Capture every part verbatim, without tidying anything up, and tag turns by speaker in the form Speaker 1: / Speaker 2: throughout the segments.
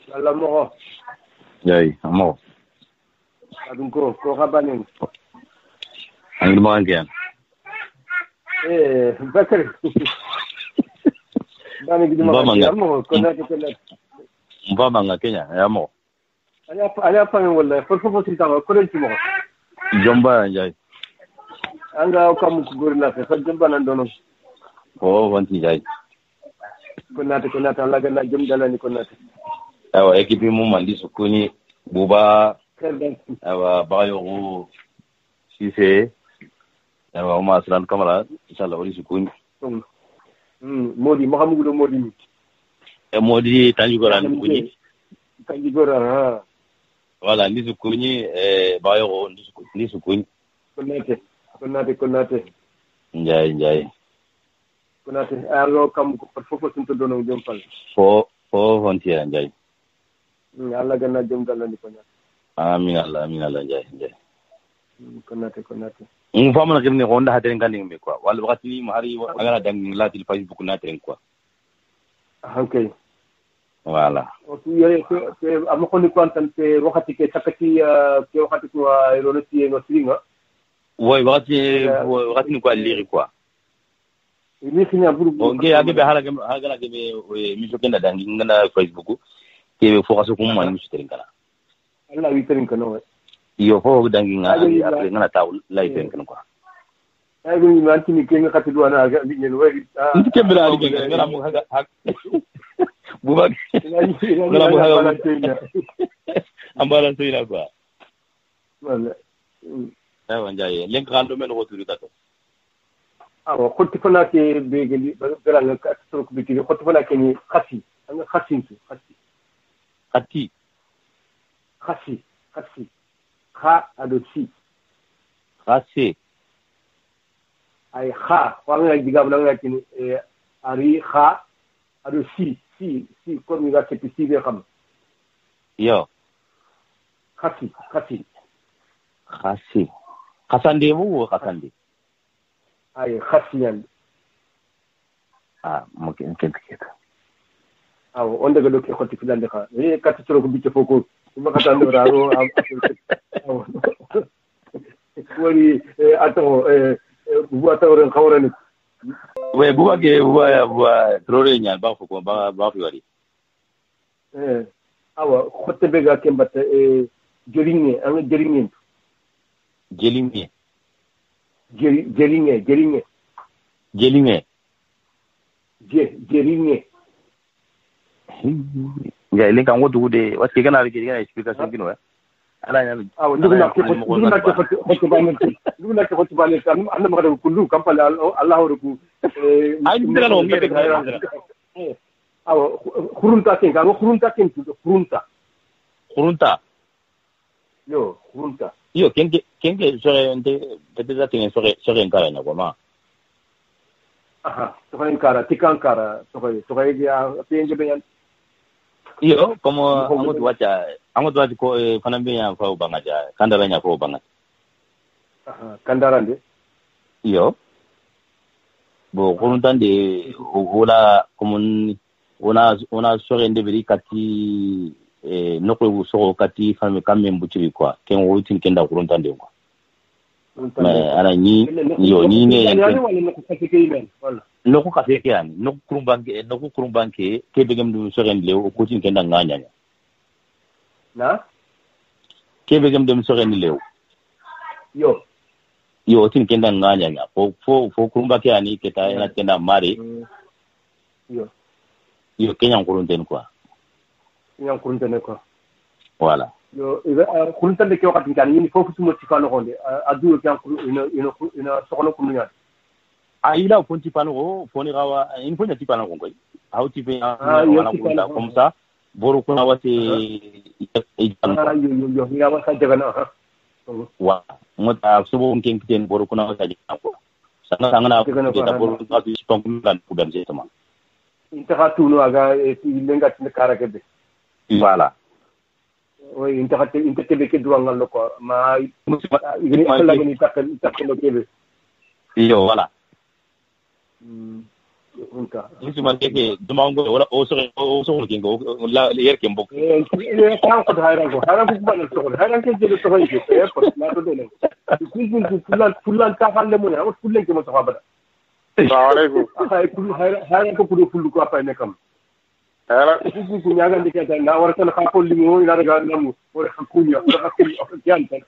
Speaker 1: Allah mo.
Speaker 2: Yai, amo.
Speaker 1: Adun ko ko kabanin.
Speaker 2: Ang mga yan.
Speaker 1: Eh, bakit? Bani gidi mga amo ko na ko na.
Speaker 2: Mba mga Kenya, amo.
Speaker 1: Ala ala pa ng wala. For for sinta ko rin mo.
Speaker 2: Jomba yai.
Speaker 1: Anga kam ko gurna sa jomba nan dono.
Speaker 2: Oh, wanti yai.
Speaker 1: Kunate kunate Allah ganna jom dalani kunate.
Speaker 2: Awa ekipi mu mandi sukuni buba awa bayo ko sise awa ma aslan kamara inshallah wali sukuni
Speaker 1: mm modi mahamudo modi ni
Speaker 2: e modi tanju goran kuni
Speaker 1: tanju goran ha
Speaker 2: wala ndi sukuni e bayo ko ndi sukuni
Speaker 1: kunate kunate kunate
Speaker 2: njay njay
Speaker 1: kunate alo kam ko fofo sunto dono jom pal
Speaker 2: fo fo honti njay
Speaker 1: Allah ganna jom dalani ko na
Speaker 2: amin Allah amin Allah jay jay
Speaker 1: konate konate
Speaker 2: um famana kirni honda haten kan ngbe quoi wal wakati ma hari agara dang latil Facebook na tren quoi
Speaker 1: okay
Speaker 2: voilà
Speaker 1: o tu yere ke am ko ni kontan te wakati ke takati ke wakati ko ironati no singa
Speaker 2: woy wakati wakati ni quoi lire quoi
Speaker 1: ni sinya buru
Speaker 2: o ge age be hala ge hala ge be mi so kenda dang ngana Facebook ke be focus ko man mi tren kana
Speaker 1: Allah wi tren kana
Speaker 2: iyo fo dangi nga après ngana taw lay tren kana quoi
Speaker 1: ay gungi man tini ke nga khati duwana ga ni ngel wari
Speaker 2: ndi ke bela ri ke ngana mu haga hak bu ba ngana mu haga ambala seyna quoi
Speaker 1: wala
Speaker 2: ay wanja ye len kan do men ko turi tato
Speaker 1: aw xotti fana ke be geli gara nga ka to ko biti xotti fana ke ni khasi nga khasi khasi
Speaker 2: khati
Speaker 1: khasi khasi kha ado si
Speaker 2: khasi
Speaker 1: ay kha wanga diga bla nga tini ari kha ado si si si ko mi ga ke si be xam
Speaker 2: yo
Speaker 1: khasi khasi
Speaker 2: khasi khasande mu khasande
Speaker 1: ay khasiyan
Speaker 2: ah mo ken ken ken
Speaker 1: aw on daga do ke xotti filande kha e kat tro ko bitte foko ma ka tan raro am wari ato bu ato ren khawrani
Speaker 2: we bu ke bu bu trore nyal ba foko ba ba fi wari
Speaker 1: eh awa xotte be ga ke mbatta e jeringe an jeringe
Speaker 2: jelinge
Speaker 1: jeri jeringe jeringe
Speaker 2: jelinge
Speaker 1: je jeringe
Speaker 2: ya ile kan wodu de wati kana rike kana explication kino ala nya
Speaker 1: aw ndugna ko ndugna ko ko banen ndugna ko ko banen kan anda magada kullu kampala Allah ruku
Speaker 2: ay ndira no ngebe
Speaker 1: aw khurunta ken kan khurunta ken khurunta
Speaker 2: khurunta
Speaker 1: yo khurunta
Speaker 2: yo kenke kenke sore nte peut-être que sore sore ngara nya goma
Speaker 1: aha sore ngara tikankara sore sore ya penge ben
Speaker 2: iyo como amo tuacha amo tuacha ko fanambe ya fa bangaja kandara nya ko bangaja
Speaker 1: aha kandara de
Speaker 2: iyo bo kuruntan de ola komun ona ona sore nde beri kati eh nokwe so kati fami kamme mbuchiri kwa ken wutin kenda kuruntan de kwa ma ana ni yo ni ne no ko kafe ke an no kurumbanke no ko kurumbanke ke begam dum soren lew ko tin kenda nganya
Speaker 1: na
Speaker 2: ke begam dum soren lew
Speaker 1: yo
Speaker 2: yo tin kenda nganya nya fo fo fo kurumbake ani ke ta ina kenda mari
Speaker 1: yo
Speaker 2: yo kenya kurunten quoi
Speaker 1: kenya kurunten quoi
Speaker 2: voilà
Speaker 1: yo kurunten de ke wakati kan ni fofu sumo tifano honde adu kan ina ina ina sokono kumunya aila
Speaker 2: fonti pano foni gawa in fonya tipana ko koy hauti pe
Speaker 1: ah
Speaker 2: wana kunda comme ça boru kuna wati
Speaker 1: ah yo yo yo ya wasa jagana
Speaker 2: wa mota subo nkin kiten boru kuna wasa jagana ko sana sangana de da boru ka tu spam lan kudam je tama
Speaker 1: inta tuno aga lenga tin kara kebe
Speaker 2: voilà
Speaker 1: oui inta te inta kebe ke duangal ko ma igni kala ni takal takal kebe
Speaker 2: iyo voilà Isi man keke dumango wala oso oso kingo la yer kimbo.
Speaker 1: Eh, eh, kan ko hayran ko hayran ko ban so ko hayran ke jelo so ko e ko la to dole. Kun kun fulan fulan ta halle mo ya o fulan ke mo so habada.
Speaker 3: Assalamualaikum.
Speaker 1: Ay kun hayran hayran ko ko fulu ko apa ne kam.
Speaker 3: Ala
Speaker 1: Kun kun ya gande ke ta na war tan ka ko limo ina daga namu o ka kunya o ka kunya o kan tan.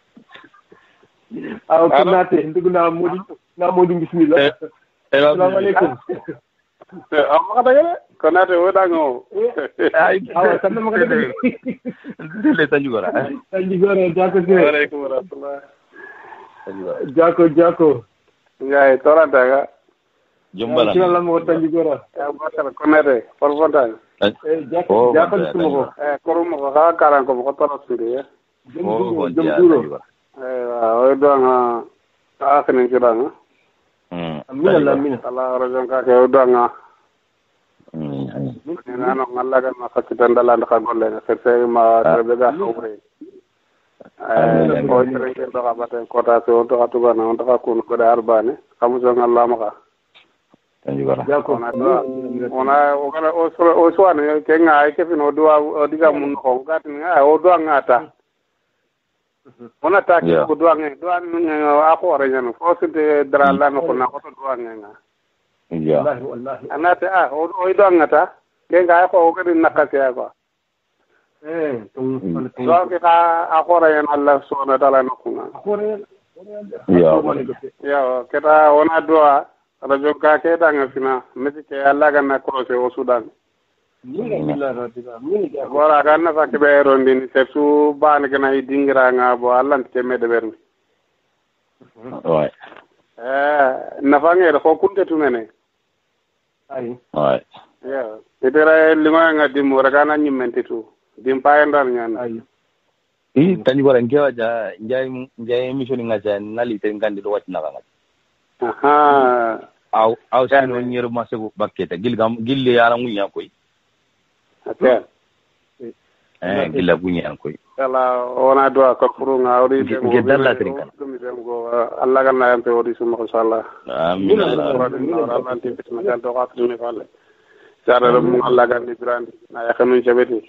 Speaker 1: Aw kunate nduguna modi na modi bismillah. Assalamualaikum.
Speaker 3: Amma kata gele konate wodango.
Speaker 1: Ay aw tan ma ka de.
Speaker 2: Dile tanjugora.
Speaker 1: Tanjugora jako ke.
Speaker 3: Waalaikum warahmatullah.
Speaker 1: Jako jako.
Speaker 3: Ngai toranta ga.
Speaker 2: Jombala.
Speaker 1: Kila la mo tanjugora.
Speaker 3: Ya bakal konate porfonta.
Speaker 1: Eh jako jako sumo.
Speaker 3: Eh korum ko ka karan ko ko toro sire ya.
Speaker 2: Oh, dia
Speaker 1: Jomduro.
Speaker 3: Eh wa odanga ka kenen kidanga.
Speaker 2: Hmm.
Speaker 1: Amin Allah amin.
Speaker 3: Allah rajon ka ke odanga.
Speaker 2: Hmm.
Speaker 3: Nano ngalla kan ma fakita ndala ndaka golle na ferse ma terbe ga xawre. Eh ko tere ke do ka baten kota so do ka tuga na do ka kun ko da arbane xamu so ngalla ma ka.
Speaker 2: Tanjugora.
Speaker 1: Jako.
Speaker 3: Ona o kala o so o so an ke nga ke fino do o diga mun ko ga tin nga o do ngata. Ona ta ke ko do nga do an nga a ko re nyano ko se de dra la no ko na ko do nga.
Speaker 2: Ya.
Speaker 1: Wallahi wallahi.
Speaker 3: Anate ah o o do ngata ke nga ko o ke din nakase ko.
Speaker 1: Eh tung tung.
Speaker 3: So ke ka a ko re nyano Allah subhanahu wa ta'ala no ko na.
Speaker 1: Akore.
Speaker 2: Ya.
Speaker 3: Yo keta ona doa rajo ka ke danga fina meti ke Allah ganna croce o Sudan.
Speaker 1: Ni billah rabbil alamin.
Speaker 3: Gora ganna fa ke be rondini se su ban gana dingira nga bo Allah ke me de berni.
Speaker 2: Ouais.
Speaker 3: Eh na fa ngere ko kunte tunene.
Speaker 1: Ay.
Speaker 2: Ouais.
Speaker 3: Yo itera linga nga dimu ragana nyimenti tu. Dim payandar nyan.
Speaker 1: Ay.
Speaker 2: I tanjugora ngewa ja njay njay mission ngaja nali ten gandi do wati naga.
Speaker 3: Aha.
Speaker 2: Aw aw sino nyer masego baketa gilgam gille yara ngunya koy.
Speaker 3: Okay.
Speaker 2: Eh gilla bunya koy.
Speaker 3: Kala ona doa ko furunga awri de mo.
Speaker 2: Gedalla trinkan.
Speaker 3: Dum dem go Allah ganna yampe wodi suma inshallah.
Speaker 2: Amin Allah.
Speaker 3: Allah ti fitna kan to qatu ni falle. Sara mu Allah ganni brandi na ya xamnu jabeti.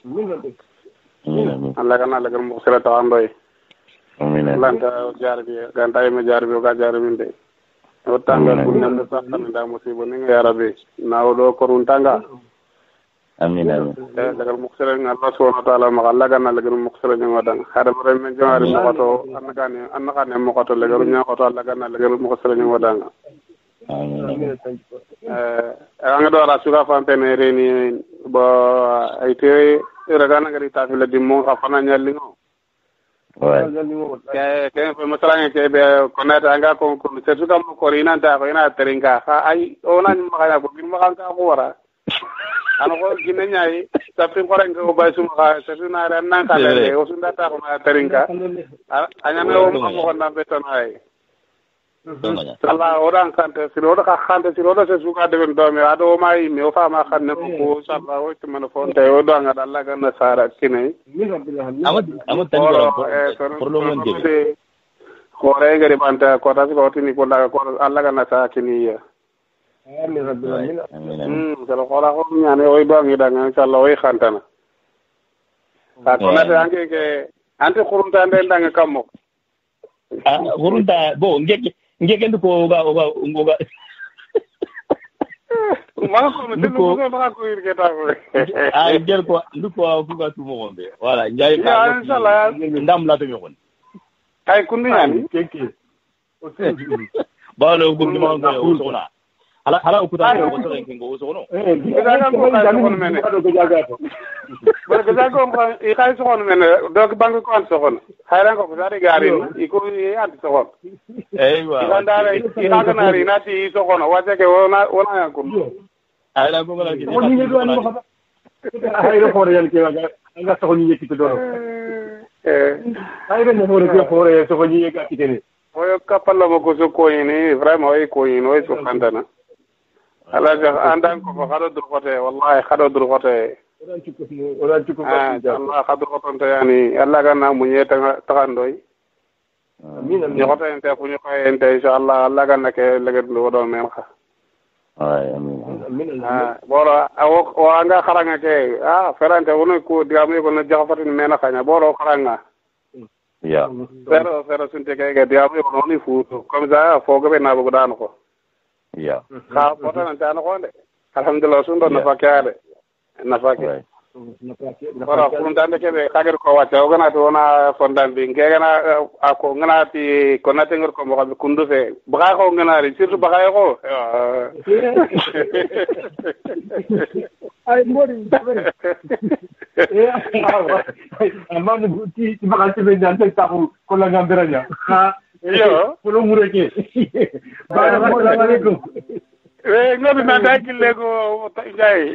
Speaker 2: Amin.
Speaker 3: Allah ganna la gam mo sira ta andoy.
Speaker 2: Amin.
Speaker 3: Lanta jaar bi ganta me jaar bi ga jaar min de. O tanga ko nan ta tan da musibo ni ya rabbi. Na o do korun tanga.
Speaker 2: Amin amin.
Speaker 3: Eh daga mo sira ni Allah subhanahu wa ta'ala ma Allah ganna la gam mo sira ni wadan. Hada mo men jaari mo ko to annaka ni annaka ni mo ko to le garu nya ko to Allah ganna la gam mo sira ni wadan.
Speaker 2: Amin.
Speaker 3: Eh anga do ra suga fa pene reni bo ay te ragana ngari ta fi la dimmo fa fana nyalli ngo.
Speaker 2: Ouais.
Speaker 3: Ke ke ko masala ke be konata anga ko ko se suga mo ko ina ta ko ina teringa ha ay ona ni makanya ko bin makanga ko wara. Ano ko ginne nyai tapi ko ren ko bay suma ka se suna ran nan ka le o sunda ta ko na teringa. Anya me o mo ko na beton ay. Sala orang kante silo ka kante silo se suka de ben do me ado mai me o fa ma khanne ko sala o te man fon te o do nga dalla ga na sara kine
Speaker 2: Amad amad tanjugora por lo men de.
Speaker 3: ko re gari banta ko ta ko tini ko la ko alla ga na sa kini ya.
Speaker 1: Amin rabbil alamin.
Speaker 3: Hmm sala ko la ko nyane o do nga danga inshallah o khantana. Ka ko na tangi ke ante kurunta ndel danga kammo.
Speaker 2: Ah kurunta bo ngeke ngeke ndiko ga ga ngoga.
Speaker 3: Ma ko me tinu ko ba ko irke ta ko.
Speaker 2: Ah ngel ko ndiko ko ga tu mo ngombe. Wala njay ka.
Speaker 3: Ya inshallah
Speaker 2: ndam la to ngon.
Speaker 3: ay kunni yani
Speaker 1: Keke.
Speaker 2: Ba lo ko ma ngo so na. Hala hala ko ta ko so en ngo so no.
Speaker 1: Eh,
Speaker 3: Gaga ko ka ko mene. Ba gaga ko ko i kay so on mene do ko bank ko an so on. Hayran ko sare gari i ko i an so on.
Speaker 2: Eywa.
Speaker 3: Igandare i kaga na ri na ti so on waje ke wona wona ya ko.
Speaker 2: Hayran ko la ki.
Speaker 1: Ko ni do an mo khaba. Hayro ko re yan ke ga anga so ni yeki to do.
Speaker 3: Eh.
Speaker 1: Hayro mo re ke ko re so ni yeki kitene.
Speaker 3: Oyo kapalla mo ko so ko ni vraiment oy ko ni oy so kandana. Ala ja andan ko ko khado dur khote wallahi khado dur khote.
Speaker 1: Oran cikko oran cikko
Speaker 3: Ah Allah khado khoton to yani Allah ganna mu nyeta tagandoy.
Speaker 1: Amin amin.
Speaker 3: Ni khoto ente fu ñu koy ente inshallah Allah ganna ke leget do do men kha.
Speaker 2: Ay amin.
Speaker 3: ah boro awo o anga kharanga ke ah ferante wono ko diamu ko na jafatin mena khanya boro kharanga
Speaker 2: ya
Speaker 3: pero pero sunte ke ke diamu ko ni fu comme ça fo go be na bugo dan ko
Speaker 2: ya
Speaker 3: ka pota nan tan ko de alhamdulillah sun do na fakade na fakade bara kun dande ke be kager ko wata o gana to na fondan bi ngena ako ngana ti ko na tengor ko mo ko kundu fe baga ko ngana ri surtout baga ko
Speaker 1: ay mori amma mu ti baga ti be dan ta ko ko la ngambera nya ha
Speaker 3: yo
Speaker 1: ko lo mureke ba ma la alaikum
Speaker 3: eh ngobi na da kille ko jay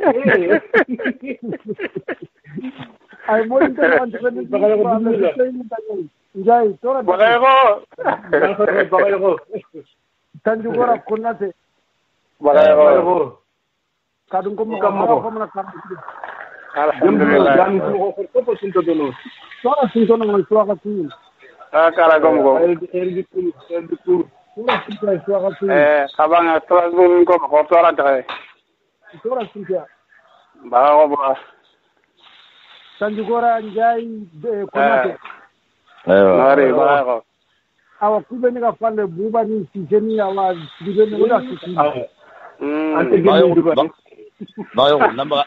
Speaker 1: ay mo inter antene bagay ko bismillah jay tora
Speaker 3: bagay ko
Speaker 1: bagay ko tanju gora kunate
Speaker 3: bagay ko
Speaker 1: kadung ko mo kam ko mo na kam
Speaker 3: alhamdulillah
Speaker 1: jami ko ko ko sinto dono tora sinto no mo suaka tin
Speaker 3: ah kala gom go
Speaker 1: erdi kul erdi kul tora sinto suaka tin
Speaker 3: eh kabanga Strasbourg ko ko tora ta
Speaker 1: tora sinto
Speaker 3: ba ko ba
Speaker 1: Sanjugora njai konate
Speaker 3: nare ba ko
Speaker 1: awa kube ni ka falle buba ni sijeni awa dibe ni wala sisi
Speaker 3: mm
Speaker 1: ante gemi duba
Speaker 2: na yo namba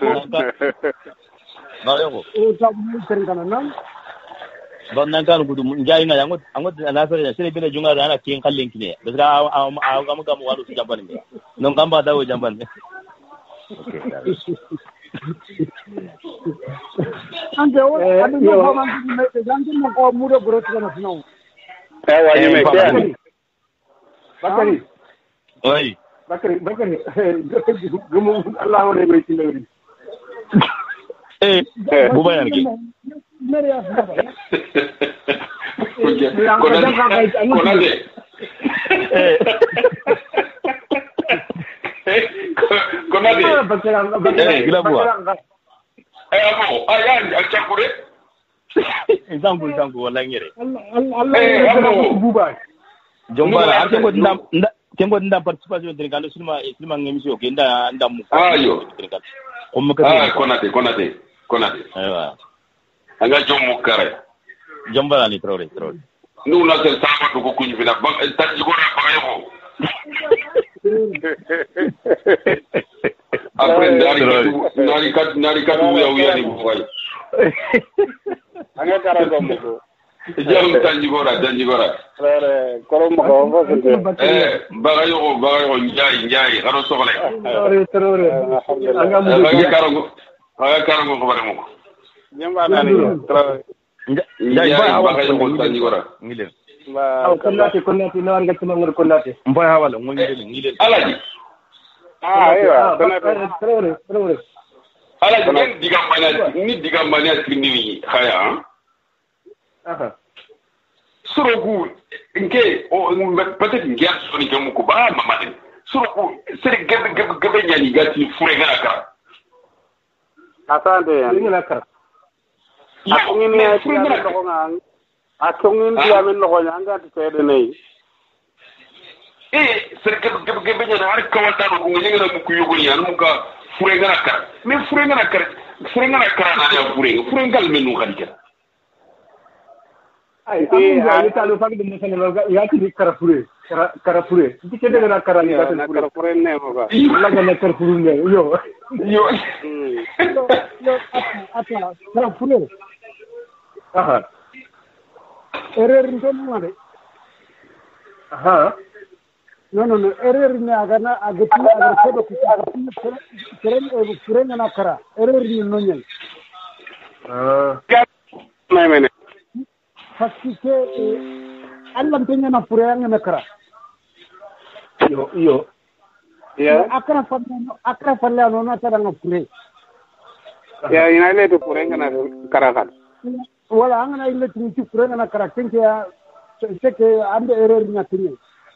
Speaker 2: na yo
Speaker 1: o ta mu terengana nam
Speaker 2: don nan kan gudu njai nga yango ango na fere sele bele junga ana kin kallen kine daga a a ga mu ga mu walu jamban ne non gamba dawo jamban ne
Speaker 1: ante o adu no ko man di me jangi mo ko mu do grot kana sino
Speaker 3: eh wa ni me ke
Speaker 1: bakari
Speaker 2: oi
Speaker 1: bakari bakari gumu Allah wala be ci lewri
Speaker 2: eh bu bayan ki
Speaker 1: mere ya
Speaker 4: konade konade
Speaker 2: eh gila buwa
Speaker 4: eh amo ayan alchakure
Speaker 2: zangu zangu wala ngere
Speaker 1: Allah Allah buba
Speaker 2: jombala arte ko ndam tembo ndam participation de gando silma silma ngemisio ke nda ndam
Speaker 4: ayo
Speaker 2: ko mo ka
Speaker 4: ah konade konade konade
Speaker 2: aywa
Speaker 4: anga jomu kare
Speaker 2: jombala ni trore trore
Speaker 4: nu na se sama ko kunyi bina ba taji gora ba yo après ndari nari kat nari kat uya uya ni buwai
Speaker 3: anga kara gombo
Speaker 4: jam taji gora taji gora
Speaker 3: rere korom ko ko
Speaker 4: eh ba yo ba yo njai njai haro sokole
Speaker 1: trore trore anga mu
Speaker 4: anga karango anga karango ko bare mo
Speaker 3: nyamba nani trore
Speaker 2: njai
Speaker 4: ba ba yo ko taji gora
Speaker 2: ngile
Speaker 3: ba
Speaker 1: konate konate no anga tuma ngor konate
Speaker 2: mboy hawala ngile ngile
Speaker 4: alaji
Speaker 3: ah aywa
Speaker 1: trore trore
Speaker 4: alaji nen diga mania ni diga mania trini khaya
Speaker 1: aha
Speaker 4: suroku nke o peut-être ngia soni kemu ko ba mama den suroku sere gebe gebe gebe nyani gati furega ka
Speaker 3: asante ya
Speaker 1: ni na kar
Speaker 3: akungin ni ay tiya ko nga akungin tiya men ko nyanga ti tede nei
Speaker 4: eh sere gebe gebe gebe nyani har kawata ko ngi ngena mu ku yugo nyani mu ka furega ka me furega ka furega ka na ya furega furega men nu khadika
Speaker 1: ay ay ta lo fak de mo sene ya ti karafure karafure ti ke de na karani ba
Speaker 3: na karafure ne mo ga
Speaker 1: la ga na karafure ne yo
Speaker 4: yo
Speaker 1: yo ata karafure aha erreur ndo mo de aha no no no erreur ne aga na aga ti aga ko do ko aga ti keren e fure na kara erreur ni no nyel ah
Speaker 3: na mene
Speaker 1: parce que Allah tanya na fure yang na kara yo yo
Speaker 3: ya
Speaker 1: akra fanno akra fanno no na tara na fure
Speaker 3: ya ina le to fure ngana kara kan
Speaker 1: wala angana ile tinki fure na kara tinki ya seke ande erreur nya tinki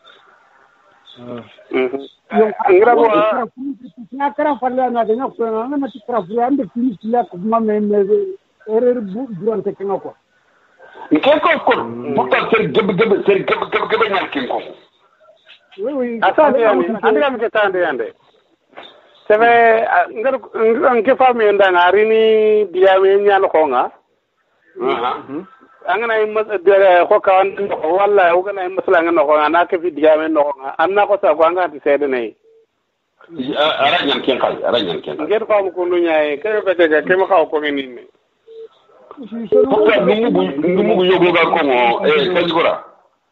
Speaker 3: mhm ngira bo
Speaker 1: akra fanno na de nyako na na tikra fure ande tinki ya ko mame ne erreur bu durante kenga ko
Speaker 4: nke ko ko pourtant ser gebe gebe ser gebe gebe gebe nyal kin ko
Speaker 1: oui oui
Speaker 3: asante yani ande am ke tande yande sebe ngar ngar fa me ndanga rini diame nyal ko nga
Speaker 4: aha
Speaker 3: angana imas de ko ka walla o kana masala ngana ko na ka fi diame no nga anna ko sa ko anga ti sede nei
Speaker 4: ara nyan ken kai ara nyan ken
Speaker 3: ngir ko ko nu nyaay ke be te ke ma xaw ko ni ni
Speaker 4: pourquoi numugu numugu yogo ga ko mo eh tajibora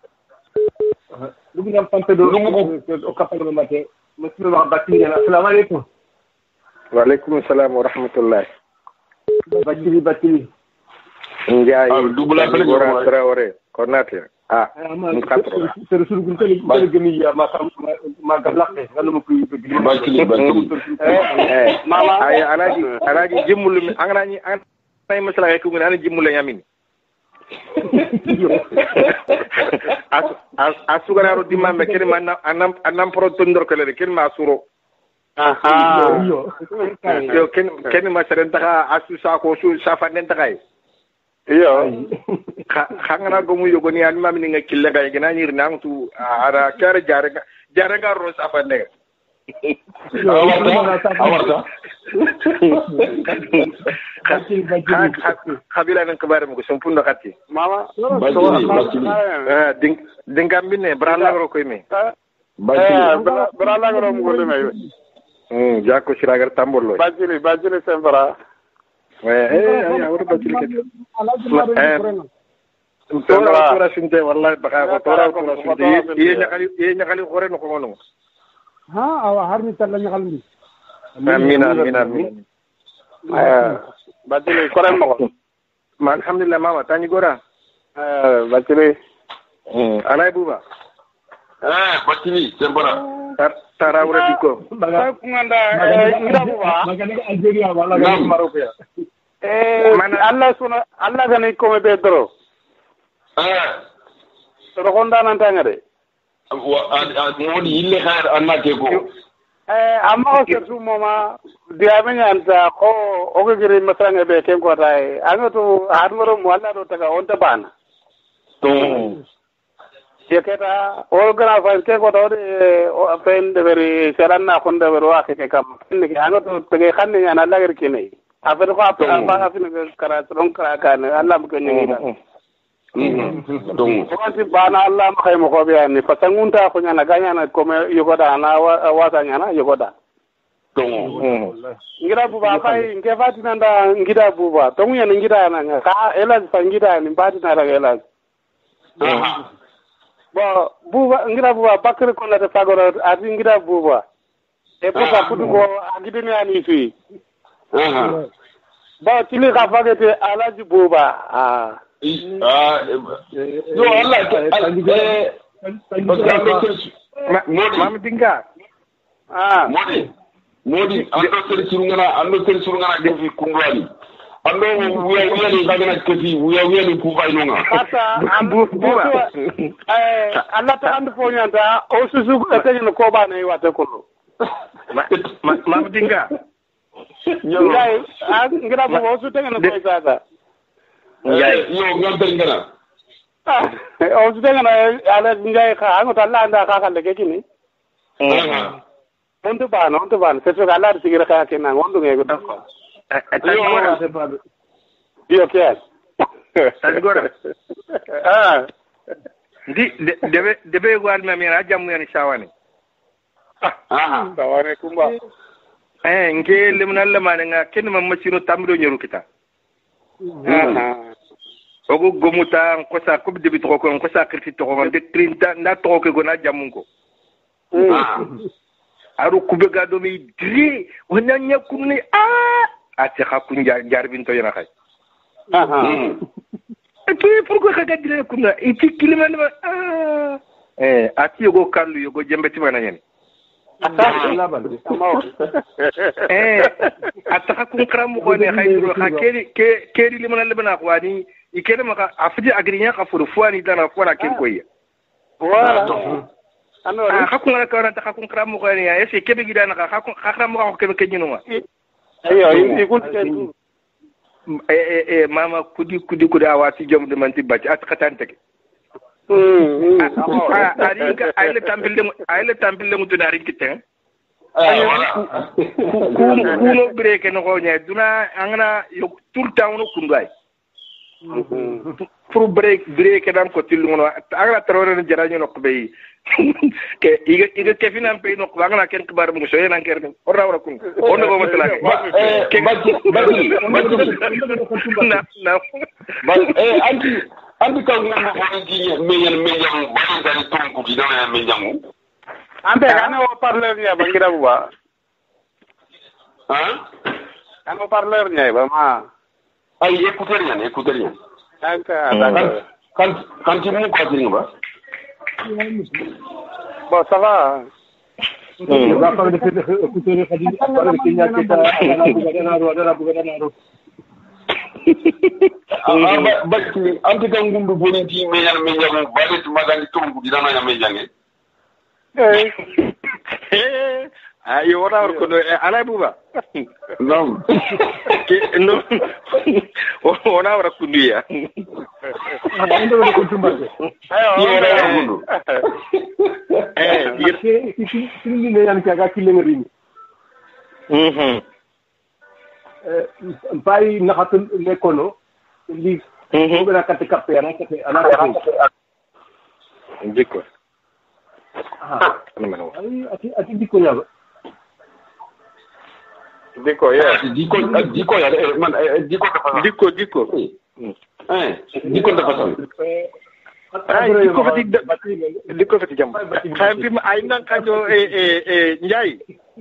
Speaker 1: dum ngam pante do numugu o kapal ma mate monsieur wa bakiri assalamu alaykum
Speaker 5: wa alaykum assalam wa rahmatullah
Speaker 1: bakiri bakiri
Speaker 5: njay
Speaker 4: dubula pele
Speaker 5: gora traore konate ah mu katro
Speaker 1: c'est sur gul tele tele gemi ya ma ma gablaqe ngalo mo ko
Speaker 4: bakiri bakiri
Speaker 5: eh mama ay alaji alaji jimul mi angana ni ay masala ko ngana jimul yamin as as asugaro dimambe kene man anam anam pro tondor kele ken ma suro
Speaker 3: aha
Speaker 5: yo ken ken ma seren taka asu sa ko su sa fa nen taka
Speaker 3: yo
Speaker 5: khangana go mu yogo ni an mam ni nga kille ga gina ni rina tu ara kare jare jare ga ro sa fa ne
Speaker 4: awarta awarta
Speaker 5: kabila nan kabare mo so fundo katti
Speaker 3: mama
Speaker 4: bakiri bakiri
Speaker 5: eh ding dingam binne brala ro koy me
Speaker 4: bakiri
Speaker 3: brala garo mo le may
Speaker 5: hmm jako siragar tambolo
Speaker 3: bakiri bakiri sembara
Speaker 5: eh eh ay awro bakiri ket tora tora sinte wallahi baka ko tora tora sinte ye nyakali ye nyakali khore no ko ngono
Speaker 1: ha awa harmi talla nyakal mi
Speaker 5: amin amin amin
Speaker 3: eh bakiri kore mo
Speaker 5: ma alhamdulillah mama tani gora
Speaker 3: eh bakiri
Speaker 5: alay buba
Speaker 4: eh bakiri sembara
Speaker 5: tara wura diko
Speaker 3: ba ku nganda ngira buba
Speaker 1: magane algeria wala ga maroc ya
Speaker 3: eh man Allah suna Allah gane ko me be doro
Speaker 4: eh
Speaker 3: to ko nda nan tangade
Speaker 4: wa modi ille khair annake ko
Speaker 3: eh amma ko su mama dia men anta ko o ko giri masanga be ken ko tay angoto hadmaro mo Allah do taga on ta bana
Speaker 4: to
Speaker 3: yeketa o gana fa ke ko do o fen de beri seranna ko de beri wa ke kam ni angoto tege xanni ana lagar kini afere ko apa apa afine kara tron kara kan Allah mo ko ni da
Speaker 4: donc
Speaker 3: ko bana Allah ma khaymo ko be ani pasangunta ko nyana ganyana ko me yogoda na wasa nyana yogoda
Speaker 4: donc
Speaker 3: ngira buba fay nge fatina nda ngira buba to nyana ngira na ka elas fa ngira ni fatina ra elas bo buba ngira buba bakre ko la de fagoro ati ngira buba e pota kudu ko agidini ani fi
Speaker 4: aha
Speaker 3: ba tili ka fagete alaji buba ah
Speaker 4: ah yo Allah eh
Speaker 5: mama dinga
Speaker 3: ah
Speaker 4: modi modi ando seri surungana ando seri surungana defi kungwali ando wuya wuya ni kagana kesi wuya wuya ni kufa inonga
Speaker 3: kata ambu buba eh Allah ta andu fo nyanda o susu ko tanyi ko ba na wata ko
Speaker 5: mama dinga
Speaker 3: ngai ngira bu o su tanyi ko isaga
Speaker 4: ngai yo ngamber ngana
Speaker 3: o su tanyi na ala ngai ka ango ta landa ka kan de kini
Speaker 4: aha
Speaker 3: onto ba no onto ba se so ala sigira ka kenan ondo ngego dako Yo kya?
Speaker 5: Tagora.
Speaker 3: Ah.
Speaker 5: Di debe debe gwal ma mira jamu yani shawani.
Speaker 3: Ah. Taware kumba.
Speaker 5: Eh nge lemna lama nga ken ma masino tamdo nyoru kita.
Speaker 3: Ah.
Speaker 5: Ogo gomuta ko sa ko debi to ko ko sa kirti to ko de trinta na to ko go na jamu ko.
Speaker 3: Ah.
Speaker 5: Aru kubega do mi dri wona nyakunni ah ati khakun jarbin to yana khay
Speaker 3: aha
Speaker 5: ati pourquoi khaga dire kunna iti kiliman ma ah eh ati yogo kallu yogo jembeti mana yen
Speaker 3: ata laban
Speaker 5: eh ata khakun kram ko ne khayro khakeli ke keri liman lebana kwani ikene maka afji agrinya khafuru fuani dana fona ken koya
Speaker 3: wala
Speaker 5: ano khakun la kawra ta khakun kram ko ne ya ese kebe gidana khakun khakram ko kebe kenyinuma
Speaker 3: ayo indi kuntu
Speaker 5: eh eh mama kudi kudi kudi awati jom de manti bacci at katante ke
Speaker 3: hmm
Speaker 5: ah ari ka ay le tampil de ay le tampil de mutu dari kitten kuno break no ko nya duna angana yo tout le temps no kundai pour break break dan ko tilungo agara trore ne jara no ko be ke iga iga ke finan pe no ko angana ken kibar mu so yana ker ora ora kun ono ko matala ke
Speaker 4: bati bati
Speaker 5: na na
Speaker 4: ba eh anti anti kan ngam ko ngi me yan me yan ba ngani ton ko dina me jamu
Speaker 3: ambe kana o parleur nya ba ngira buba
Speaker 4: hein
Speaker 3: kana o parleur nya ba ma
Speaker 4: ay écouter rien écouter rien
Speaker 3: aka d'accord
Speaker 4: quand quand tu me quoi ba
Speaker 3: bon ça va
Speaker 1: ba fa de écouter khadi par ke nya ke ta ana bu gadana ro ana bu gadana ro
Speaker 4: ah ba ba anti kan ngumbu bonenti me yan me jamu ba le tuma dan ton ko dina na me jange
Speaker 5: eh ayo ora ko no ala buba
Speaker 4: non
Speaker 5: ke no ona ora kundia
Speaker 1: ando ko tumba
Speaker 5: ayo eh
Speaker 1: ke ki ki ni yan ka ga kile ngri
Speaker 5: mhm
Speaker 1: eh pai na hatun le kono li ko ga ka te kape ana ka te ana ka
Speaker 5: ndiko
Speaker 1: ah ai ati ati diko ya
Speaker 3: diko ya
Speaker 4: diko diko ya man diko ka
Speaker 5: diko diko
Speaker 4: eh diko da façon
Speaker 5: ay diko fati diko fati jam xam fi ay nan kanjo e e e njay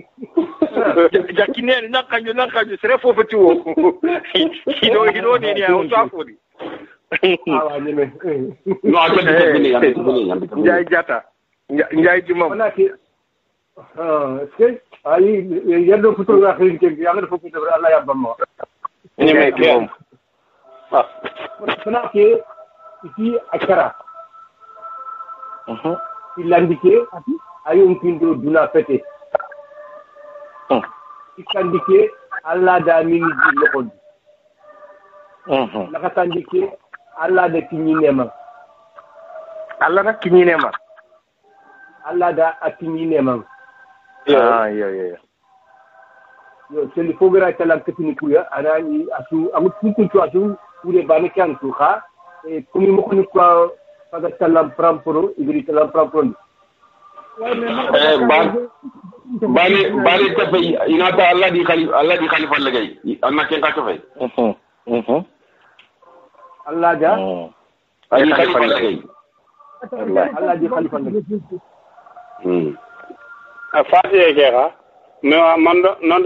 Speaker 5: jakine nan kanjo nan kanjo sere fofu ti wo hino hino ni ni o to afodi
Speaker 1: awa ni me
Speaker 4: no ata diko ni ya diko ni ya
Speaker 5: njay jata njay di mom
Speaker 1: ona ki ah c'est ay yendo photographe ke ya ngar fofu de Allah ya bamma
Speaker 5: ni me ke
Speaker 1: ah ona ki iti akara
Speaker 5: mhm
Speaker 1: ilandike ayun kindo duna fete
Speaker 5: mhm
Speaker 1: ikandike Allah da mini ji lokon
Speaker 5: mhm
Speaker 1: nakatandike Allah da kinyi nema
Speaker 5: Allah na kinyi nema
Speaker 1: Allah da akinyi nema
Speaker 5: ah yo yo
Speaker 1: yo seli fogara talam ketini kuya anani asu amu kuntu asu ure bane kan tu kha e kumi mo koni ko pada talam pramporo igri talam pramporo
Speaker 4: eh ba bale bale ta fe ina ta Allah di khalifa Allah di khalifa lagay anna ken ka ta fe
Speaker 5: mhm mhm
Speaker 1: Allah da
Speaker 4: ali khalifa lagay
Speaker 1: Allah di khalifa lagay
Speaker 4: hmm
Speaker 3: a fatiye ke ga me man non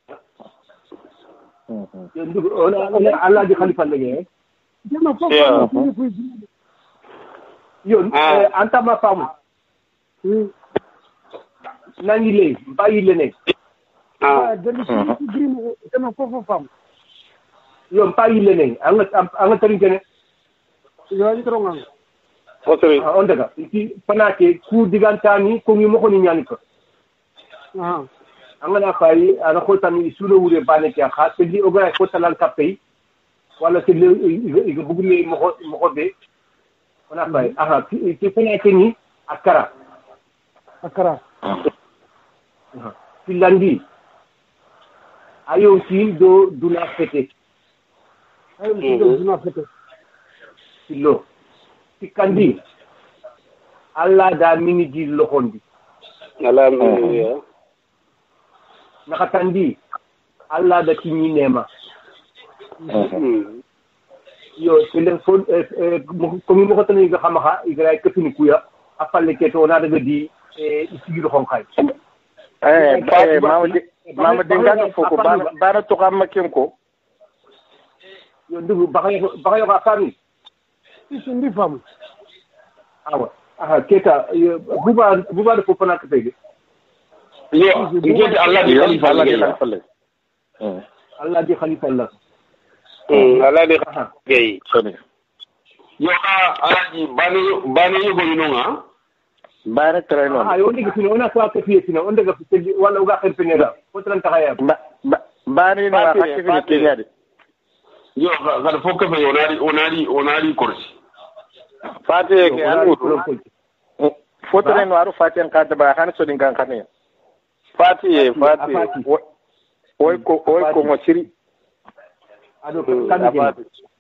Speaker 1: mhm ona Allah di khalifa lagay yo anta ma famu nangi le bayi le nek
Speaker 3: ah
Speaker 1: dama fofo fam yo bayi le nek anga anga tarin kene yo ni tronga
Speaker 3: fotri
Speaker 1: on daga ti panake ku digantani ko ngi mo ko ni nyani ko ah anga na fay ana ko tami sulo wure bane ki kha te di ogay ko talan kapay wala te le iga bugule mo ko mo ko be ona fay aha ti panake ni akara akara filandi ayo si do duna fete ayo si do duna fete silo tikandi Allah da mini di lokondi
Speaker 3: ala mi ya
Speaker 1: nakatandi Allah da kinyi nema yo selen fon ko mi mo ko tani ga xamaxa igray ketuni kuya apalle ke to na daga di e isigilu xon xay
Speaker 5: eh eh mama di mama di ngana foko bana bana to kam makin ko
Speaker 1: yo ndugu baxay baxay ko fami isi ndi fam awa aha keta buba buba de fofana ka tege
Speaker 4: yo ngeti Allah di khalifa Allah di khalifa
Speaker 5: hmm
Speaker 1: Allah di khalifa Allah
Speaker 3: hmm Allah di gay
Speaker 5: soni
Speaker 4: yo alaji bani bani yugo yinonga
Speaker 5: bana tray non
Speaker 1: ah yo ndigi tino ona ko ka fiye tino on daga fiteli wala uga xer penera ko tan taxaya
Speaker 5: bani na hakki ni kenyade
Speaker 4: yo ga fokka fe onari onari onari korsi
Speaker 3: fatiye ke anu
Speaker 5: foto ne no aru fatiyan ka da ba han so din kan kan
Speaker 3: Fati Fati oy ko oy ko mo siri
Speaker 1: ado kan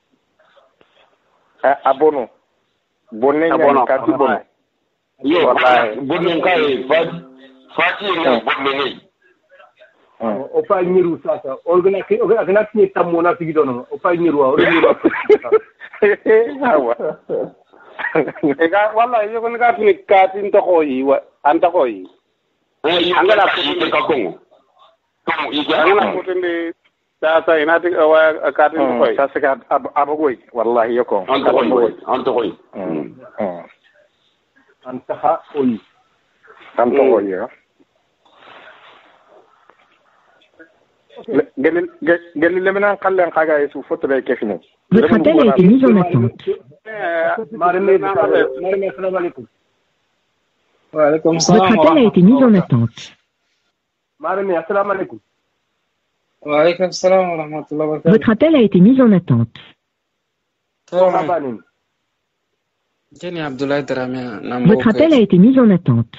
Speaker 5: abono bonne nya kati bono
Speaker 4: yo wallahi bonne kai Fati Fati ne bonne ne
Speaker 1: o fa nyiru sasa organa ke organa ke tamona sigidono o fa nyiru o nyiru
Speaker 3: hawa ega wallahi yo ko ga tuni kati to koyi wa anta koyi
Speaker 4: angala ko ka kongo kongo
Speaker 3: igana ko tende sasa inati wa kati to koyi
Speaker 5: sasa ka abagoy wallahi yoko
Speaker 4: anta koyi anta koyi
Speaker 1: anta ha koyi
Speaker 5: anta koyi ya
Speaker 6: Votre appel a été mis en attente. Votre appel a été mis en attente. Votre appel a été mis en attente. Votre appel a été mis en attente.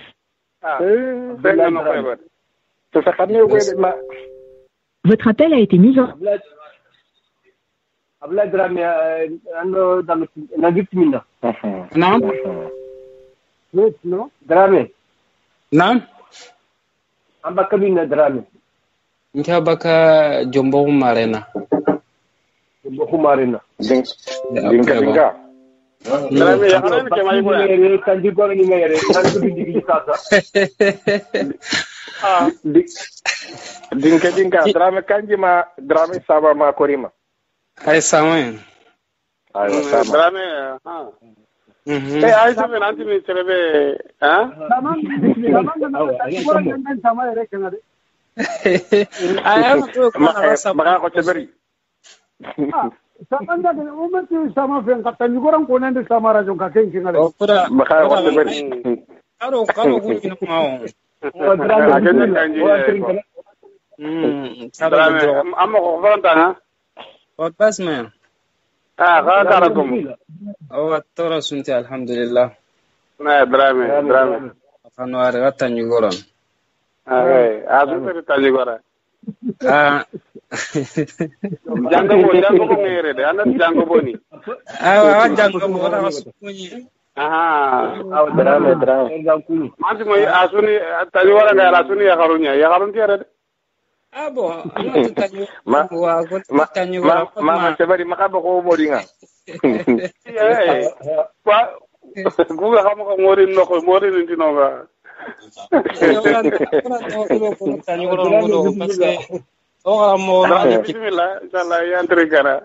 Speaker 6: Votre appel a été mis en...
Speaker 1: Abla Drame ando dans la gitmina.
Speaker 7: Non.
Speaker 1: Non. Drame.
Speaker 7: Non.
Speaker 1: Amba kabina Drame.
Speaker 7: Nka baka Jombo Marena.
Speaker 1: Jombo Marena.
Speaker 5: Dinka dinka.
Speaker 3: Drame ya kana ke mai boya.
Speaker 1: Kanji ko ni mere. Kanji bi digi sasa.
Speaker 5: Ah. Dinka dinka Drame kanji ma Drame saba ma korima.
Speaker 7: Ay sama.
Speaker 5: Ay sama.
Speaker 3: Drame ha. Mhm. Eh ay sama nanti mi serebe ha?
Speaker 8: Sama sama sama sama ere kana de.
Speaker 7: Ay am ko kana
Speaker 5: sama. Maka ko teberi.
Speaker 8: Sama nda de umati sama fen ka tanju goran ko nande sama rajo ka ken kin ale.
Speaker 7: Opura.
Speaker 5: Maka ko teberi.
Speaker 7: Aro kano ko ina mao.
Speaker 1: O Drame kanji.
Speaker 7: Mm.
Speaker 3: Drame amma ko volanta ha?
Speaker 7: What bas man?
Speaker 3: Ah, ga dara kom.
Speaker 7: Oh, atora sunti alhamdulillah.
Speaker 3: Na Drame, Drame.
Speaker 7: Afano ara tanyu goron.
Speaker 3: Ah, eh, azu pe tanyu gora.
Speaker 7: Ah.
Speaker 3: Jango bo, jango bo mere de, ana jango boni.
Speaker 7: Ah, wa jango bo ora sunyi.
Speaker 3: Aha.
Speaker 1: Aw Drame, Drame.
Speaker 3: Manti mo asuni tanyu gora ga asuni ya karunya, ya karun tiare de.
Speaker 7: Ah bon, ana tanyu.
Speaker 5: Ma ma tanyu ma ma sebari makaba ko modinga.
Speaker 3: Eh. Kwa guga kama ko mori no ko mori ndi no ga.
Speaker 7: Tanyu gora modo parce que o mo
Speaker 3: bismillah, inshallah ya entre gara.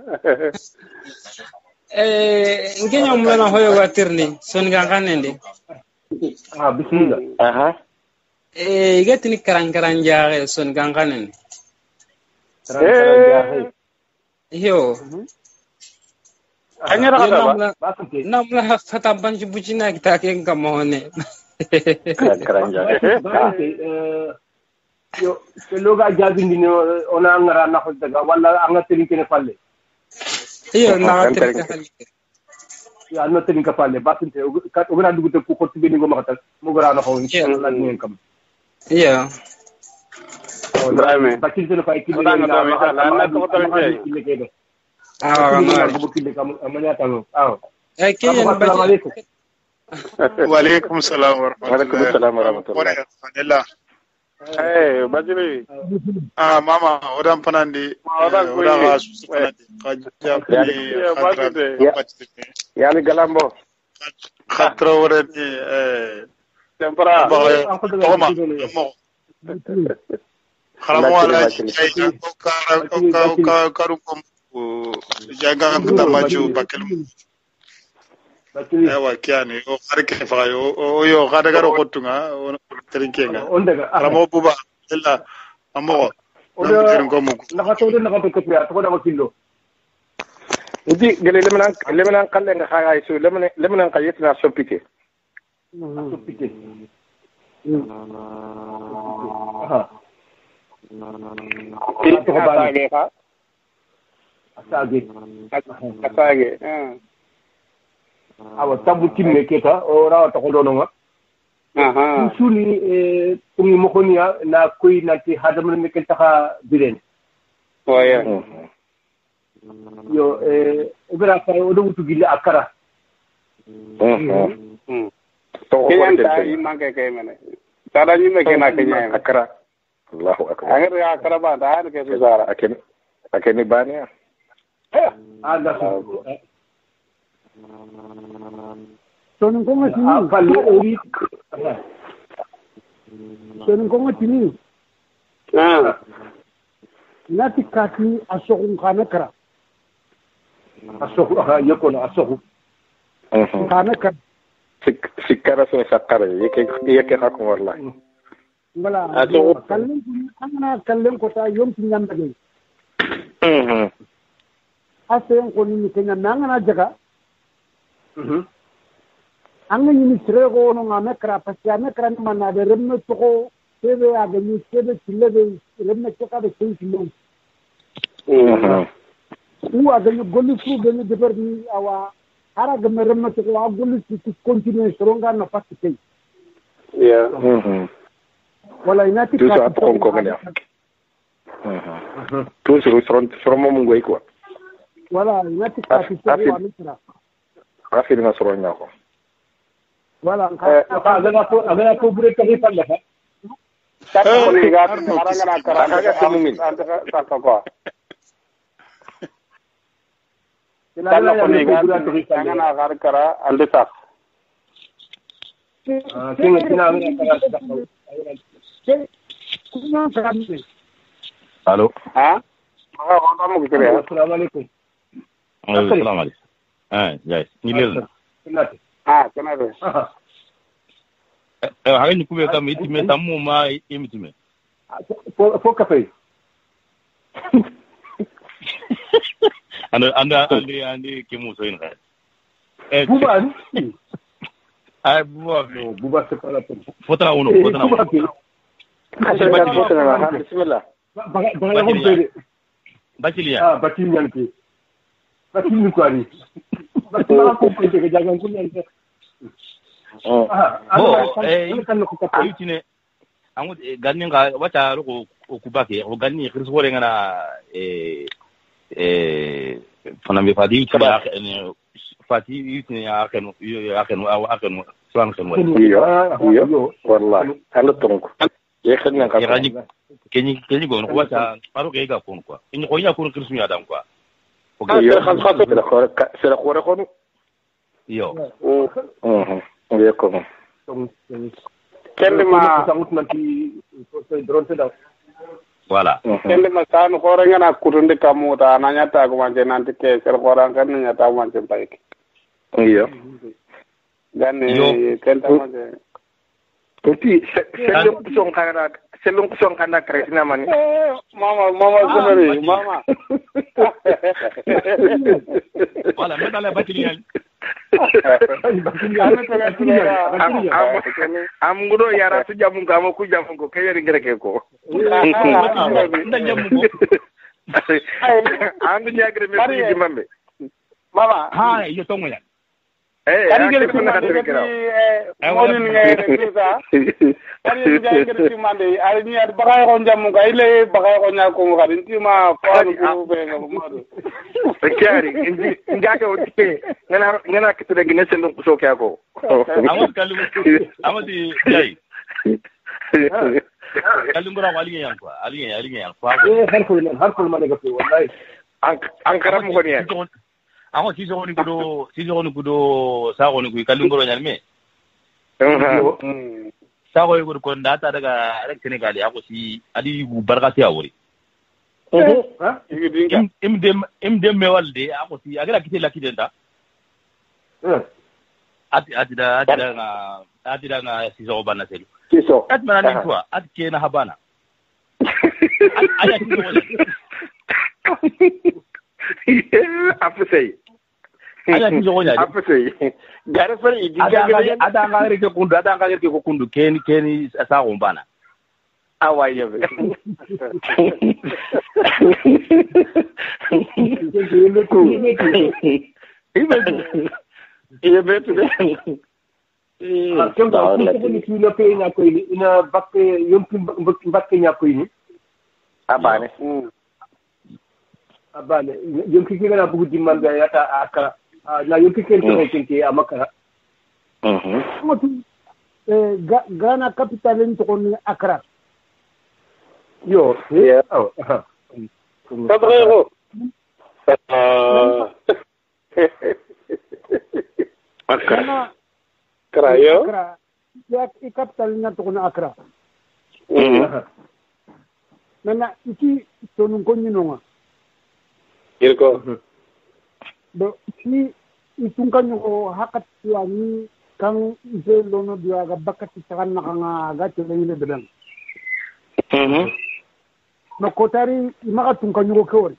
Speaker 7: Eh, ngenya mlana hoyo watirni, son ganganende.
Speaker 1: Ah, bismillah.
Speaker 5: Aha.
Speaker 7: Eh, igatini karan-karan jaare son ganganen.
Speaker 1: Karan-karan jaare.
Speaker 7: Yo.
Speaker 3: Anyara kada ba?
Speaker 7: Namla fata banji bujina kita ken kamone.
Speaker 5: Karan-karan jaare.
Speaker 1: Eh, yo, ke loga jabindi no ona ngara na ko daga wala anga teli kene falle.
Speaker 7: Yo, na teli kene.
Speaker 1: Ya no teli ka falle, basinte o gana dugu te ko ko tibini go makata mo gara na ko la ngeen kam.
Speaker 7: Iya.
Speaker 3: Drame.
Speaker 1: Bakil te no fay kile
Speaker 3: na na ko to
Speaker 1: kile.
Speaker 7: Ah,
Speaker 1: na ko kile kam amanya tano. Ah.
Speaker 7: Eh, kiyen ba.
Speaker 9: Wa alaikum salam wa rahmatullahi.
Speaker 5: Wa alaikum salam wa rahmatullahi.
Speaker 9: Alhamdulillah.
Speaker 3: Eh, bajili.
Speaker 9: Ah, mama, odan panandi.
Speaker 3: Odan ko
Speaker 9: odan asu panandi. Kajja
Speaker 5: ni. Ya ni galambo.
Speaker 9: Khatra wala ni eh
Speaker 3: tempera.
Speaker 9: Toma. Kharamu ala chai ko kara ko ka karu ko jaga tamaju bakel. Ewa kiani o harke fa yo o yo kada garo kotunga o trinkenga. Kharamu buba illa amo.
Speaker 1: Oda na to na ko ko ya to da kilo.
Speaker 5: Ndi gele lemnan lemnan kalle nga xaay su lemnan lemnan ka yetna sopite.
Speaker 1: Sopite. Aha.
Speaker 5: Ti to ba ni ka.
Speaker 1: Asage.
Speaker 3: Asage.
Speaker 1: Awa tabu timme keta o rawa to ko do no nga.
Speaker 3: aha
Speaker 1: suni e kumi mokonia na koy nanti hadam ne ken taxa bilen
Speaker 3: oya
Speaker 1: yo e ibra fa o do wutu gilli akara
Speaker 3: mhm to kenyan ta imanke ke mene tada ni me kena kenya
Speaker 10: akara Allahu akbar
Speaker 3: agar ya akara ba da ke suzara
Speaker 10: aken aken bania
Speaker 1: ala
Speaker 8: Sono come ti
Speaker 1: ah fallo ori
Speaker 8: sono come ti
Speaker 3: ah
Speaker 8: nati kati asokun kana kara
Speaker 1: asoku ha yoko na asoku
Speaker 8: kana kara
Speaker 10: sik sikara so sakara yake yake hakku wallahi
Speaker 8: wala
Speaker 3: Aso-
Speaker 8: kallon ana kallon ko ta yom tin nyamba de
Speaker 10: mhm
Speaker 8: asen ko ni kenya nangana jaga
Speaker 1: mhm
Speaker 8: anga ni srego no ngame kra pasya me kra ni mana de remno to sebe aga ni sebe tille de remno chaka de tin
Speaker 10: mhm
Speaker 8: u aga ni golli fu de ni deber ni awa ara ga me remno to wa golli ci continue stronga no patti kay
Speaker 3: ya
Speaker 10: mhm
Speaker 8: wala inati
Speaker 10: tu sa to ko ngene mhm tu su ron ron mo ngoy ko
Speaker 8: wala inati ka ci sebe wa mitra
Speaker 10: afir na soro nyako
Speaker 8: wala
Speaker 1: eh aga ko aga ko bure ka fa la
Speaker 3: tak ko ni ga aranga na kara ga simumin anta ka ka ko tan ko ni ga aranga na gar kara ande sak
Speaker 1: ah kinga kina aga kara ta
Speaker 8: kuma ka mi
Speaker 2: allo
Speaker 3: ha ma ko ta mo kire
Speaker 1: assalamu alaikum
Speaker 2: assalamu alaikum ah jais ni lel
Speaker 1: kinate
Speaker 3: ah kana de
Speaker 2: eh ha ni kube kam itime tamu ma imitime
Speaker 1: fo fo kafe
Speaker 2: anda anda andi andi kimu so in khay eh
Speaker 1: buba ni
Speaker 2: ay buba
Speaker 1: no buba se para to
Speaker 2: fotra uno fotra uno
Speaker 10: bismillah
Speaker 1: baga baga ko bede
Speaker 2: bakilia
Speaker 1: ah bakin yanke bakin ni kwani bakin ma ko ko ke jagan ko yanke ah
Speaker 2: bo eh kan ko ka yutine amu ganni nga wata ro ko kubake o ganni khirs hore ngana eh eh fana mi fadi yutine fati yutine ya kanu ya kanu aw akanu suwan kanu
Speaker 10: iyo iyo wallahi ala tonko ye khadna ka
Speaker 2: yani kenyi kenyi go ko wata paro ke ga kon quoi ni ko nya ko kirsu ya dam quoi
Speaker 10: o ga yo khal khato la khore sera khore khonu
Speaker 2: yo
Speaker 10: mhm ye ko
Speaker 3: kende ma
Speaker 1: sangut nanti so drone se da
Speaker 2: voilà
Speaker 3: kende ma tan khore ngana kutunde kamuta nanya ta ko manje nanti ke ser khore kan nanya ta manje baik
Speaker 10: iyo
Speaker 3: ganne kenta manje
Speaker 5: Kuti selung kusong kana selung kusong kana kresna mani.
Speaker 3: Mama mama sunari mama.
Speaker 2: Wala mena la batilian.
Speaker 5: Am ngudo yara su jamu ngamo ku jamu ko kayeri ngereke ko.
Speaker 2: Nda jamu ko.
Speaker 5: Andu nyagre me ku jimambe.
Speaker 3: Mama
Speaker 2: ha yo tongo ya.
Speaker 5: Eh,
Speaker 3: kan ngel ko na dere kira. Eh, woni ngere kisa. Ari ngai ngere ti mande, ari ni ad bagay ko jamu ga ile bagay ko nya ko ga dinti ma fa ko be ga modu.
Speaker 5: Bekari, indi ngaka o tike. Ngana ngana kitule gine sendo so kya ko.
Speaker 2: Awas kalu. Amati jai. Kalu ngora wali yang ko. Ali yang ali yang.
Speaker 1: Eh, har ko har ko ma daga ko wallahi.
Speaker 5: An an karam ko ni.
Speaker 2: Ako si so ni kudo si so ni kudo sa ko ni ku kalungoro nyalme
Speaker 5: Mhm.
Speaker 2: sa ko yugo ko ndata daga rek Senegal ako si ali gu barkati awori
Speaker 1: Eh, ha?
Speaker 2: im im dem im dem me walde ako si agara kite la kite nda
Speaker 1: Eh.
Speaker 2: ati ati da ati da na ati da na si so bana selu
Speaker 10: kiso
Speaker 2: at mana ni kwa at ke na habana aya ki wala
Speaker 5: Afusei.
Speaker 2: aya ki wala
Speaker 5: Afusei.
Speaker 10: gara fere idi
Speaker 2: ada
Speaker 10: gaga
Speaker 2: ada ngare ke kundu ada ngare ke kundu ken ken sa ko bana
Speaker 10: awaye be
Speaker 1: Ibe
Speaker 10: iye betu de
Speaker 1: ken ko ko ni ki no pe na ko ni ina bakke yompi bakke nya ko ni
Speaker 10: abane
Speaker 1: abane yompi ki na bugu dimman ga yata akara na yompi ken to ken ke amakara
Speaker 10: mhm
Speaker 8: eh Ghana capital ni to ni Accra
Speaker 1: yo
Speaker 10: yeah
Speaker 1: oh
Speaker 3: Padrero ah
Speaker 8: Accra
Speaker 3: Accra yo
Speaker 8: Accra ya capital ni to ni Accra
Speaker 10: mhm
Speaker 8: nana iki to nun ko ni no
Speaker 3: Irko
Speaker 8: do si itungan ko hakat ya ni kan ise lono dia ga bakati sakan nakanga ga tele ni bedan
Speaker 10: mhm
Speaker 8: no kotari imaka tunkan ko kewori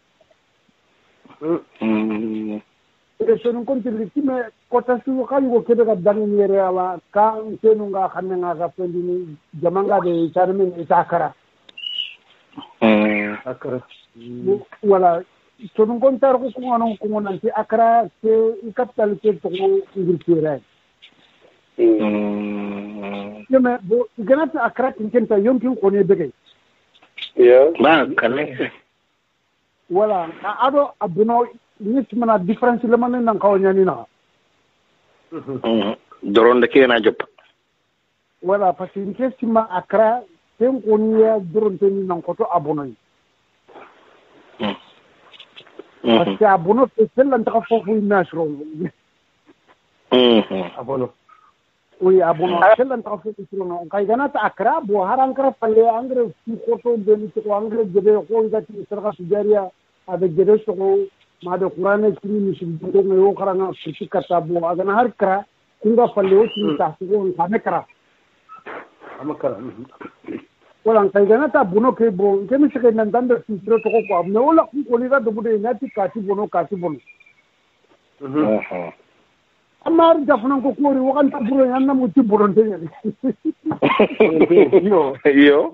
Speaker 10: mhm
Speaker 8: e so non konti time kota su ka yugo kebe ga dan ni re ala kan senu nga xamne nga ga fendi ni jamanga de charme ni takara
Speaker 10: mhm
Speaker 1: akara
Speaker 8: wala so non kontar ko ko non ko non ci Accra c'est i capital ke to ngir tire
Speaker 10: mhm
Speaker 8: yeme bo ganata Accra tinken ta yonkin ko ne begay
Speaker 3: yeah
Speaker 10: ba kale
Speaker 8: wala ado abuno ni mana difference le man nan kaw nyani na
Speaker 10: mhm doron de kena jop
Speaker 8: wala parce que ni sima Accra ten ko ni ya doron ten nan ko to abuno
Speaker 10: mhm
Speaker 8: parce que abuno te selan ta fofu nasro
Speaker 10: mhm
Speaker 1: abono
Speaker 8: oui abuno selan ta fofu nasro kay ganata Accra bo harankara palle angre ko to ben to angre jebe ko ngati sarga sujaria ada jede so ma da qur'ana kini misin do ngayo karanga fiti kata bo agana har kra kunga palle o tin ta ko ngame kra
Speaker 1: amakara
Speaker 8: wala kay ganata buno ke bo ke mi se nan danda sitro to ko amne wala ku ko liga do bude nati kati bono kati bono
Speaker 10: mhm
Speaker 8: amar jafnan ko ko ri wakan ta buro yan na muti boron te
Speaker 1: yo
Speaker 10: yo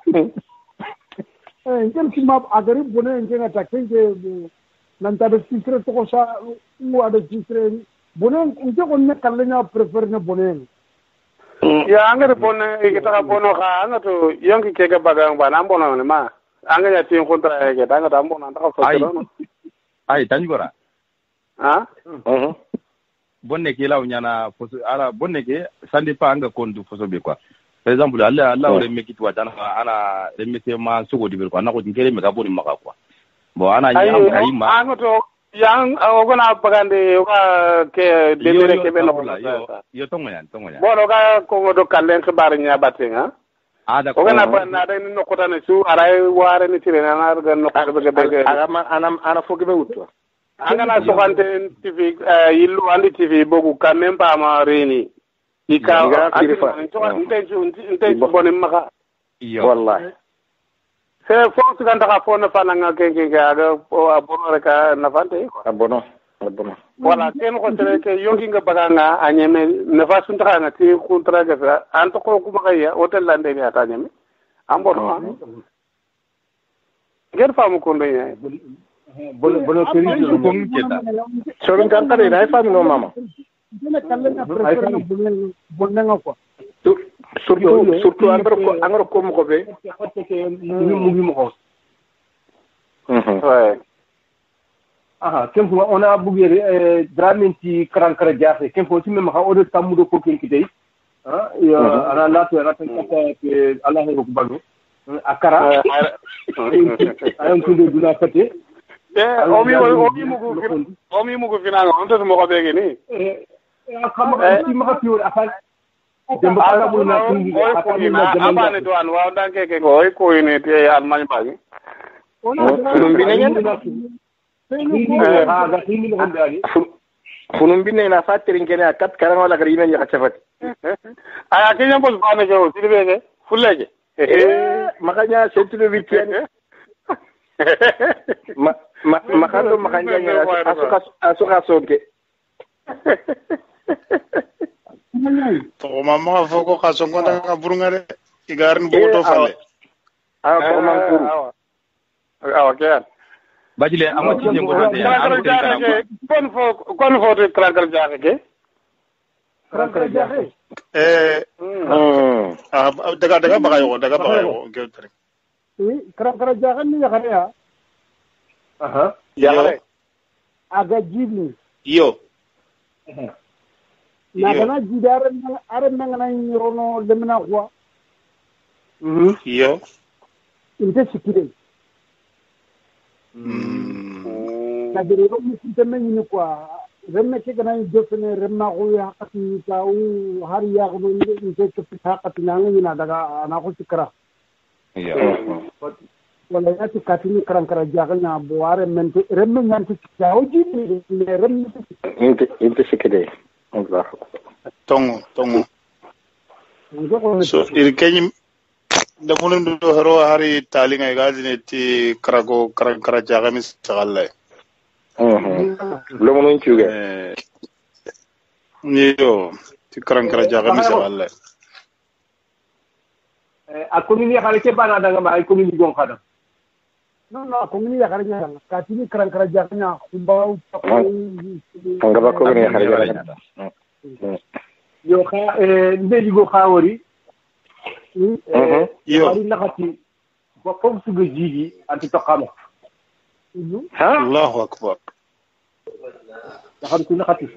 Speaker 8: eh ngel ki map agari bono ngena ta kenje nan ta be sitro to ko sa u ada sitro bono nje ko ne kallenya prefer ne bono
Speaker 3: ya angere bonne ke ta bono ka anga to yonki ke ga bagang ba nan bono ne ma anga ya tin kontra ke ta anga ta bono ta ko
Speaker 2: ai
Speaker 3: no
Speaker 2: ai tanjura
Speaker 3: ha
Speaker 10: mhm
Speaker 2: bonne ke law nyana foso ala bonne ke sande pa anga kondu foso be quoi par exemple alla alla ore mekiti wa dana ana remete ma sugo di be quoi na ko ngere me ga boni maka quoi bo ana nyam kai ma
Speaker 3: anga to yang ogona bagande oga ke demire ke be no
Speaker 2: yo tongo yan tongo yan
Speaker 3: bono ga ko do kallen khibar nya batenga
Speaker 2: ada
Speaker 3: ko na ba na da no kota ne su aray ware ni tire na ga no ko be be
Speaker 10: aga ma ana ana fogi be wutto
Speaker 3: anga na so kante tv yilu andi tv bogu kanem pa ma reni ika nte nte boni maka
Speaker 10: wallahi
Speaker 3: se fo su kan ta fo na fana nga ke ke ga abono reka na fante ko
Speaker 10: abono abono
Speaker 3: wala ken ko tere ke yongi nga baganga anyeme ne fa sun ta na ti kuntra ga an to ko kuma kayya hotel lande ni ata nyeme ambono ger famu ko ndey
Speaker 1: bono bono keri
Speaker 2: ko ngeta
Speaker 10: so bin kan tare dai famu no mama
Speaker 8: dina kallenya prefer ne bono bono nga ko
Speaker 10: surtout surtout angro ko angro ko mo ko be
Speaker 1: mu ngi mo ko
Speaker 10: mhm
Speaker 3: ouais
Speaker 1: aha kempo on a bugere dramenti krankara jafe kempo timme ma odo tamudo ko ken kitay ah ya ana lato ana tan kata ke allah he ko bagu akara ayon tundo duna fate
Speaker 3: eh omi omi mugo omi mugo final on to mo ko be ni
Speaker 1: eh kama ti ma ko tiwol afal demba kala bu na tundi
Speaker 3: akami na abane do an wa dan ke ke ko ko ni te almany bagi
Speaker 10: funum bi ne
Speaker 1: ha ga tindi ko ndali
Speaker 10: funum bi ne na fatiri ngene akat karan wala gar yimen ya chafati
Speaker 3: aya ke nyambo bane ko tilbege fullege
Speaker 10: eh makanya sentulo weekend ma ma makando makanya ya asuka asuka sonke
Speaker 9: to mama foko ka songo na burunga de igarn boto fale
Speaker 10: ah ko man kuru
Speaker 3: ah okay
Speaker 2: bajile amati jengo de ana
Speaker 3: kon fo kon fo de kragal jaake ke
Speaker 8: kran kran jaxe
Speaker 9: eh ah daga daga baga yo daga baga yo ngeutare
Speaker 8: oui kran kran jaxe ni yaxare ya
Speaker 1: aha
Speaker 9: yaxare
Speaker 8: aga jibni
Speaker 9: yo
Speaker 8: nagana jide are are mengana ñorono lemina quoi
Speaker 9: yo
Speaker 8: inte sikide c'est-à-dire ko musinte meñini quoi remme ke gana jofene remma ko yakati taw har ya ko inte ko hakati nanga ni daga ana ko sikra
Speaker 10: ya
Speaker 8: wala yati katini kran kara jagna bo are mente remme nyanti taw jidi ne remme
Speaker 10: inte inte sikide Allah
Speaker 9: tongo tongo so il kenyim da munum do hero hari tali ngay gazine ti karago kara kara jagami sagalla
Speaker 10: lo munun ciuge
Speaker 9: ni yo ti kara kara jagami sagalla
Speaker 1: a komini xale ke bana daga ma ay komini gon xada
Speaker 8: non non komini ya xarnya danga katini kran kara jagna kumbaw
Speaker 10: nga ba ko ni xari jagna
Speaker 1: yo xa eh ndeli go xawori
Speaker 9: yo
Speaker 1: ari nakati ba fom suga jigi anti tokama
Speaker 9: ha Allahu akbar
Speaker 1: daxam ku nakati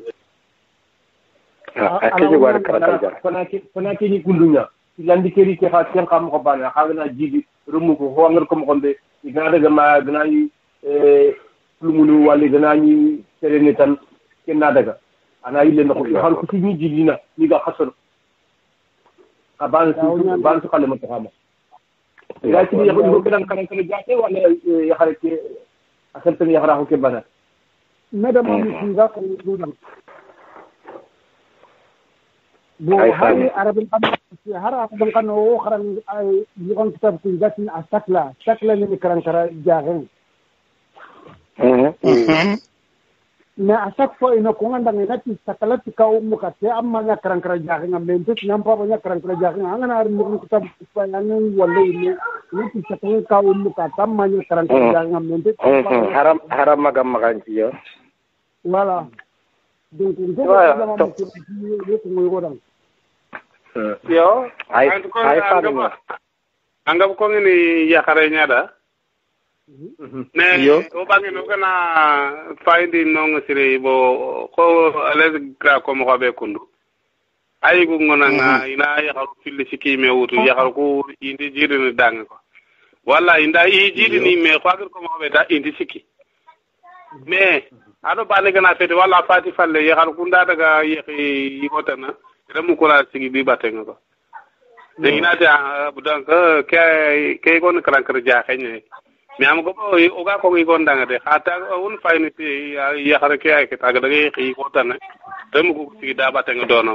Speaker 10: ah akini war kara kara
Speaker 1: fanaki fanaki ni kundunya landi keri ke fa ken xam ko bana xagna jigi rumu ko ho ngar ko mo xombe igana daga ma gana ni eh lumunu wali gana ni serene tan ken na daga ana yille ndako xam ko ci ni jigi na ni ga xassal aban su ban su kale mo xama ya ci ya ko kan kan kan jaate wala ya xare ke asan tan ya xara ko ke bana
Speaker 8: madam am ci ga ko du dal bo hari arabin kan har arabin kan o xaran ay yon kitab ku gatin asakla sakla ni karan kara jagen na asak fo ino ko nganda ngi nati sakala ti kaw mu ka te amma nya karan kara jagen am mente nam pa nya karan kara jagen angana ar mu kitab pa yang walle ni ni sakala kaw mu ka tamma nya karan kara jagen am mente
Speaker 10: haram haram magam magan ci yo
Speaker 8: wala donc ndo dama mo ci ko ngoy godam
Speaker 3: yo
Speaker 10: ay ay
Speaker 3: fami angam ko ngini yakare nyada ne o bangi no kana faydi no ngasire bo ko les gra ko mo be kundu ay gu ngona nga ina yakaru fil siki me wutu yakaru ko indi jirina dang ko walla inda yi jirini me ko agir ko mo be da indi siki me ado bane gana fete walla fati falle yakaru kunda daga yeki yimotana remu ko la sigi bi batenga ko de ina ta budan ko ke ke gon kran kar ja xene mi am ko o ga ko ngi gon danga de xata un fayni ti ya xara ke ay ke tag da ngay xi ko tan remu ko sigi da batenga dono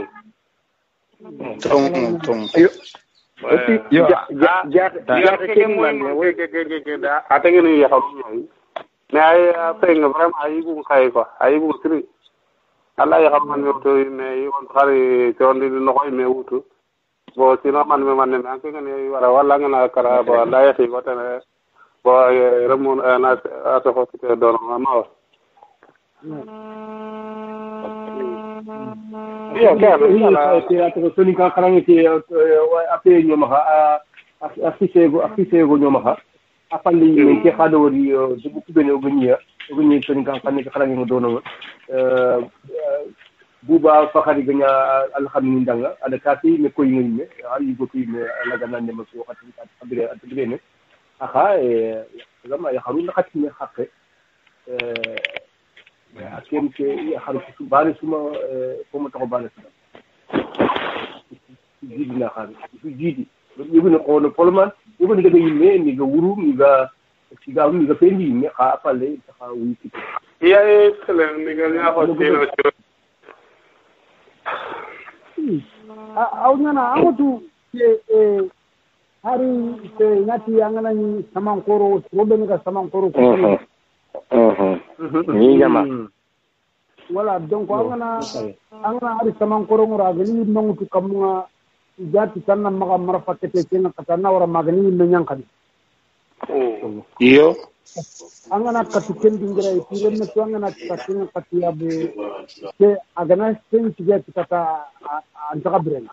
Speaker 9: tong tong
Speaker 10: yo yo ja ja
Speaker 3: ja ke man we ke ke ke da atenga ni ya xaru me ay penga vraiment ay gu xay ko ay gu tri Allah ya xam man to me yon xari tondi no koy me wutu bo sino man me man me an ko ngene wara wala ngana kara bo Allah ya fi ko tan bo remun na ato ko te do no ma wa
Speaker 1: yo ka ala te ato soni ka karangi te ape nyoma ha afise go afise go nyoma ha apandi ni ke khado wori de bu bene go nya go nya soni ka karangi ka karangi go do no buba fakhari ganya alhamdulillah danga ada kati me koy ngi me ali go koy me la gana ne ma ko khati abire abire ne akha e lama ya haruna khati me khakke e akem ke ya haru su bale suma ko mo to bale suma jidi na khari su jidi yugo ne ko no polman yugo ne ga yimme ni ga wuru ni ga ci ga ni ga fendi me kha apale kha wi ci
Speaker 3: ya e tele ni ga nya ko ci no
Speaker 8: au nyana amatu ke hari ke nati angana ni saman koro robe ni ka saman koro ko
Speaker 10: ni jama
Speaker 8: wala donc angana angana hari saman koro ngora gani mangutu kamunga jati tanna maga marfa kete kenga katana wara magani ni menyan kadi
Speaker 9: iyo
Speaker 8: angana katu kendi ngira itire metu angana katu katu ya bu ke agana sen tiga kata antaka brena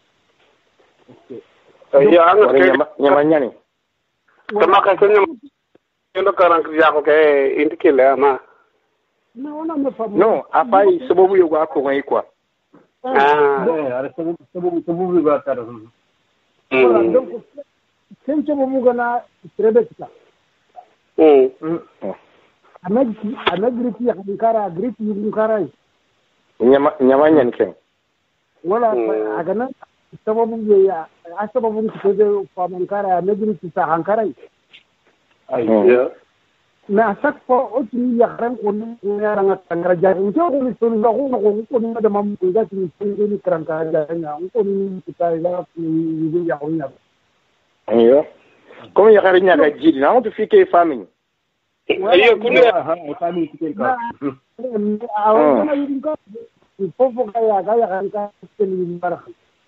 Speaker 3: ya anga
Speaker 10: nyamanya ni
Speaker 3: sama ka sen ndo karang ya ko ke indikile ama
Speaker 8: no ona me famu
Speaker 10: no apai sababu yo ga ko ngai kwa
Speaker 3: ah
Speaker 1: ara sababu sababu sababu ba tara
Speaker 8: wala donc sen sababu gana trebeka
Speaker 3: mm
Speaker 8: anagri anagri ya kankara agri yunkara
Speaker 10: nyama nyamanya ni ken
Speaker 8: wala agana sababu ya sababu kitoje kwa mankara anagri sa hankara
Speaker 3: ayo
Speaker 8: na chaque fois o tini ya ran ko ni ya ran tangara ja nto ko ni sonu ko ko ko ni da mam ko da ni ni kranka ja nya ko ni ta la ni ya o nya
Speaker 10: iyo comme ya karinya ga jidi na on fike famille
Speaker 3: ayo kuni
Speaker 1: ha famille kike ka
Speaker 8: awo na yidin ko fofo ga ya ga ya kan ka ni bara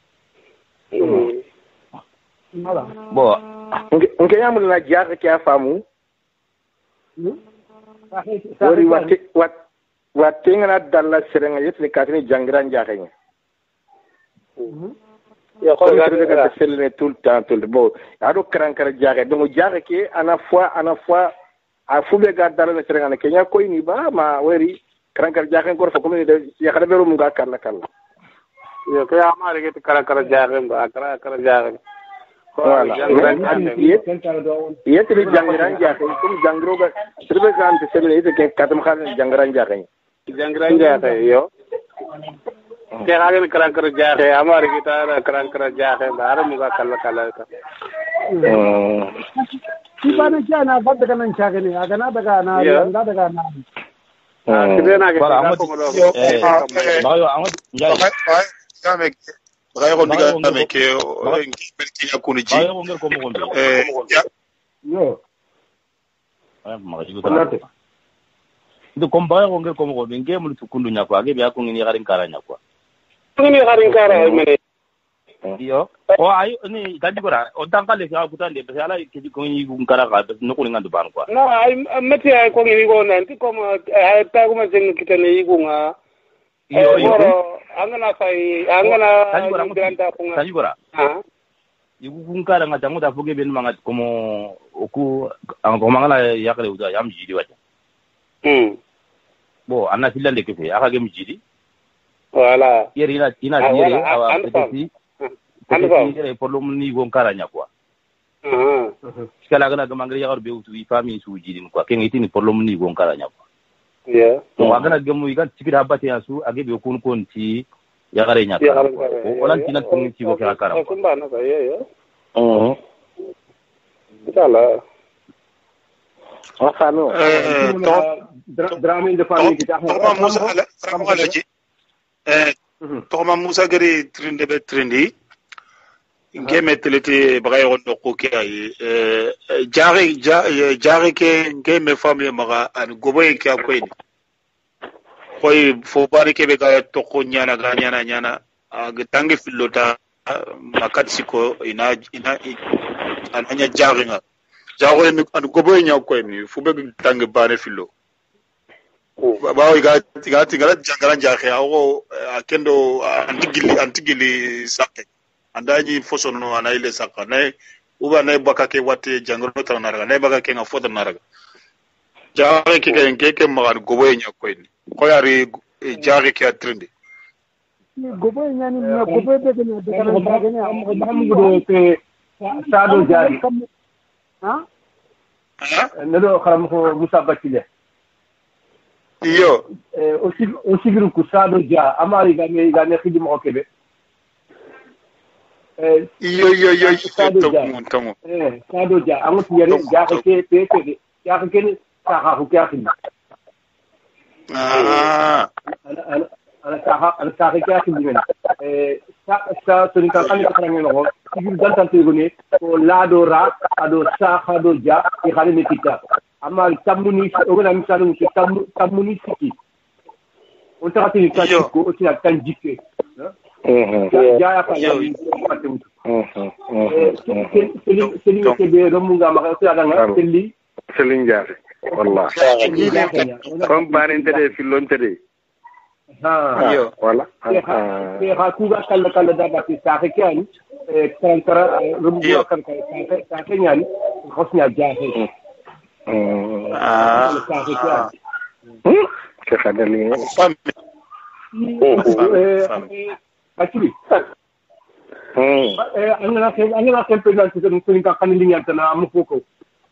Speaker 10: mala bo nke yamu na jaga kya famu wari wati wat wati ngana dalla serenga yetni katini jangiran jaxeñe
Speaker 3: ya ko ga
Speaker 10: ga selne tout le temps tout le bon ado krankara jaxe donc jaxe ke ana fois ana fois a fube ga dalla serenga ne kenya koy ni ba ma wari krankara jaxe ko fa comme de ya xada beru mu ga kala kala
Speaker 3: yo ke amare ke krankara jaxe ba krankara jaxe
Speaker 10: voilà yetri jangiran jaxe comme jangro ga sirbe kan te selne ite ke katam xal jangiran jaxe
Speaker 3: jangiran jaxe yo ke hagen krankara jaxe amare ke ta krankara jaxe ba ara mu ga kala kala ka
Speaker 8: si bana jana badda kan chage ne agana daga na yanda daga na
Speaker 3: ah kibena ke
Speaker 2: Voilà,
Speaker 3: ko mo do
Speaker 2: eh bayo amad njay
Speaker 9: kame bagay ko diga kame ke ngi belki yakuni ji
Speaker 2: bayo ngel ko mo gonde
Speaker 9: eh
Speaker 1: yo
Speaker 2: ay ma jigo tan do kom bayo ngel ko mo gonde ngem lu tukundu nyako age be akon ni garin kara nyako
Speaker 3: ngini garin kara mene
Speaker 2: iyo o ayo ni tadi gora o tankale ka kutande be ala ke ko ni gun kara ka no ko ngandu ban kwa
Speaker 3: no ay meti ay ko ngi go nan ti ko ay ta ko ma jeng kitane yigunga iyo iyo angana fay angana granda ko
Speaker 2: tadi gora
Speaker 3: ah
Speaker 2: yigu gun kara ngata ngoda foge ben mangat ko mo oku an ko mangala yakale uda yam jidi wacha
Speaker 3: hmm
Speaker 2: bo anna filande ke fe aka gem jidi
Speaker 3: wala
Speaker 2: yeri ina ina yeri awa petiti petiti por lo ni gon karanya quoi
Speaker 3: ah
Speaker 2: skala gana ga mangri yagar be utu fami su jidin quoi ken itini por lo ni gon karanya quoi
Speaker 3: yeah
Speaker 2: to agana gemu igan tikira habate yasu age be kun kon ti yagare nya ko olan tinat kun ti go kara kara
Speaker 3: ko mbana ba ye yo
Speaker 2: oh
Speaker 3: tala
Speaker 10: afano
Speaker 9: eh
Speaker 1: drame de famille kita
Speaker 9: toma musa ala toma laji eh toma musa gari trinde be trindi ngeme telete bagay on ko ke ay eh jari jari ke ngeme famille maga an goboy ke akoy koy fo bari ke be ga to ko nyana ga nyana nyana ag tangi filota makatsi ko ina ina ananya jari nga jago en an goboy nya ko ni fu be tangi bane filo bawo ga ga tigala jangaran jaxe awo akendo antigili antigili sakke andaji fosono ana ile sakka nay uba nay bakake wate jangro tan naraga nay bakake nga foto naraga jaare ke ke ke ke magar goboy nya ko ni ko yari jaare ke atrinde
Speaker 8: goboy nya ni goboy be ke ni daga daga ni
Speaker 1: am gudo ke sado jari
Speaker 8: ha
Speaker 1: nado kharam ko musa bakile
Speaker 9: iyo
Speaker 1: eh aussi aussi gru ku sado ja amari ga me ga ne khidi mo kebe eh
Speaker 9: iyo iyo iyo to mun to mun
Speaker 1: eh sado ja amu yare ja ke pe pe ja ke ni sa ha ku kya kin
Speaker 9: ah
Speaker 1: ana ana sa ha ana sa ke kya kin ni eh sa sa to ni ka kan ko ngene ko sigil dan tan te gone ko lado ra ado sa khado ja e khali ni kita amma tamuni ogana misalu ke tam tamuni siki on ta tini ka ko o tina tan jikke
Speaker 10: mhm
Speaker 1: ja ya ka ya Seling Kebe Romunga Makasanga, Seling
Speaker 10: Seling Jare. Wallah. Comme Barin Tede, Filon Tede.
Speaker 1: Ah,
Speaker 10: voilà.
Speaker 1: Eh, Hakuga Kala Kala Dabati Sakian, Kankara, Rumbu Kanka, Sakian, Hosnia Jahe.
Speaker 10: Ah, Kakadali.
Speaker 1: Actually, I'm not saying I'm not saying that you can think of anything else than I'm Fuko.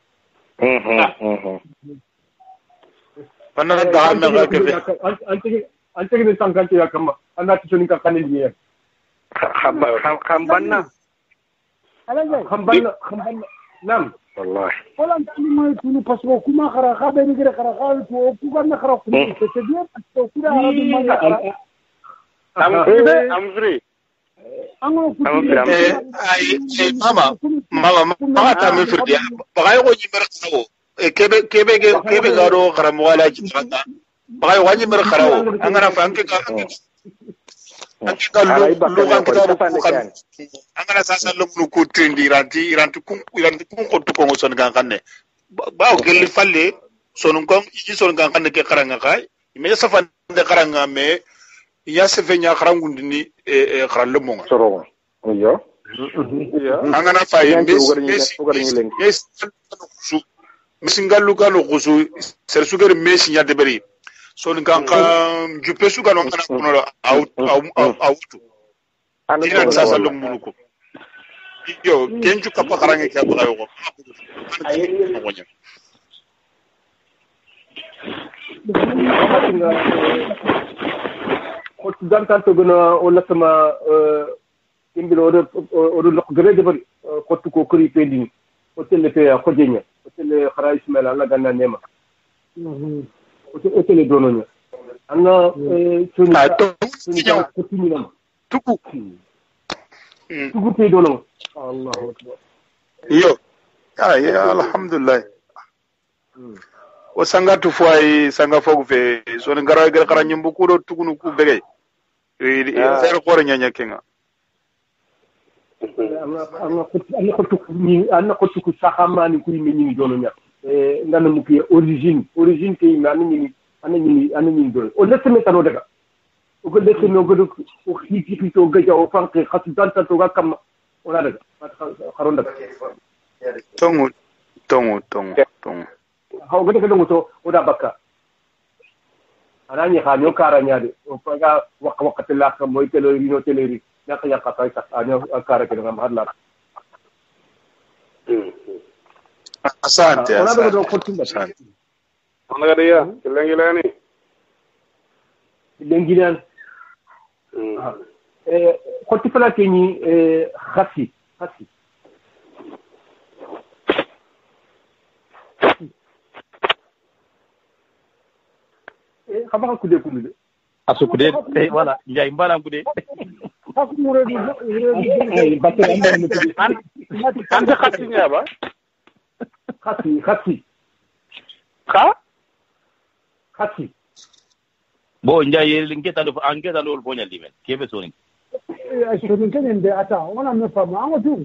Speaker 9: Another Dharma.
Speaker 1: I'm taking the San Country. I'm not saying of Canadian.
Speaker 10: Hambana.
Speaker 1: Hambana, Hambana, Nam.
Speaker 10: Wallahi.
Speaker 8: Wala ntimo tunu paso kuma khara khabe ni gere khara khal ko ku ganna khara ku se se dia to kura arabi mala
Speaker 10: am free am free
Speaker 8: ango ku
Speaker 9: ai mama mama mama ta mi free bagay ko nyimar xawo kebe kebe kebe garo khara mo wala ci tata bagay wani mer kharawo angana fa anke ka anke ka lu lu kan kita ko kan angana sasa lu lu ko trendi ranti ranti kun ranti kun ko to ko son kan kanne ba o gel falle son kon iji son kan kanne ke karanga kay me safa de karanga me ya se fenya karangundi ni e karan le monga
Speaker 10: soro yo
Speaker 9: angana fa mes mes mes misingalu kanu kusu sersuger mes nya deberi son kan kan jupe su kanu kana kuno out out ina sasa lu munuko yo kenju kapa karange ka ba yo
Speaker 1: ko dan tanto gona wala sama imbilo odo odo lok gere debari ko ko kuri pending o tele pe ko jenya o tele khara ismaila la ganna nema o tele dononya anna tuni tuni ko tuni nam tuku tuku pe dono Allahu akbar
Speaker 9: yo ay alhamdulillah o sanga tu foi sanga fogu fe so ngara gara kara nyimbu ko do tukunu ku bege e fer ko nyanya kenga
Speaker 1: ana ana ko ana ko tuku ni ana ko tuku sahamani ku ni ni dono nya e ngana mu ki origine origine ke na ni ana ni ana ni do o lesme tano daga o ko lesme no go o xiti fito gaja o fanke khatu danta to ga kam ona daga kharon daga
Speaker 9: tongu tongu tongu tongu
Speaker 1: how gede gede ngoto oda bakka anani khanyo karanya de o paga wak wakati la ka moy telo rino teleri naka ya ka ta anyo akara ke ngam hadla
Speaker 9: asante
Speaker 1: ona do ko timba
Speaker 9: asante
Speaker 3: ona gade ya lengilani
Speaker 1: lengilan eh ko tifala ke ni eh khasi khasi kama kude kude
Speaker 2: aso kude eh wala njay mbala kude
Speaker 8: ak mure di
Speaker 1: ay batel am
Speaker 10: an ande khati nyaba
Speaker 1: khati khati
Speaker 10: kha
Speaker 1: khati
Speaker 2: bo njay ngeta do angeta lol bonya limen kebe soni
Speaker 8: ay soni kenen de ata ona me fama ango tu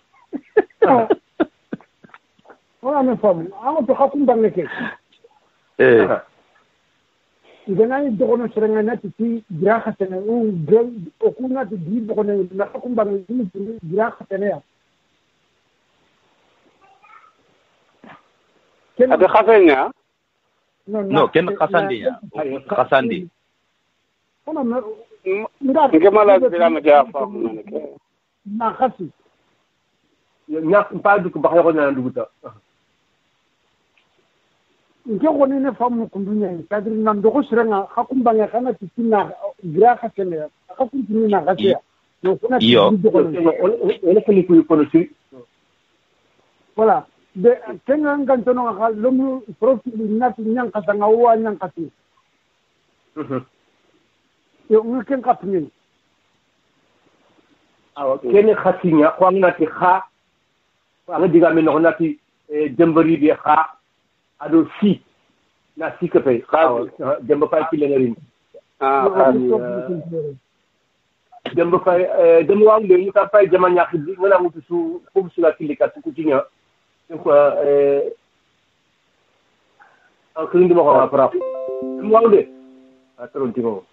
Speaker 8: ona me fama ango to khakum baneke
Speaker 2: eh
Speaker 8: igana dogono serenga nati ti graha tene u gel okuna ti di dogono na kumba ni graha tene ya
Speaker 3: ada khasenya
Speaker 2: no ken khasandi ya khasandi
Speaker 8: ona me
Speaker 3: nge mala bila me ja fa
Speaker 8: na khasi
Speaker 1: ya pa du ko ba ko na nduguta
Speaker 8: nke go ne famu kundunya kadri nam dogo sirenga hakumbanga kana titina graka tene hakunti na gasia no kuna
Speaker 2: dogo
Speaker 1: ole kali ku ko ci
Speaker 8: voilà de tenga ngantono ga lomu profil nati nyang kasanga wa nyang kati yo ngken kapni
Speaker 1: aw kene khasinya ko ngati kha nga diga men no nati dembari bi kha ado si na si ke pe kha demba pa ki lenerin
Speaker 3: ah
Speaker 1: dem ba fay dem waaw le ñu ta fay jama ñax bi ngana mutu su ko su la kilika ku ci nya quoi euh en kindi mo ko para dem waaw le atron ti mo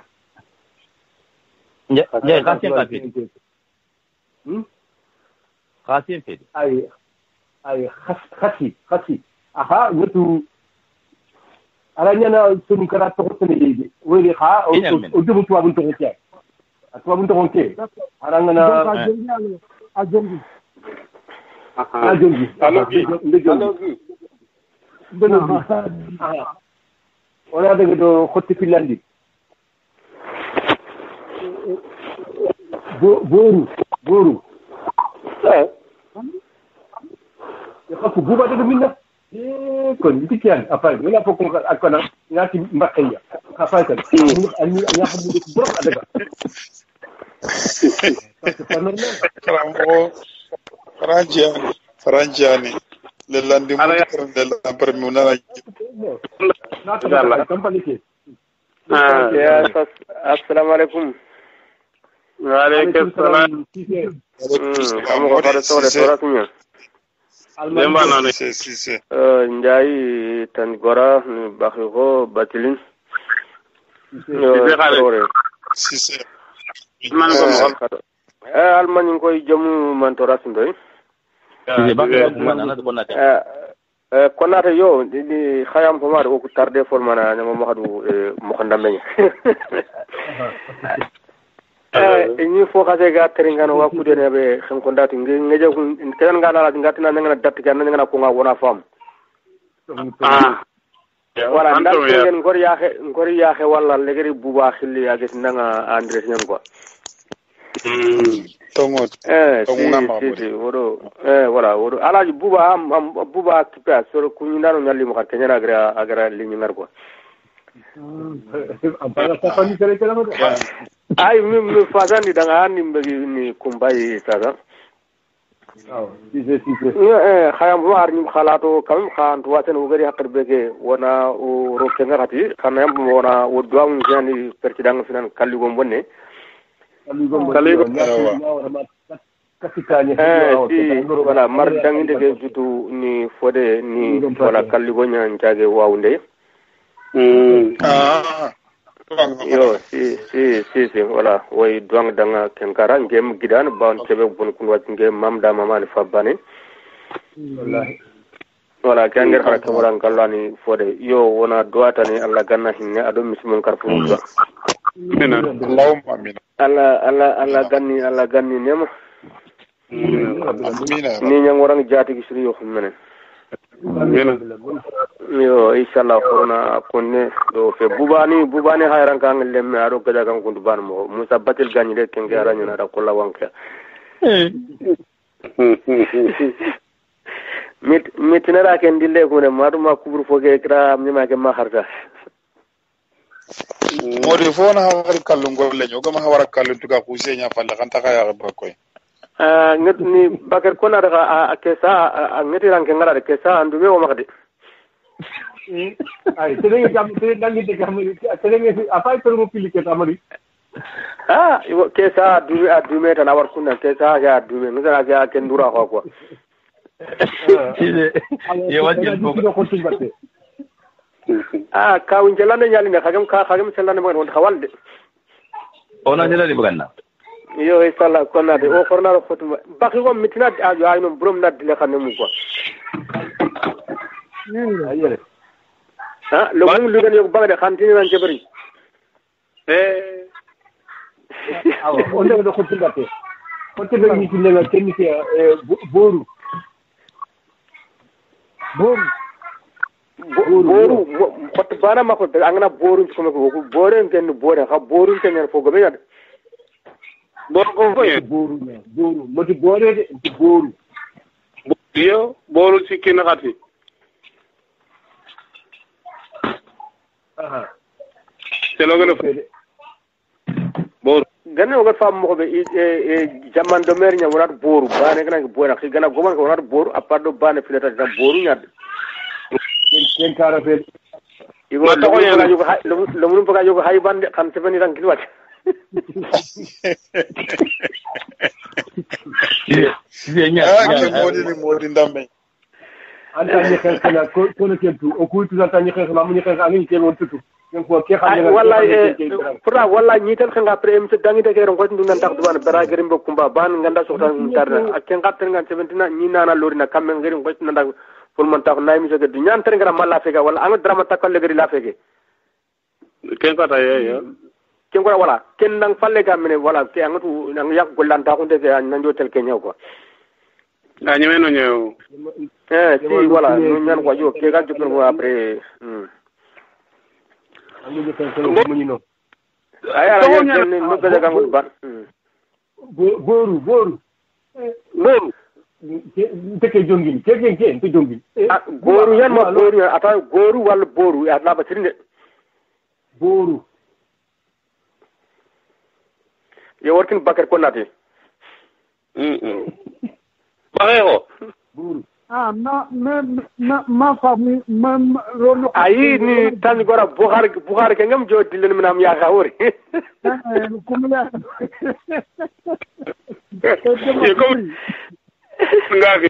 Speaker 2: ya ya kasih kasih hmm kasih fedi
Speaker 1: ay ay khasi khasi aha wutu ala nyana sunu kara to ko ne yi weli kha o o dubu tuwa buntu ko ci tuwa buntu ko ci ara ngana
Speaker 8: ajongi
Speaker 1: ajongi
Speaker 3: alogi
Speaker 1: alogi alogi ona daga do xotti filandi boru boru eh ya ko buba daga minna eh kon dikian apa wala pokon akona ngati mbakaya apa kan ani ya xam ni bro daga
Speaker 9: Karambo Frangiani Frangiani lellandi mo della per mi una
Speaker 1: la compagnie che
Speaker 10: ah ya assalamu alaikum
Speaker 3: wa alaikum salam
Speaker 10: kamu ko fara sore tora kunya
Speaker 3: Demba nane
Speaker 9: si si si
Speaker 10: eh njay tan gora baxiko batilin
Speaker 9: si si
Speaker 3: man ko mo
Speaker 10: eh almani koy jamu man to rasindo
Speaker 2: eh ba ko man na ko na
Speaker 10: eh eh konata yo di khayam ko ma ko tardé formana nyama mo hadu mo xandambe eh ni fo xase ga teringano wa kudene be xam ko ndati ngeje ko kenen ngana la ngatina ngana datti kan ngana ko nga wona fam
Speaker 3: ah
Speaker 10: wala ndal ngeen ngor yaaxe ngor yaaxe wala legeri buba xilli ya gis nga andres ñan quoi
Speaker 9: tongo
Speaker 10: eh si si wodo eh wala wodo alaji buba am buba kipa soro ku ñu ndano ñalli mo xat kenyana agra agra li ñu ngar quoi
Speaker 1: ampara sa fani tere tere mo
Speaker 10: ay mi mi fazani danga ni mbegi ni kumbai sasa
Speaker 1: aw si si si
Speaker 10: eh khayam war ni khalato kam khan to wasen o gari hakar beke wona o roke ngati kanam wona o doam jani percidang finan kalli gom bonne
Speaker 1: kalli gom kasikanya
Speaker 10: eh wala mar danginde ke jutu ni fode ni wala kalli gonya njage wawnde
Speaker 9: mm ah
Speaker 10: yo si si si si wala way duang danga kenkara ngem gidan baon tebe bon kun wat ngem mamda mamani fabane
Speaker 1: wallahi
Speaker 10: wala kanger hara kamuran kallani fode yo wona doata ni alla ganna hinne ado mismon karfu do
Speaker 9: mina allahumma amin
Speaker 10: alla alla alla ganni alla ganni nema
Speaker 9: amina
Speaker 10: ni nyang orang jati gisri yo xumene yo inshallah corona konne do fe bubani bubani hayran kan lemme ado gada kan kundu ban mo musa batil gani de ken gara nyuna da kolla wanka mit mit nara ken dille ko ne maduma kubur foge kra mi ma ke ma harta
Speaker 9: modi fona hawar kallum golle nyoga ma hawar kallum tuga ku senya falla kan ta kaya ba koy
Speaker 10: ah ngat ni bakar kona daga akesa ngati ran ken ngara de kesa andu me o makade
Speaker 1: ay tene ngam tene dangi de kamari tene ngi afay per mo pili ke tamari
Speaker 10: ah kesa du adu me tan awar kunna kesa ga adu me ngara ga ken dura ko ko
Speaker 2: ye wajil ko
Speaker 10: ah kawun jalane nyali ne khagam ka khagam selane mo won khawalde
Speaker 2: ona jela di buganna
Speaker 10: yo inshallah konna de o korna ro fotu bakki ko mitina ajo ay non brom nad le xamne mu ko
Speaker 1: ayere
Speaker 10: ah lo mu lu gën yo bagade xantini nan ci bari
Speaker 3: eh
Speaker 1: aw on de ko tilbate ko te be ni ci le ken ci boru boru
Speaker 10: boru pot bana mako angana boru ci ko ko boru ken boru ha boru ken fo go be yad
Speaker 3: boru ko foye
Speaker 1: boru ne boru mo di boru de boru
Speaker 3: yo boru ci kin xati
Speaker 1: aha
Speaker 3: te lo gëna fede boru
Speaker 10: ganne o ga fam mo be e jamman do mer nya wonat boru bane kana boru xi gana goman ko wonat boru apardo bane filata da boru nyad
Speaker 1: ken kara fede
Speaker 10: igo to ko yela yugo lo mun faga yugo hay bande xam se bani tan kilwat
Speaker 9: modi ni modi ndambe
Speaker 1: antani xexna ko ko ne kentu o ko tu antani xexna mu ni xex angi ke won tutu ko ke xam
Speaker 10: wallahi pura wallahi ni tan nga après monsieur dangi de ke ron ko ndu nan tax duwan bara gerim bo kumba ban nganda soxta tarna ak ken gatter nga seventina ni nana lorina kam ngerim ko nan tax pour man tax nay monsieur de ñaan tan nga mala fega wala ang drama takal le gari la fege
Speaker 3: ken ko ta ye
Speaker 10: ken ko wala ken nang falle ga mene wala ke angatu nang yak gollan ta ko de nan do tel ke ñew ko
Speaker 3: na ñeme no ñew
Speaker 10: eh si wala ñu ñaan ko yo ke ga jukul ko après hmm
Speaker 1: angi ko ko mu ñu no
Speaker 10: ay ala ñen no ga ga ngul ban
Speaker 1: boru boru
Speaker 10: boru
Speaker 1: teke jongin ke ke ke te jongin
Speaker 10: boru yan ma boru ata boru wala boru ya la ba tirinde
Speaker 1: boru
Speaker 10: yo workin bakar ko nati
Speaker 3: mm mm barero
Speaker 1: boru
Speaker 8: ah ma ma ma ma fami ma rono
Speaker 10: ayi ni tan gora bukhar bukhar ke ngam jodi len minam ya khawri
Speaker 8: kumla
Speaker 3: ye ko ngabi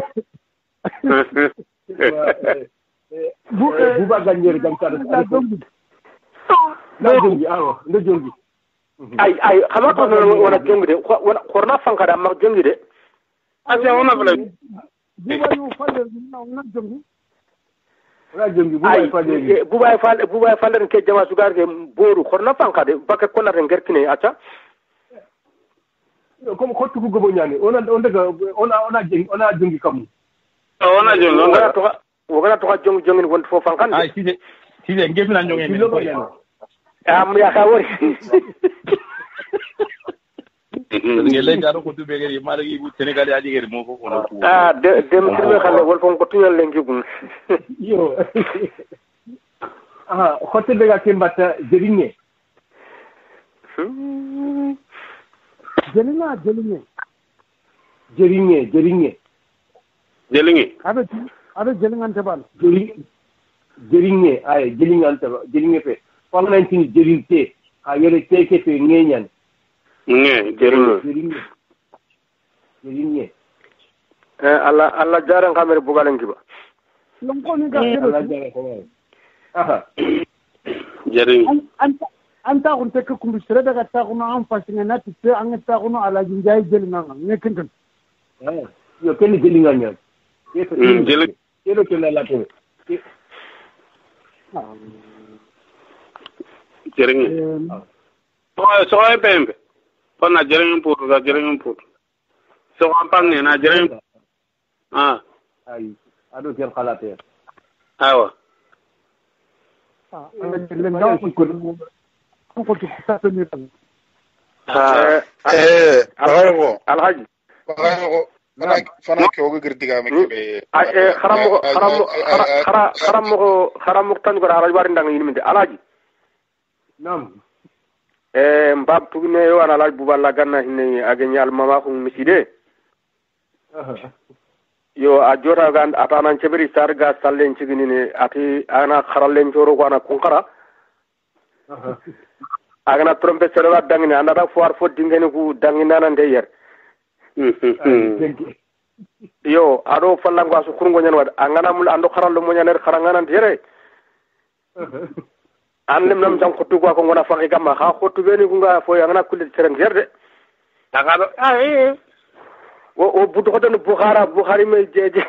Speaker 1: bu bu ba ganyer gam ka la jongi awo ndo jongi
Speaker 10: ay ay xama ko wala jongi de xorna fanka da ma jongi de
Speaker 3: ase wona bla
Speaker 8: bu ba yu falle na jongi
Speaker 1: wala jongi bu bay falle
Speaker 10: bu bay falle bu bay falle ke jama sugar ke boru xorna fanka de bakka ko na ngerkine acha
Speaker 1: comme ko tugu gobo ñane ona on daga ona ona jengi ona jongi kam
Speaker 3: ona jongi ona
Speaker 10: to wogana to jongi jongi won fo fankan
Speaker 2: ay sise sise ngef na jongi mi ko
Speaker 10: am ya khawri
Speaker 2: ngele ngaro ko tube gari maragi bu senegal ya jigere mo ko ko
Speaker 10: ah de dem tirbe xale wol fon ko tuñal len gigun
Speaker 1: yo ah xote be ga kembata jerigne
Speaker 8: Jelinya, jelinya.
Speaker 1: Jerinya, jerinya.
Speaker 3: Jelinya.
Speaker 8: Ada, ada jelingan tebal.
Speaker 1: Jering, jerinya, ay, jelingan tebal, jerinya pe. Kalau nanti jering te, ayere te ke pe ngenyan.
Speaker 3: Nge, jerinya.
Speaker 1: Jerinya. Jerinya.
Speaker 10: Eh, Allah, Allah jarang kamera bukan lagi ba.
Speaker 8: Longko ni ka.
Speaker 1: Allah jarang kamera. Aha.
Speaker 3: Jerinya.
Speaker 8: Anta anta kun tek ku bisre daga ta kun an fasinga na tite an ta kun ala jinjay jelinga ne kinkin
Speaker 1: eh yo ken jelinga nya yeto
Speaker 3: jelinga
Speaker 1: yeto ken la to
Speaker 3: jeringa to so ay pembe pon na jeringa pour ga jeringa pour so am pangne na jeringa ah
Speaker 1: ay ado ken khalate
Speaker 3: awa
Speaker 8: ah lenga ko ko ko ta ni tan
Speaker 9: ah eh alhaji
Speaker 10: alhaji
Speaker 9: alhaji fana ke ogo girdiga me ke
Speaker 10: eh kharam kharam kharam kharam tan ko alhaji war ndang yini alhaji
Speaker 1: nam
Speaker 10: eh mbab tugne yo alhaji buballa ganna hinne agenya almama ko miside yo a jota gan atana cebiri sarga sallen cigini ne ati ana kharallen joro ko ana kunkara agana trompe serwa dangini andata foar fo dingeni ku dangina nan de yer yo ado fallan ko asu kurungo nyan wad angana mul ando kharallo mo nyaner kharangana tere andem nam jang khottu ko ko ngona fa gamma ha khottu beni ku nga fo yangana kulit sereng yerde
Speaker 3: dagado ah eh
Speaker 10: o o budu ko don bukhara bukhari me jeje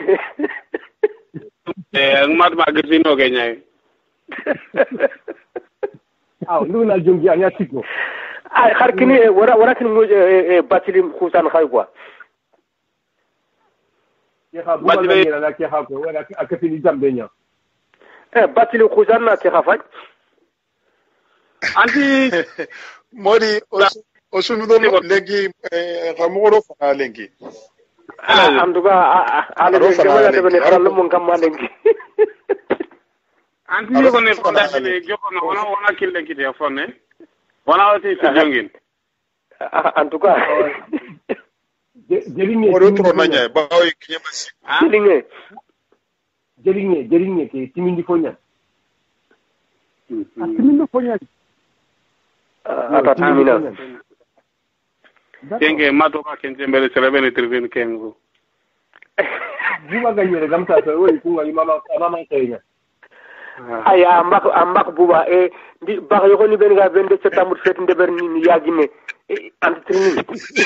Speaker 3: eh mat ma gësino ke ñay
Speaker 1: aw lu na jongi anya tiko
Speaker 10: ay xar kini wara wara kini mo batili khusan xay quoi
Speaker 1: ke ha bu ma ngi la ke ha ko wala akati jambe nya
Speaker 10: eh batili khusan na ke xafaj
Speaker 3: anti
Speaker 9: modi o sunu do legi xamugoro fa lengi
Speaker 10: en tout cas ala de wala de ne xaral mo ngam ma lengi
Speaker 3: anti ko ne ko dal joko no wona wona kille kite fonne wona wati to jongin
Speaker 10: en tout cas
Speaker 1: jerigne
Speaker 9: o do nanya ba o kiyema si
Speaker 10: jerigne
Speaker 1: jerigne jerigne ke timindi fonya
Speaker 8: timindi fonya
Speaker 10: ata tamina
Speaker 3: kenge mato ka kenje mbele serebe ni tribune kengo
Speaker 1: buba ganyere gamta so we kunga mama mama kenya
Speaker 10: aya ambak ambak buba e di ba yo ni ben ga vingt septembre fet ndeber ni yagine antrini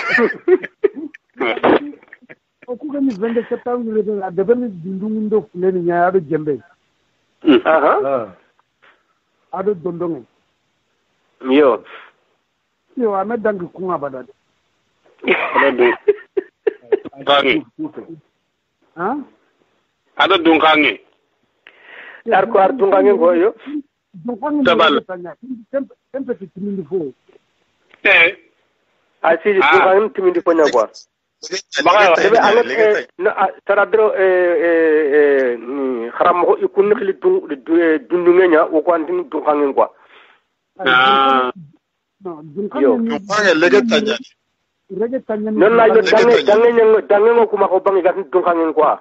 Speaker 8: o ku ga ni vingt septembre le da deber ni dindungu ndo fuleni nya ado jembe
Speaker 10: aha
Speaker 8: ado dondonge
Speaker 10: yo
Speaker 8: yo ame dangi kunga badade
Speaker 3: ado dungange
Speaker 8: ha
Speaker 3: ado dungange
Speaker 10: dar ko ar dungange go yo
Speaker 8: dungange
Speaker 3: tabal
Speaker 8: tempe tempe timindi fo
Speaker 3: eh
Speaker 10: asi dungange timindi fo nya quoi baga debe alet na taradro eh eh kharam ko ikun khili dundunge nya o ko antin dungange quoi
Speaker 3: ah
Speaker 9: dungange lege tanya
Speaker 8: rege tanya
Speaker 10: non la yo dange dange nya dange ko kuma ko bangi gat dungange quoi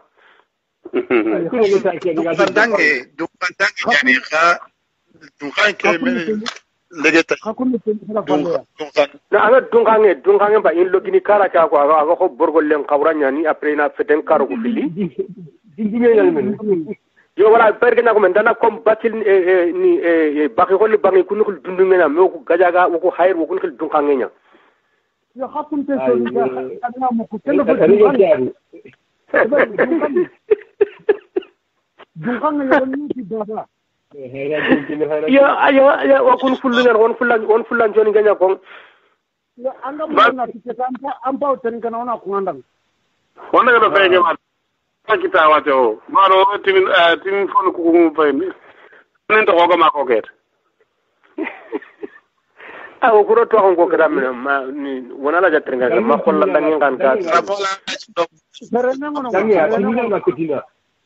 Speaker 9: dungange dungange yani kha dungange lege tanya
Speaker 10: na ana dungange dungange ba in logini kara ka ko aga ko borgol len kawranya ni après na feten karo ko fili
Speaker 1: dinginge yal men
Speaker 10: yo wala berge na ko men dana kom batil ni e baki ko li bangi kunu ko dundunge na me ko gajaga ko hayr ko kunu dungange nya
Speaker 8: yo hakun te so ni ka mo ko telo ko dungange yo ni ti baba
Speaker 10: ya ya ya wa kun fulungan won fulan won fulan joni ganya ko
Speaker 8: ya anga mo na tike ampa ampa uterin kana ona ko andang
Speaker 3: wanda ga fay ge ma kita wate o maro timin timin fon ko ko fay ni nen to ko ma ko get
Speaker 10: a ko ro to ko kada men ma ni wona la jatren ga ma ko la dangi kan ka
Speaker 8: sere ne ngono
Speaker 1: dangi ya timin ga ketina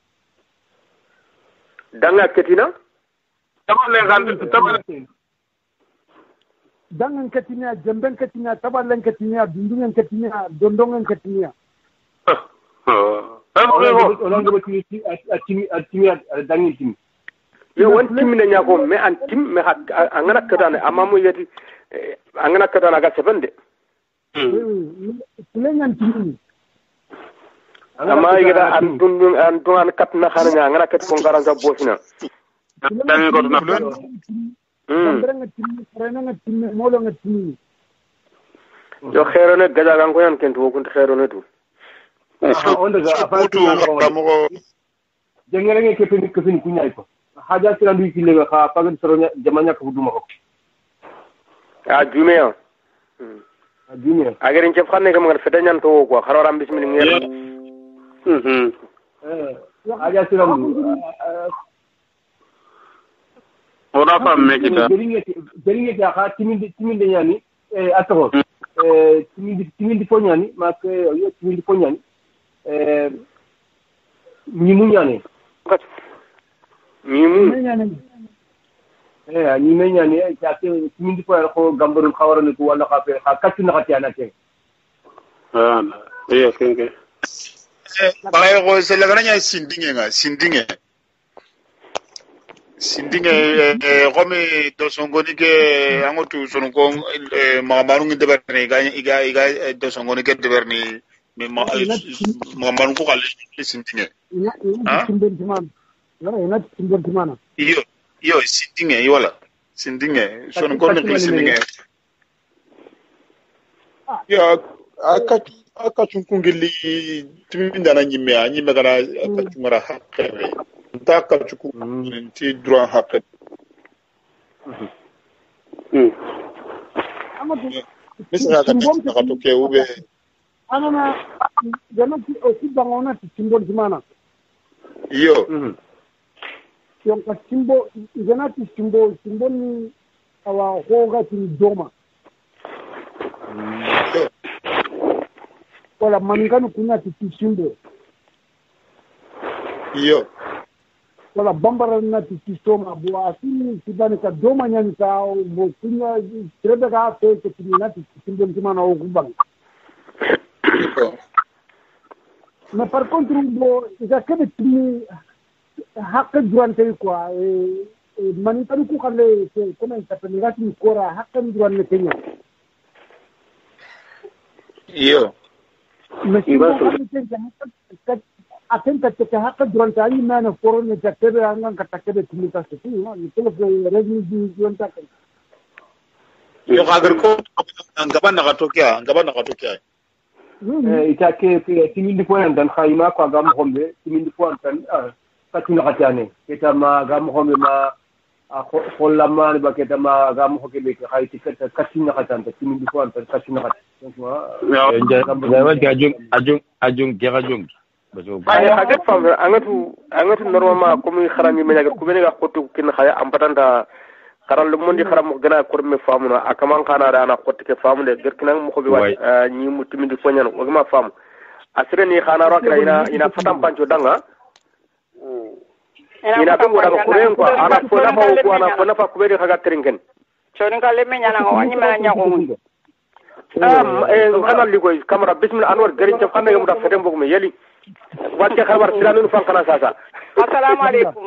Speaker 10: danga ketina
Speaker 3: taballe kan taballe
Speaker 8: dangan ketina jemben ketina taballe ketina dundungen ketina dondongen ketina
Speaker 3: ah
Speaker 1: olango bati atimi atimi dangi tim
Speaker 10: yo won timine nya ko me an tim me angana kadane amamu yeti angana kadana ga sebende
Speaker 8: lengan timini
Speaker 10: amma yida an dundun an dun an katna xana angana kat ko garanga bosina
Speaker 3: dangi ko na
Speaker 8: ndrenga timini renanga timini molo nga timini
Speaker 10: yo xerone gajaga ko yan ken to ko xerone tu
Speaker 1: onda ga afatu
Speaker 9: mo
Speaker 1: jengere nge kepeni kefini kunyai ko haja tirandu kile ga pagan soronya jamanya ko duma ko
Speaker 10: a jume yo
Speaker 1: a jume
Speaker 10: agere ci xamne kam ngal fedanyan to ko xaroram bismillah ngel
Speaker 3: mhm
Speaker 1: eh haja tirandu
Speaker 3: ora fam me kita
Speaker 1: jeringe jeringe ja ha timinde timinde nyani eh atoro eh timinde timinde ponyani mak yo timinde ponyani eh ni munyane
Speaker 10: ni mu
Speaker 1: eh ni menyane ja ke timinde po ko gambarul khawrani ko wala khafe ha katti na khati anake
Speaker 3: ah iya kenke
Speaker 9: bagay ko se la ganya sindinge nga sindinge sindinge comme do songoni ke angotu sonu ko magamaru ngi deberni ga iga iga do songoni ke deberni me magamaru ko kale sindinge
Speaker 8: ah timbentimana la ina timbentimana
Speaker 9: iyo iyo sindinge wala sindinge sonu ko ngi sindinge ya akati akati kungili timinda na nyime anyime kana akati mara hakere taka chuku nti droit hakere
Speaker 3: mm
Speaker 9: misa ka katoke ube
Speaker 8: anana jana ki osi bangona timbon timana
Speaker 9: iyo
Speaker 8: yo ka timbo jana ti timbo timbo ni awa hoga ti doma wala mangano kuna ti timbo
Speaker 9: iyo
Speaker 8: wala bambara na ti tistoma bo asini tibani ka doma nyani ka bo kunya trebe ka te ke timina ti timbo timana o kubang mais par contre bo ja kebe timi hakka durante quoi e manitari ku khalle kuma tapani gati kora hakkan duran ne Kenya
Speaker 9: iyo
Speaker 8: mesti ko akan kata hakkan duran tani mana koron ne takkebe angan katakkebe timita seti no ni ko regi di duran takkan
Speaker 9: yo kagar ko ngaban na katokea ngaban na katokea
Speaker 1: eh itake timindi point dan khayma ko gam hombe timindi point tan katina katane ketama gam hombe ma khollama ba ketama gam hokebe khay tikata katina katante timindi point tan katina katane
Speaker 2: ya wa ajung ajung ajung gerajung
Speaker 10: ay hagat fam angatu angatu normalement comme kharami menaga ko benega khotu kin khaya ampatanda karal lu mundi kharam gëna ko me famu akaman kana da ana xotti ke famu de gerkinan mo ko bi wat ñi mu timindi foñan o ma famu asre ni khana ro kala ina ina fatam pancho danga ina ko wada ko ren ko ana ko na fa ko ana ko na fa ko be khaga tringen
Speaker 11: choni kale me nyana ngo wani ma nyako mu
Speaker 10: am e xana li koy camera bismillah anwar garin ci xamé mu da fete mbok me yeli wacce xabar silanu fan kana sasa
Speaker 11: assalamu alaykum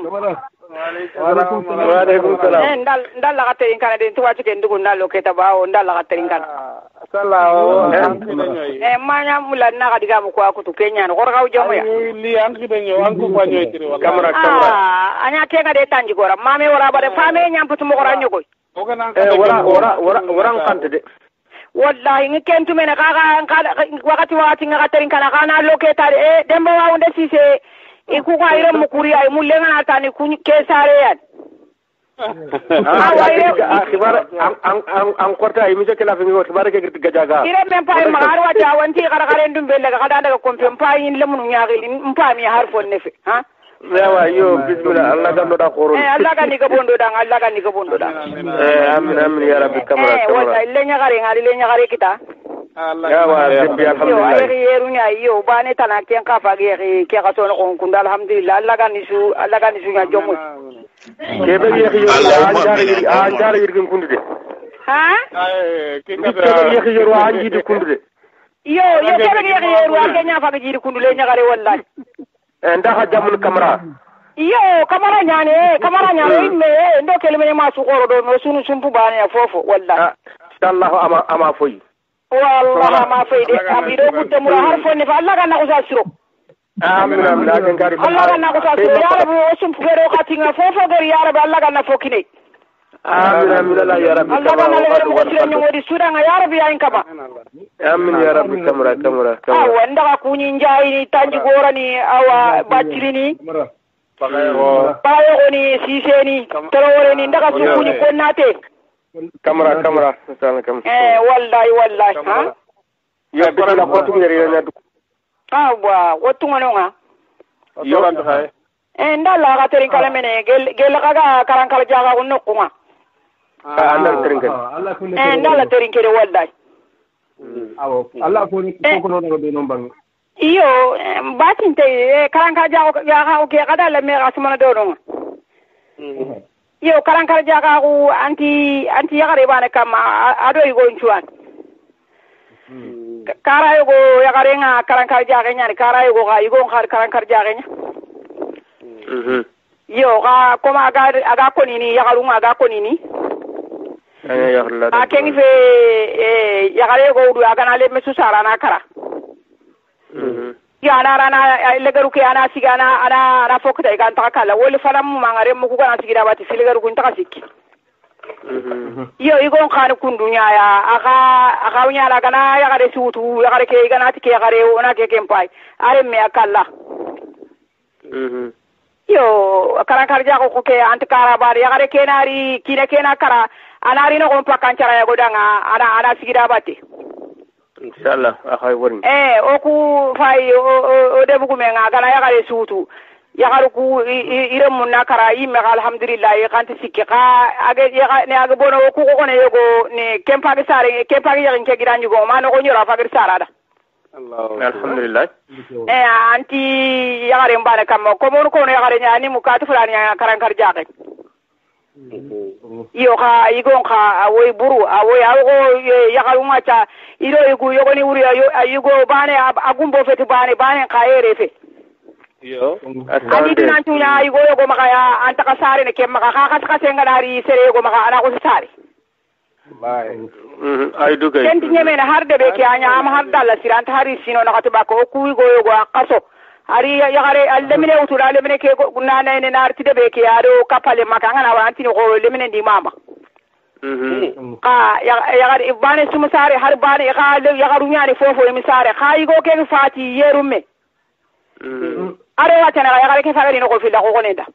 Speaker 10: wa alaykum salam
Speaker 11: eh ndal ndal la gaterin kana den tuwa cikin dugun ndal lo keta bawo ndal la gaterin kana
Speaker 3: sallahu
Speaker 11: eh manya mula na ga diga mu ko akutu kenya no gorga ujo ya
Speaker 3: li an ki denyo an ko banyo tiri wala
Speaker 10: kamera kamera
Speaker 11: ah anya ke ga de tanji gora mame wora bare fame nyam putu mo gora nyogo
Speaker 10: eh wora wora wora wora kante de
Speaker 11: wallahi ngi kentu mena ga ga wakati wakati nga gaterin kana kana lo keta eh dembo wa unde sise iku kwa ire mukuri ay mulenga na tani ku kesare yan
Speaker 10: khibar an an an korta ay mi jekela fi ngi khibar ke gati gajaga
Speaker 11: ire men pay magar wa jawanti gara gara ndum belle ga da daga kompe pay yin lemunu nyaagi mpa mi harfon nefe ha
Speaker 10: yawa yo bismillah allah gando da khoro
Speaker 11: eh allah ga ni ga bondo da allah ga ni ga bondo da
Speaker 10: eh amin amin ya rabbi kamara
Speaker 11: eh wala ile nyagare ngari ile nyagare kita
Speaker 10: yawa rabbi alhamdulillah
Speaker 11: yo yeru nya yo bane tana ken ka fa ge ke ga ton ko kunda alhamdulillah allah ga ni su allah ga ni su nya jomu
Speaker 10: ke be ye yo anjar yiri anjar yiri kin kundude
Speaker 11: ha
Speaker 3: eh ke
Speaker 10: ke be ye yo anji di kundude
Speaker 11: yo yo ke be ye yo an nya fa ge yiri kundule nyagare wallahi
Speaker 10: ndaxa jamul camera
Speaker 11: iyo camera nyane camera nyane me ndo kelme ma su goro do no sunu sumpu bane ya fofo wallahi
Speaker 10: sallahu ama ama foyi
Speaker 11: wallahi ama foyi de abido gudde mu har fonni fa Allah ganna ko sa siro
Speaker 10: amin amin amin gari
Speaker 11: Allah ganna ko sa siro ya rabbi o sumpu gero khatinga fofo gari ya rabbi Allah ganna fokine
Speaker 10: amin amin Allah ya rabbi
Speaker 11: Allah ganna le ko siro ni ngodi sudanga ya rabbi ya inkaba
Speaker 10: amin ya rabbi kamera kamera
Speaker 11: ah wanda ka kunyi njai ni tanji gora ni awa batiri ni
Speaker 10: pagayo
Speaker 11: pagayo ni sise ni torore ni ndaka su kunyi konnate
Speaker 10: kamera kamera sallallahu kam
Speaker 11: eh wallahi wallahi ha
Speaker 10: ya bismillah ko tum yeri na duk
Speaker 11: ah wa wotu ngono nga
Speaker 10: yo ran hay
Speaker 11: eh ndala ka terin kala mene gel gel kaga karan kala jaga ko nokku nga
Speaker 10: ah Allah terin kan
Speaker 11: eh ndala terin kede wallahi
Speaker 1: awo Allah ko ni ko no no be no bang
Speaker 11: iyo batin te karanka jago ya ga ke kada le mera sumana do no iyo karanka jaga ko anti anti ya gare bana kama ado igo nchuan kara yugo ya gare nga karanka jaga nya kara yugo ga igo khar karanka jaga nya
Speaker 10: mhm
Speaker 11: iyo ga koma aga aga konini ya garunga aga konini a kengi fe yagare go du aga na le mesu sara na kara ya na rana legaru ke ana sigana ana ana fokta ga ta kala wol falam mangare mu ku ga sigira bati filegaru kun ta sikki yo igon khana kundunya ya aga aga nya la gana yagare sutu yagare ke gana ti ke yagare ona ke kempai are me akalla
Speaker 10: mhm
Speaker 11: yo kara kar jago ko ke antikara bar yagare ke nari kina kena kara anari no kompa kancara ya godanga ana ana sigira bati
Speaker 10: inshallah akhay woni
Speaker 11: eh oku fay o de bugu menga gana ya gare sutu ya garu ku ire mun nakara yimme alhamdulillah ya kanti sikki ka age ya ne age bono oku ko ne yego ne kempa ge sare kempa ge yin ke gidanju go ma no ko nyora fa ge sarada
Speaker 10: Allah alhamdulillah
Speaker 11: eh anti ya gare mbane kam ko mon ko ne ya gare nyani mu ka tu fulani ya karan kar jaake iyo ka igon ka awoy buru awoy awo yakalunga cha ilo igu yogo ni uri ayo ayugo bane agumbo feti bane bane ka erefe
Speaker 10: yo
Speaker 11: ani dinan tunya igo yogo maka ya antaka sare ne ke maka ka ka senga dari sere yogo maka ana ko sare
Speaker 10: bay mhm ay dugay
Speaker 11: kendi nyeme na harde be ke anya am har dalla siranta hari sino na katba ko ku igo yogo akaso hari ya gare allemine utura allemine ke gunana ne na artide be ke aro kapale maka ngana wa antini ko lemine di mama mhm ka ya ya gare ibane sumu sare har bane ka ya garu nyani fofo mi sare ka igo ke fati yerume mhm are wa tana ya gare ke fagari no ko filla ko konenda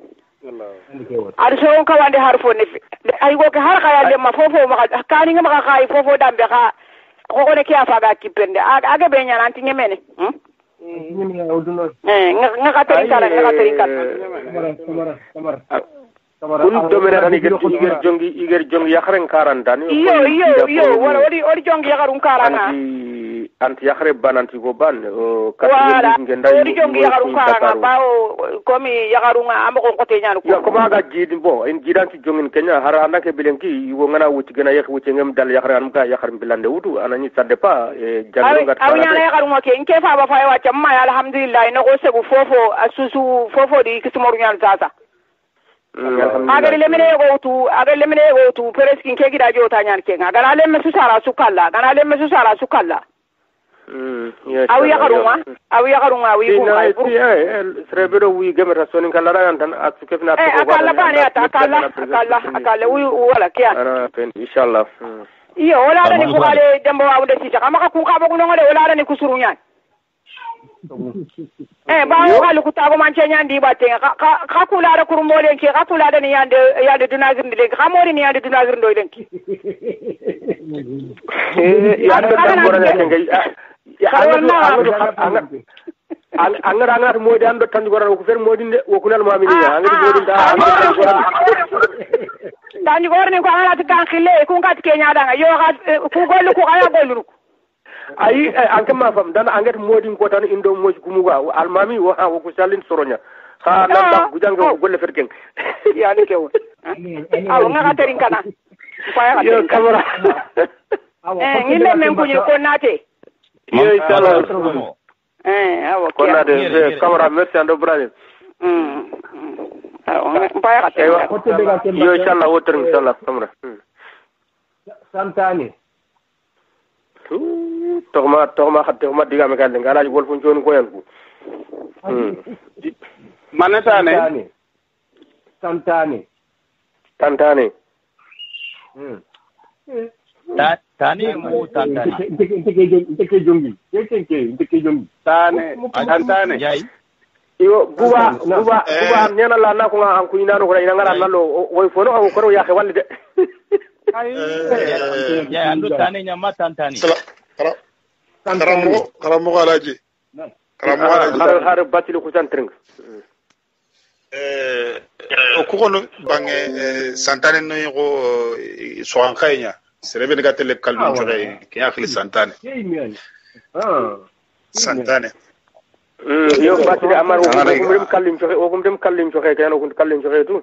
Speaker 11: ar so ka wande har fo ne ay go ke har ka ya lemma fofo ma ka ni ngama ka fofo dambe ka ko ko ne ke afaga kipende aga be nyana anti nyemene hm
Speaker 1: nyemene oduno
Speaker 11: eh nga ka tari kala nga ka tari kala
Speaker 1: kamara kamara kamara
Speaker 10: kun do mena ni gerti iger jongi iger jongi yakharen karantani
Speaker 11: iyo iyo iyo wala wadi odi jongi yakharun karanga
Speaker 10: anti yakhare bananti go ban o
Speaker 11: wala odi jongi yakharun karanga bawo komi yakharun am ko kote nyanu
Speaker 10: ya ko maga jidi bo en jidanti jongin kenya hara andake bilenki wo ngana wuti gena yak wuti ngam dal yakhare am ka yakhar bilande wutu anani sadde pa e jango ngat
Speaker 11: aw nyana yakharun ke nke fa ba fa wa chamma alhamdulillah no go segu fofo asusu fofo di kismoru nyal sasa agari lemine go tu agari lemine go tu preskin ke gida jota nyan ke agara lemme su sara su kala agara lemme su sara su kala
Speaker 10: mm
Speaker 11: aw ya garuma aw ya garuma wi ko
Speaker 10: ay ti ay srebero wi gemera sonin kala ran tan ak kefna
Speaker 11: ko ko akala bani ata akala akala akala wi wala kiya
Speaker 10: ana pen inshallah
Speaker 11: iyo wala dani ko kale dembo wa de ci kama ka ku ka bo ngole wala dani ku suru nyan eh ba yo galu ku tago man cenya ndi ba tenga ka ka kula da kurmole ke ka kula da ni yande yande dunagir ndi ka mori ni yande dunagir ndo denki
Speaker 10: eh ya da tambora da tenga ya angara angara modi ando tan gora ko fer modi de wo kunal mamini ya angara modi da
Speaker 11: dan gora ni ko ala ta khile ku ngat kenya da yo ga ku golu ku aya golu
Speaker 10: ayi anke ma fam dan anget modi ko tan indo moj gumuga almami wo ha ko salin soronya ha nan da gujanga golle ferken
Speaker 11: ya ni kewo aw nga terin kana fa ya
Speaker 10: kamera
Speaker 11: eh ngile men ko ko nate
Speaker 10: yo inshallah
Speaker 11: eh aw
Speaker 10: ko nate kamera merci ando brother
Speaker 11: mm aw pa ya
Speaker 10: te yo inshallah woter inshallah kamera
Speaker 1: santani
Speaker 10: togma togma khatte togma diga me kan ngala wol fun joni ko yanku
Speaker 3: manatane
Speaker 1: santane
Speaker 10: tantane
Speaker 1: hmm
Speaker 2: ta tane mu tantane
Speaker 1: ndeke ndeke jongi ndeke ndeke jongi
Speaker 3: tane tantane
Speaker 2: yayi
Speaker 10: iyo buba buba buba nena la na ko an ku ina no ko ina ngara nalo woy fono ko ko ya xewal de
Speaker 2: ya ando tane nyama tantane
Speaker 9: karamo karamo alaji karamo alaji
Speaker 10: har har batil ko santring
Speaker 9: eh o ko no bange santane no ko so an khaynya serebe ne gatele kalbu jore ke akhli santane
Speaker 1: ah
Speaker 9: santane
Speaker 10: yo batil amar ko dem kallim joxe o ko dem kallim joxe kay no ko kallim joxe tu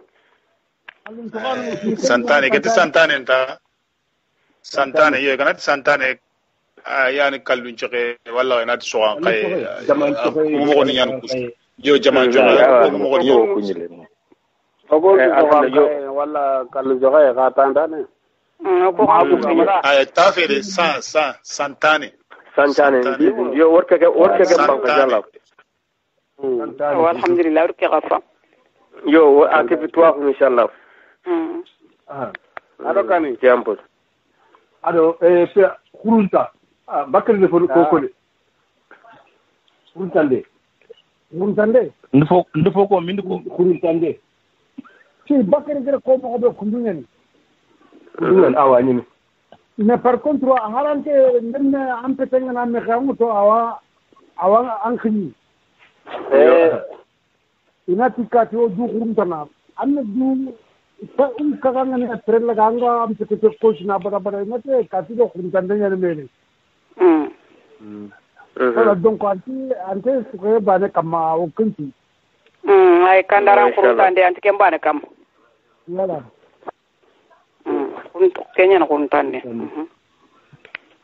Speaker 9: santane gete santane ta santane yo ganat santane yani kalbu joxe walla na so an khay mo ko ni yan ko yo jaman joxe mo ko yo ko nyile
Speaker 3: ogo yo walla kalbu joxe ka tandane
Speaker 11: ko abu
Speaker 9: ay tafere sa sa santane
Speaker 10: santane yo worke ke worke ke banko jalla
Speaker 11: alhamdulillah worke gafa
Speaker 10: yo akibi toi inshallah
Speaker 11: mm
Speaker 1: ah
Speaker 3: ado kani
Speaker 10: jambo
Speaker 1: ado eh kurunta ah bakari de ko ko de kuruntande
Speaker 8: kuruntande
Speaker 2: ndfo ndfo ko min ko
Speaker 1: kuruntande
Speaker 8: ci bakari de ko ko be kundunyen
Speaker 1: kundunyen awa ni
Speaker 8: mais par contre harante ndem am petenga na me xamu to awa awa an khini
Speaker 10: eh
Speaker 8: ina tikati o du kuruntana amna du ta um kaganga ne tre laganga am te te coach na bada bada mate kati do kuruntande ne mele
Speaker 11: mm
Speaker 1: mm
Speaker 8: voilà donc anti anti suke bane kama o kunti
Speaker 11: mm ay kandaran kuruntande anti kembane kam
Speaker 8: voilà
Speaker 11: mm kun kenya na kuruntande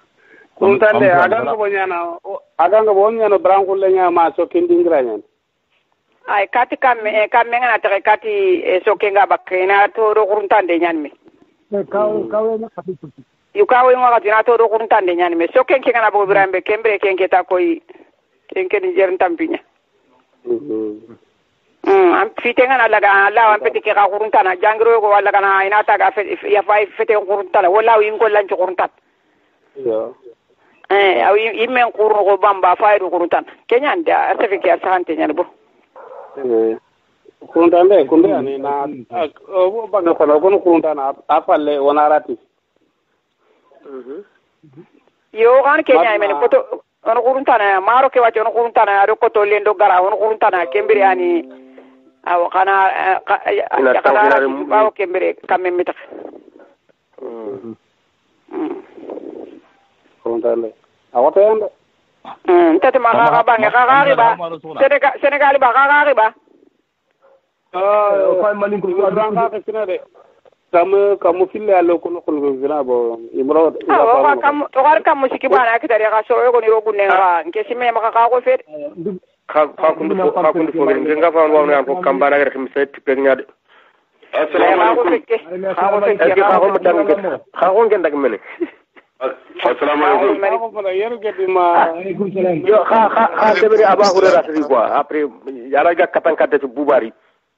Speaker 3: kuruntande aganga bonyana aganga bonyana brankulle nya ma so kindingra nyen
Speaker 11: ay kati kamme kamme ngana ta kati sokenga bakena to ro kuruntande nyanme
Speaker 8: kaw kaw na kati
Speaker 11: yu kaw ngo kati na to ro kuruntande nyanme soken kenga na bo birambe kembre kenke ta koy kenke ni jerin tampinya mm am fite ngana laga la wan peti ke ka kuruntana jangro ko wala kana ina ta ga fe ya fay fete kuruntala wala wi ngol lan ci kuruntat
Speaker 3: yo
Speaker 11: eh aw yimen kurun ko bamba fayru kuruntan kenyan da asafiki asante nyane bo
Speaker 3: eh kuruntambe kunde ani na o baga fala kono kuruntana apalle wonarati
Speaker 11: mhm yo kan kenya men poto on kuruntana maro ke wacho on kuruntana ado ko to lendo gara on kuruntana kembiri ani aw kana kana bawo kembiri kamem mita
Speaker 3: mhm kuruntale awata yanda
Speaker 11: mm tete ma ga ba nga ga ga ba senegal senegal ba ga ga ba
Speaker 3: ah o fay malin ko dan ka kina de kam kam fille allo ko ko gina bo imro
Speaker 11: ah o kam o gar kam musiki bana ka tare ga so ko ni rogu ne ga nke sime ma ka ko fet
Speaker 5: ka ka kundu ka kundu fo nga fa wa na ko kambara ga khim set pe ngade
Speaker 3: assalamu alaykum
Speaker 11: ha ko fet
Speaker 5: ka ko mutan ka ko ngen dag mene
Speaker 3: assalamu alaykum yero gedi ma
Speaker 5: yo kha kha kha debere aba hurera sidi quoi après yara ga katan kadde bubari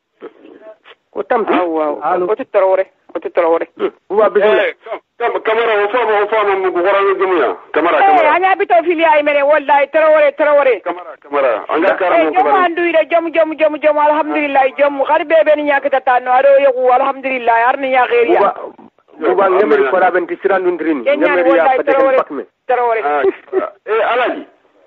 Speaker 5: ko tampi
Speaker 11: waaw o ti torore o ti torore
Speaker 5: buba bismillah
Speaker 3: kam kamera o fama o fama mu gora ngi jumuya kamera
Speaker 11: eh
Speaker 3: kamera
Speaker 11: anya bito fili ay mene wallahi torore torore
Speaker 3: kamera kamera anga karamu
Speaker 11: ko jom andu ide jom jom jom jom alhamdulillah jom khar bebe ni nyaka tano ado yoku alhamdulillah arni ya khairiya
Speaker 5: buba ngemeri ko rabenti sirandu ndrini ngemeri ya pete pakme
Speaker 11: torore
Speaker 3: eh alaji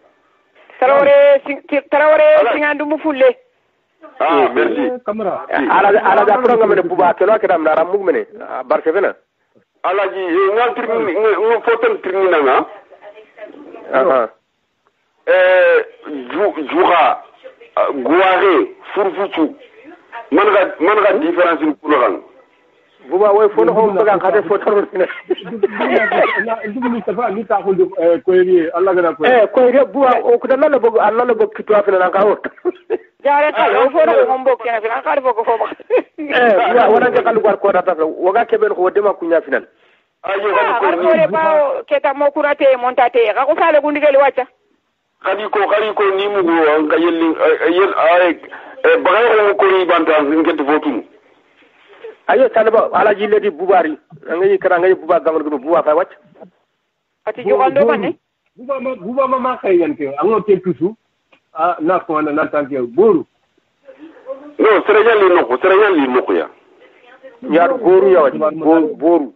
Speaker 11: torore torore singandu mu fulle
Speaker 3: ah merci
Speaker 5: kamera ala ala da pro ngamene buba kelo kedam dara mugmene barcevena
Speaker 3: alaji ngal trimi ngal foton trimi nanga
Speaker 5: ah
Speaker 3: eh jura guare furfutu man ga man ga différence ko lan
Speaker 5: buba way fo no ko baga xade foto ne
Speaker 1: ndugulu tafa ni ta ko ko yeri Allah gana ko
Speaker 5: eh ko yeri buba o ko dalla la bogo Allah la bogo kitwa fina na kawo
Speaker 11: jare ta o fo no ko mbok kena fina ka ko fo ba
Speaker 5: eh buba wona ga kalu war ko data waga keben ko dema kunya final
Speaker 3: ayo
Speaker 11: ko ko ba ke ta mo kurate montate ka ko sale gundigeli wacha
Speaker 3: kadi ko kadi ko ni mu go nga yelli yel ay bagay ko ri bantan ngent fotum
Speaker 5: ayo talaba ala jille di bubari ngay kara ngay buba gamal go buba fay wacc
Speaker 11: ati jogando mané
Speaker 1: buba ma buba ma ma kay yanke ango te tusu ah na ko na na tanke boru
Speaker 3: no serejal li noko serejal li noko ya
Speaker 5: ñaar boru ya wacc boru boru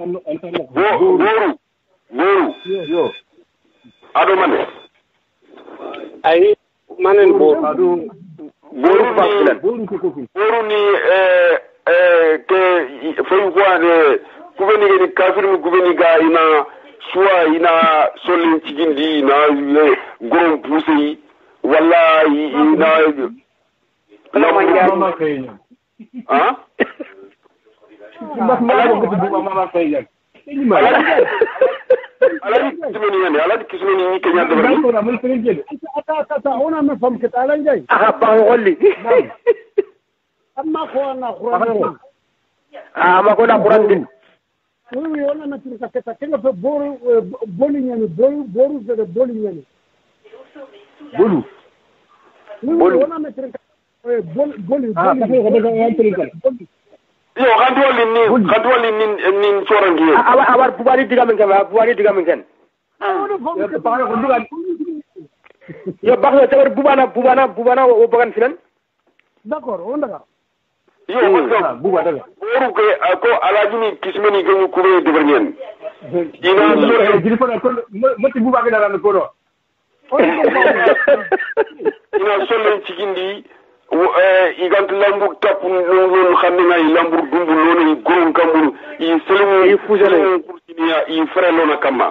Speaker 3: boru boru
Speaker 1: yo
Speaker 3: ado mané
Speaker 10: ay manen bo
Speaker 1: ado
Speaker 3: boru ni
Speaker 1: boru ko ko
Speaker 3: boru ni eh eh ke fayu kwa ne kubeni ni kafir mu kubeni ga ina suwa ina solin cigindi na goron pusi wallahi ina
Speaker 11: la
Speaker 1: mama kay
Speaker 3: ah
Speaker 1: ma ma ko buba mama kay yan ni ma
Speaker 3: ala kismeni ne ala kismeni ni kenya da
Speaker 1: bari ko na mun fere je
Speaker 8: ata ata ona me fam ke talan jay
Speaker 5: ah ba golli
Speaker 8: amma ko na qur'an
Speaker 5: ah ma ko na qur'an din
Speaker 8: oui ona na tin ka ta kenga fe boru boli nyani boru boru de boli nyani
Speaker 1: bolu
Speaker 8: bolu ona na tin ka boli boli
Speaker 1: ah ka ko daga yan tin ka
Speaker 3: yo kan doli ni kan doli ni ni sorangi
Speaker 5: awar awar bubari diga men kan bubari diga men kan
Speaker 1: yo pa ko ndiga
Speaker 5: yo bakho tawar bubana bubana bubana o bagan finan
Speaker 8: d'accord on daga
Speaker 3: yo ko
Speaker 1: buba daga
Speaker 3: boru ke ko alaji ni kismeni genu kube de bernyen ina so
Speaker 1: jiri fona ko moti buba ga dara ko do
Speaker 3: ina so len cigindi eh igantu lambu tap non xamni ngay lambu dumbu lona goron kambu i selimu
Speaker 5: i fujale
Speaker 3: kurtinia i frelo na kama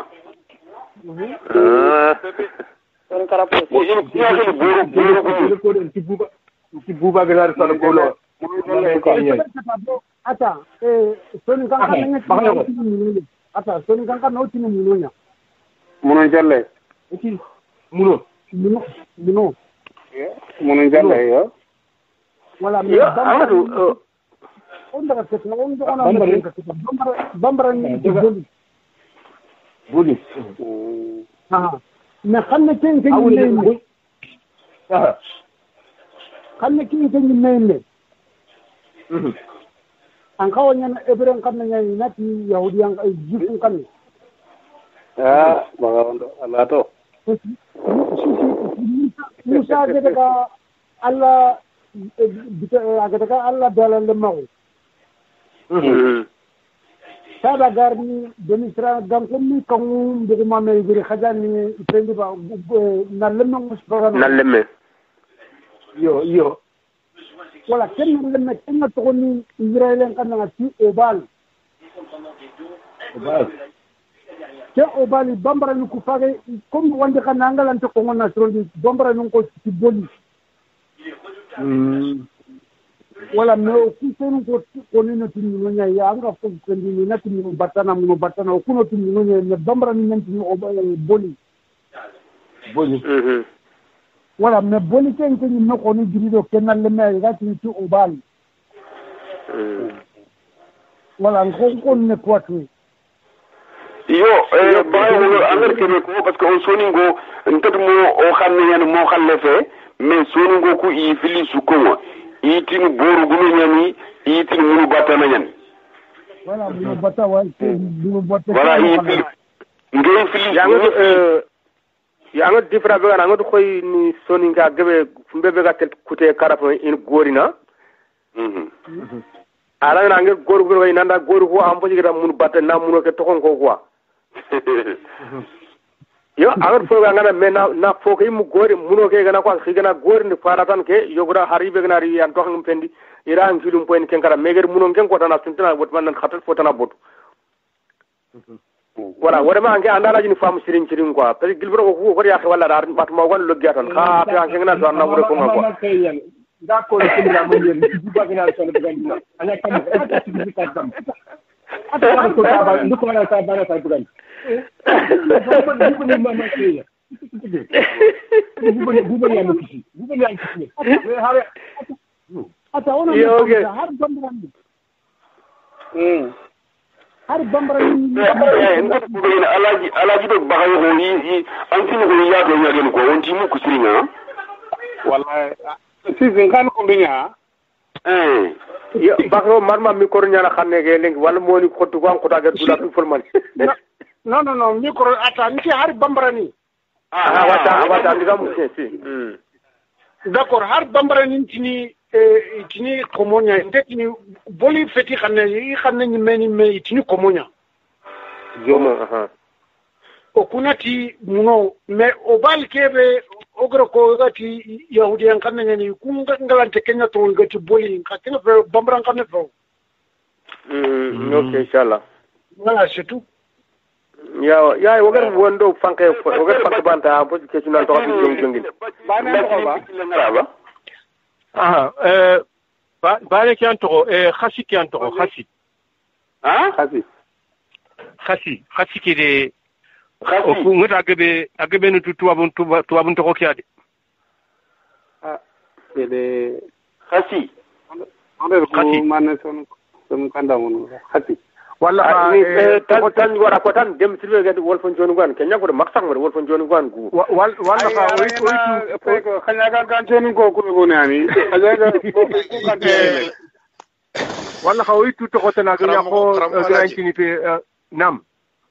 Speaker 5: ah
Speaker 11: on karapo
Speaker 3: ni ni akeli boru boru
Speaker 1: ko den ci buba ci buba ga dara sala ko lo
Speaker 8: ata eh soni kan kan ne ata soni kan kan no tinu munonya
Speaker 3: muno jalle
Speaker 1: ci muno
Speaker 8: muno muno
Speaker 3: muno jalle yo
Speaker 8: wala mais bambara on daga tete on do ona bambara bambara ni boli
Speaker 1: boli
Speaker 8: ah mais xamna ken ken ni ah xamna ken ken ni mele an kawo nyana ebren xamna nyani nati yahudiyan ay jifun kan
Speaker 10: ah bagarondo alato
Speaker 8: musa de daga alla agadaga alla dalal mawu sada garni demisra gam ni kam de ma me giri khajani prendi ba na lemme musbara
Speaker 10: na lemme
Speaker 8: yo yo wala ken lemme ken to ni israelen kan na ti obal obal ke obali bambara ni ku fage comme wande kan nangalan to ko ngona srondi bambara ni ko ti boli wala me ku sonu ko ko ni na tini ngonya ya nga ko ko ni na tini batana mo batana ko no tini ngonya ne bambara ni nanti o boli boli wala me boli ken ken no ko ni dirido kenal le me ga tini tu o bal wala ko ko ne ko tu
Speaker 4: yo eh bawo amer kebe ko parce que on soni go ntat mo o xamne yan mo xalle fe mais soni go ku i fili su ko itinu boru gulu nyani itinu munu bata na nyani
Speaker 8: wala munu bata wa munu bata
Speaker 4: wala itinu ngey fili
Speaker 10: yango euh yango difra be nga ngodo koy ni soni nga gebe mbebe ga tel kute karafo in gorina
Speaker 4: mhm
Speaker 10: ala nga ngel goru goru way nanda goru ko am boji ga munu bata na munu ke tokon ko quoi yo agar fo nga na mena na fo ke mu gori muno ke gana ko xigana gori ni faratan ke yogura haribe gana ri an toxam fendi ira ngilum point ken kara meger muno ken ko tana tuntana bot man khatal fo tana bot wala wala ma nge andala jini fam sirin sirin quoi parce que gilbro ko ko ya wala dar bat ma gon lo giatan kha ta ngena do na wure ko ngako
Speaker 1: d'accord ko la mo yel di bagina so le bagina anya kam ci ka dam ata ko ta ba ndu ko na ta ba na ta bagina bukan mama saya. Bukan bukan yang mukisi. Bukan yang kisi. Hari ata ona har bambaran. Hmm. Har bambaran.
Speaker 4: Eh, ndak bukan alaji alaji do bagayo ko yi antini ko ya do nyaden ko on ti mu kusirinya.
Speaker 3: Wallahi si kan ko binya.
Speaker 4: Eh.
Speaker 10: Ya bagayo marma mi ko nyana xamne ge leng wala moni ko to ko ta ga dula fi formal.
Speaker 8: non non non micro ata nti har bambarani
Speaker 10: ah wata wata ndiga mu si
Speaker 8: hmm d'accord har bambarani tini eh tini komonya ndetini boli feti xamne yi xamne ni meni me tini komonya
Speaker 10: joma aha
Speaker 8: o kunati muno me o bal kebe ogro ko gati yahudiyan xamne ni ku ngalante kenya to ngati boli xatena bambaran xamne fo
Speaker 10: hmm ok inshallah
Speaker 8: voilà c'est tout
Speaker 10: ya ya wogar wondo fanke wogar fanke banta bo ke sunan to jong jongin
Speaker 3: bana ko ba
Speaker 1: ah euh ba ba ki anto eh khasi ki anto khasi
Speaker 3: ah khasi
Speaker 1: khasi khasi ki de o ku ngata gabe agabe no tutu abun tuba abun to ko kiade
Speaker 3: ah de
Speaker 4: khasi
Speaker 3: ande ko man son son kanda mon khasi
Speaker 10: wala tan tan wara ko tan dem silbe ga wol fon jonu gan kenya ko maksak mo wol fon jonu gan gu
Speaker 8: wala ka oy oy
Speaker 3: ko khanya ga gan jonu ko ko ko nani khanya ga ko ko kan
Speaker 8: wala ka oy tu to ko tan ga ko ga intini pe nam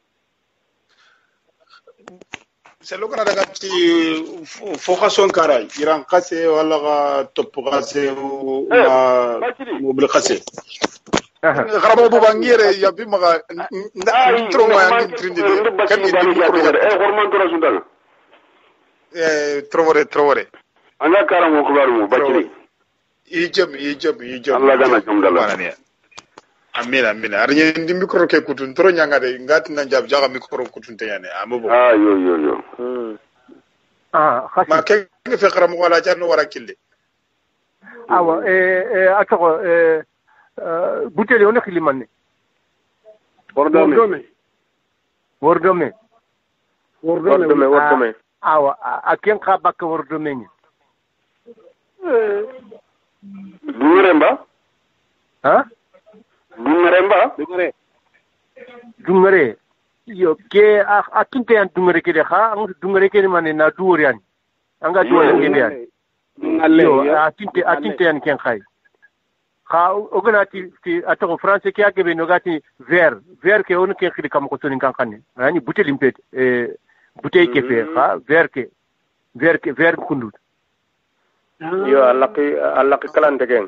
Speaker 9: c'est lo kana daga ci focusation karay iran qasse wala ga top qasse ma mobil qasse xarabo bu ba ngire ya bi maga intro ma ngi trindi kan ngi di ko
Speaker 4: eh hormon to rasundal
Speaker 9: eh trovore trovore
Speaker 4: anga karamo ko baru baciri
Speaker 9: i jëm i jëm i jëm
Speaker 4: Allah gana jom dala
Speaker 9: amina amina arñe ndi micro ke kutun tro nyanga de ngati na jab jaga micro kutun te yane amabo
Speaker 4: ah yo yo yo
Speaker 8: ah khasi
Speaker 9: ma ke fe xaram wala jarno wara kille
Speaker 8: awa eh eh atako eh buteli on khilimanne
Speaker 3: bordome
Speaker 8: wordome
Speaker 10: wordome wordome
Speaker 8: awa aken ka bakka wordome ni
Speaker 4: Dungaremba?
Speaker 12: Ha?
Speaker 4: Dungaremba?
Speaker 10: Dungare.
Speaker 12: Dungare. Yo ke a kinte an dungare ke de ha, ang dungare ke mane na duurian. Anga duurian ke de. Yo a kinte a kinte an ken khai. Ha oganati ti ato français ke akebe no gati vert, vert ke on ke khidi kam ko sonin kan kanne. Ani bouteille impet e bouteille ke fe ha vert ke vert ke vert kundut.
Speaker 10: Yo alaki alaki kalante ken.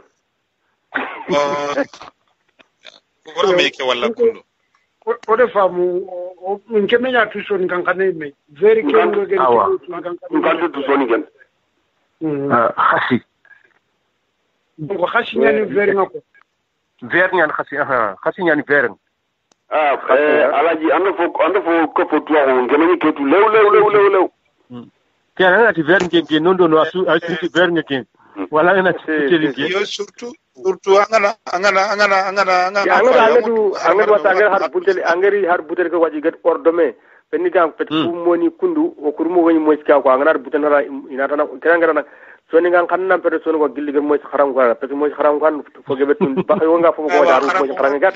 Speaker 9: Wala me ke wala kundu.
Speaker 8: O de famu o nke menya tu sonin kan kanne me. Very ke ngo gen kan
Speaker 4: kanne tu sonin kan.
Speaker 12: Ah khasi.
Speaker 8: Bo khasi nyani very ngako.
Speaker 12: Very nyani khasi aha khasi nyani very.
Speaker 4: Ah eh alaji ando fo ando fo ko fo tu on ngene ke tu lew lew lew lew lew.
Speaker 12: Tiana ati very ke nondo no asu asu very ngeke. Wala ina tili
Speaker 9: yo surtout surtout angana angana angana angana angana
Speaker 10: angana angadu angadu watanger har butel angari har butel ko waji get ordome penni gam pet fu moni kundu o kurmo woni mo ska ko angana butel na ina tan tangara na soni ngan kanna pet soni ko gilli mo xaram ko pet mo xaram ko fo gebet ba yo nga fo ko daru mo xaram gat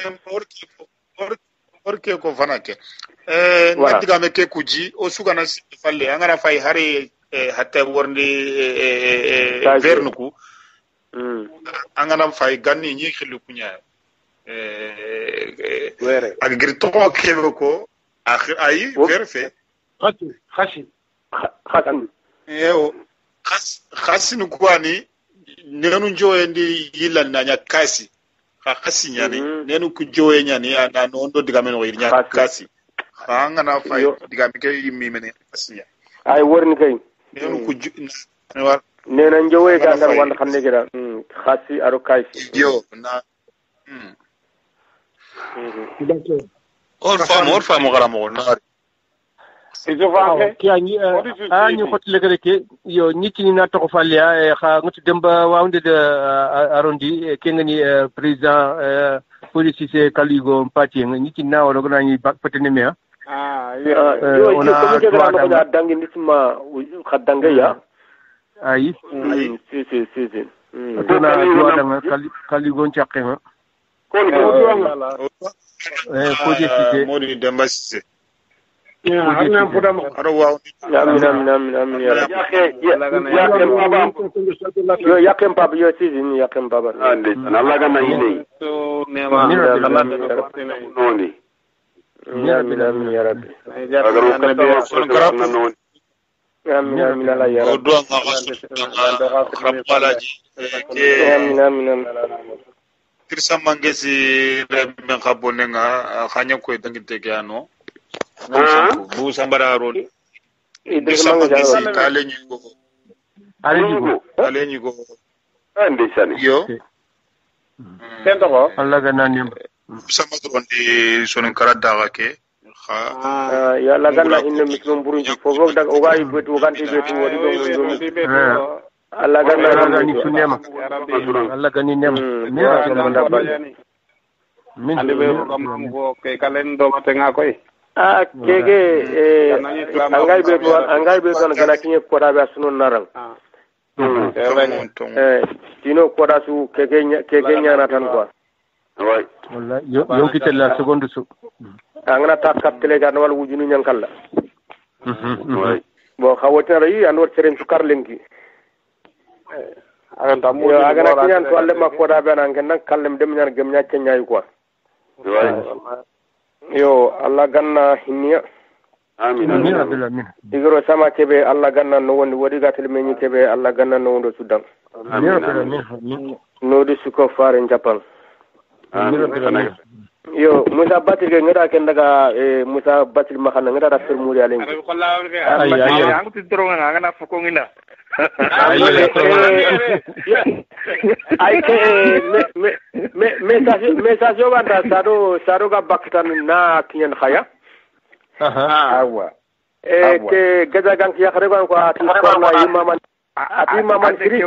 Speaker 9: orke ko fanake eh nadiga me ke kuji o sugana falle angana fay hari hatta worndi vernuku angana fay ganni ñi xilu kunya euh ak gir to kebe ko ay verfe
Speaker 8: khasi khasi
Speaker 10: khasi
Speaker 9: eyo khas khasinu kwani nenu joyendi yilan na nya kasi ha khasi nyani nenu ku joye nyani ana no ndo diga men o nya kasi angana fay diga me ke yimmi men khasi
Speaker 10: ay worni kay
Speaker 9: nenu ku
Speaker 10: nena njowe ga ngar wanda xamne gira khasi aro kaysi
Speaker 9: yo na
Speaker 10: hmm
Speaker 9: or fam or fam gara mo na
Speaker 10: izo fa
Speaker 12: ke ani ani khotile gere ke yo niti ni na to falya kha ngutu demba wawnde de arondi ke ngani président police c'est Kaligo Mpati niti na wala gona ni patene me
Speaker 10: ah yo yo ko ke gara mo da dangi nisma khadanga ya
Speaker 12: ayi
Speaker 10: si si si si
Speaker 12: dona dua danga Kaligo Nchake ha
Speaker 10: ko ni ko
Speaker 12: eh ko je ci
Speaker 9: modi demba ci
Speaker 8: ya harna poda mo
Speaker 9: aro waaw
Speaker 10: amin amin amin amin ya yake yake baba yo yake baba yo si ni yake baba
Speaker 4: ande Allah ga na yini
Speaker 10: to nema Allah noni ya amin amin ya rabbi
Speaker 4: agaro ka be so na noni
Speaker 10: amin amin Allah ya rabbi
Speaker 9: do nga rabbalaji
Speaker 10: amin amin amin
Speaker 9: kirsa mangesi men khabonenga khanya ko dangite gano bu sambara roni kirsa mangesi kale nyugo
Speaker 12: ale nyugo
Speaker 9: ale nyugo
Speaker 4: ande sani
Speaker 9: yo
Speaker 10: tento ko
Speaker 12: Allah ga nanim
Speaker 9: sama drondi sonen karada ke
Speaker 10: ah ya la ganna inna mitlum burunji fofo dag o gayi betu ganti betu wadi do Allah ganna
Speaker 12: Allah ni sunema Allah gani nema
Speaker 10: mira to manda bani
Speaker 12: min
Speaker 3: ande be kam go ke kalen do matenga koy
Speaker 10: ah kege eh angay be to angay be to gana kinye ko da ba sunu narang eh dino ko da su kege kege nyana tan quoi
Speaker 4: way
Speaker 12: wallahi yo yo kitella seconde su
Speaker 10: angana ta kaptele ga wal wujunu nyankalla
Speaker 12: way
Speaker 10: bo xawata ray anwar seren su karlengi
Speaker 3: aganta mo
Speaker 10: yo agana kinyan to alle makko da bana ngen nak kallem dem ñaan gem ñacce ñay quoi yo Allah ganna hinniya
Speaker 4: amin
Speaker 12: amin amin
Speaker 10: digoro sama kebe Allah ganna no wondi wodi gatel meñi kebe Allah ganna no wondo sudan
Speaker 12: amin amin
Speaker 10: no di suko faare japan
Speaker 12: amin
Speaker 10: yo Musa Batir ke ngada ken daga e Musa Batir ma xana ngada rafir muri alen
Speaker 5: ay ay ang tidro nga nga na fuko ngina
Speaker 10: ay ke me me message message yo banda sado sado ga baktan na kinyen khaya
Speaker 12: aha
Speaker 10: awa e ke gaza gang ya khare ko ati ko na imam ati imam kiri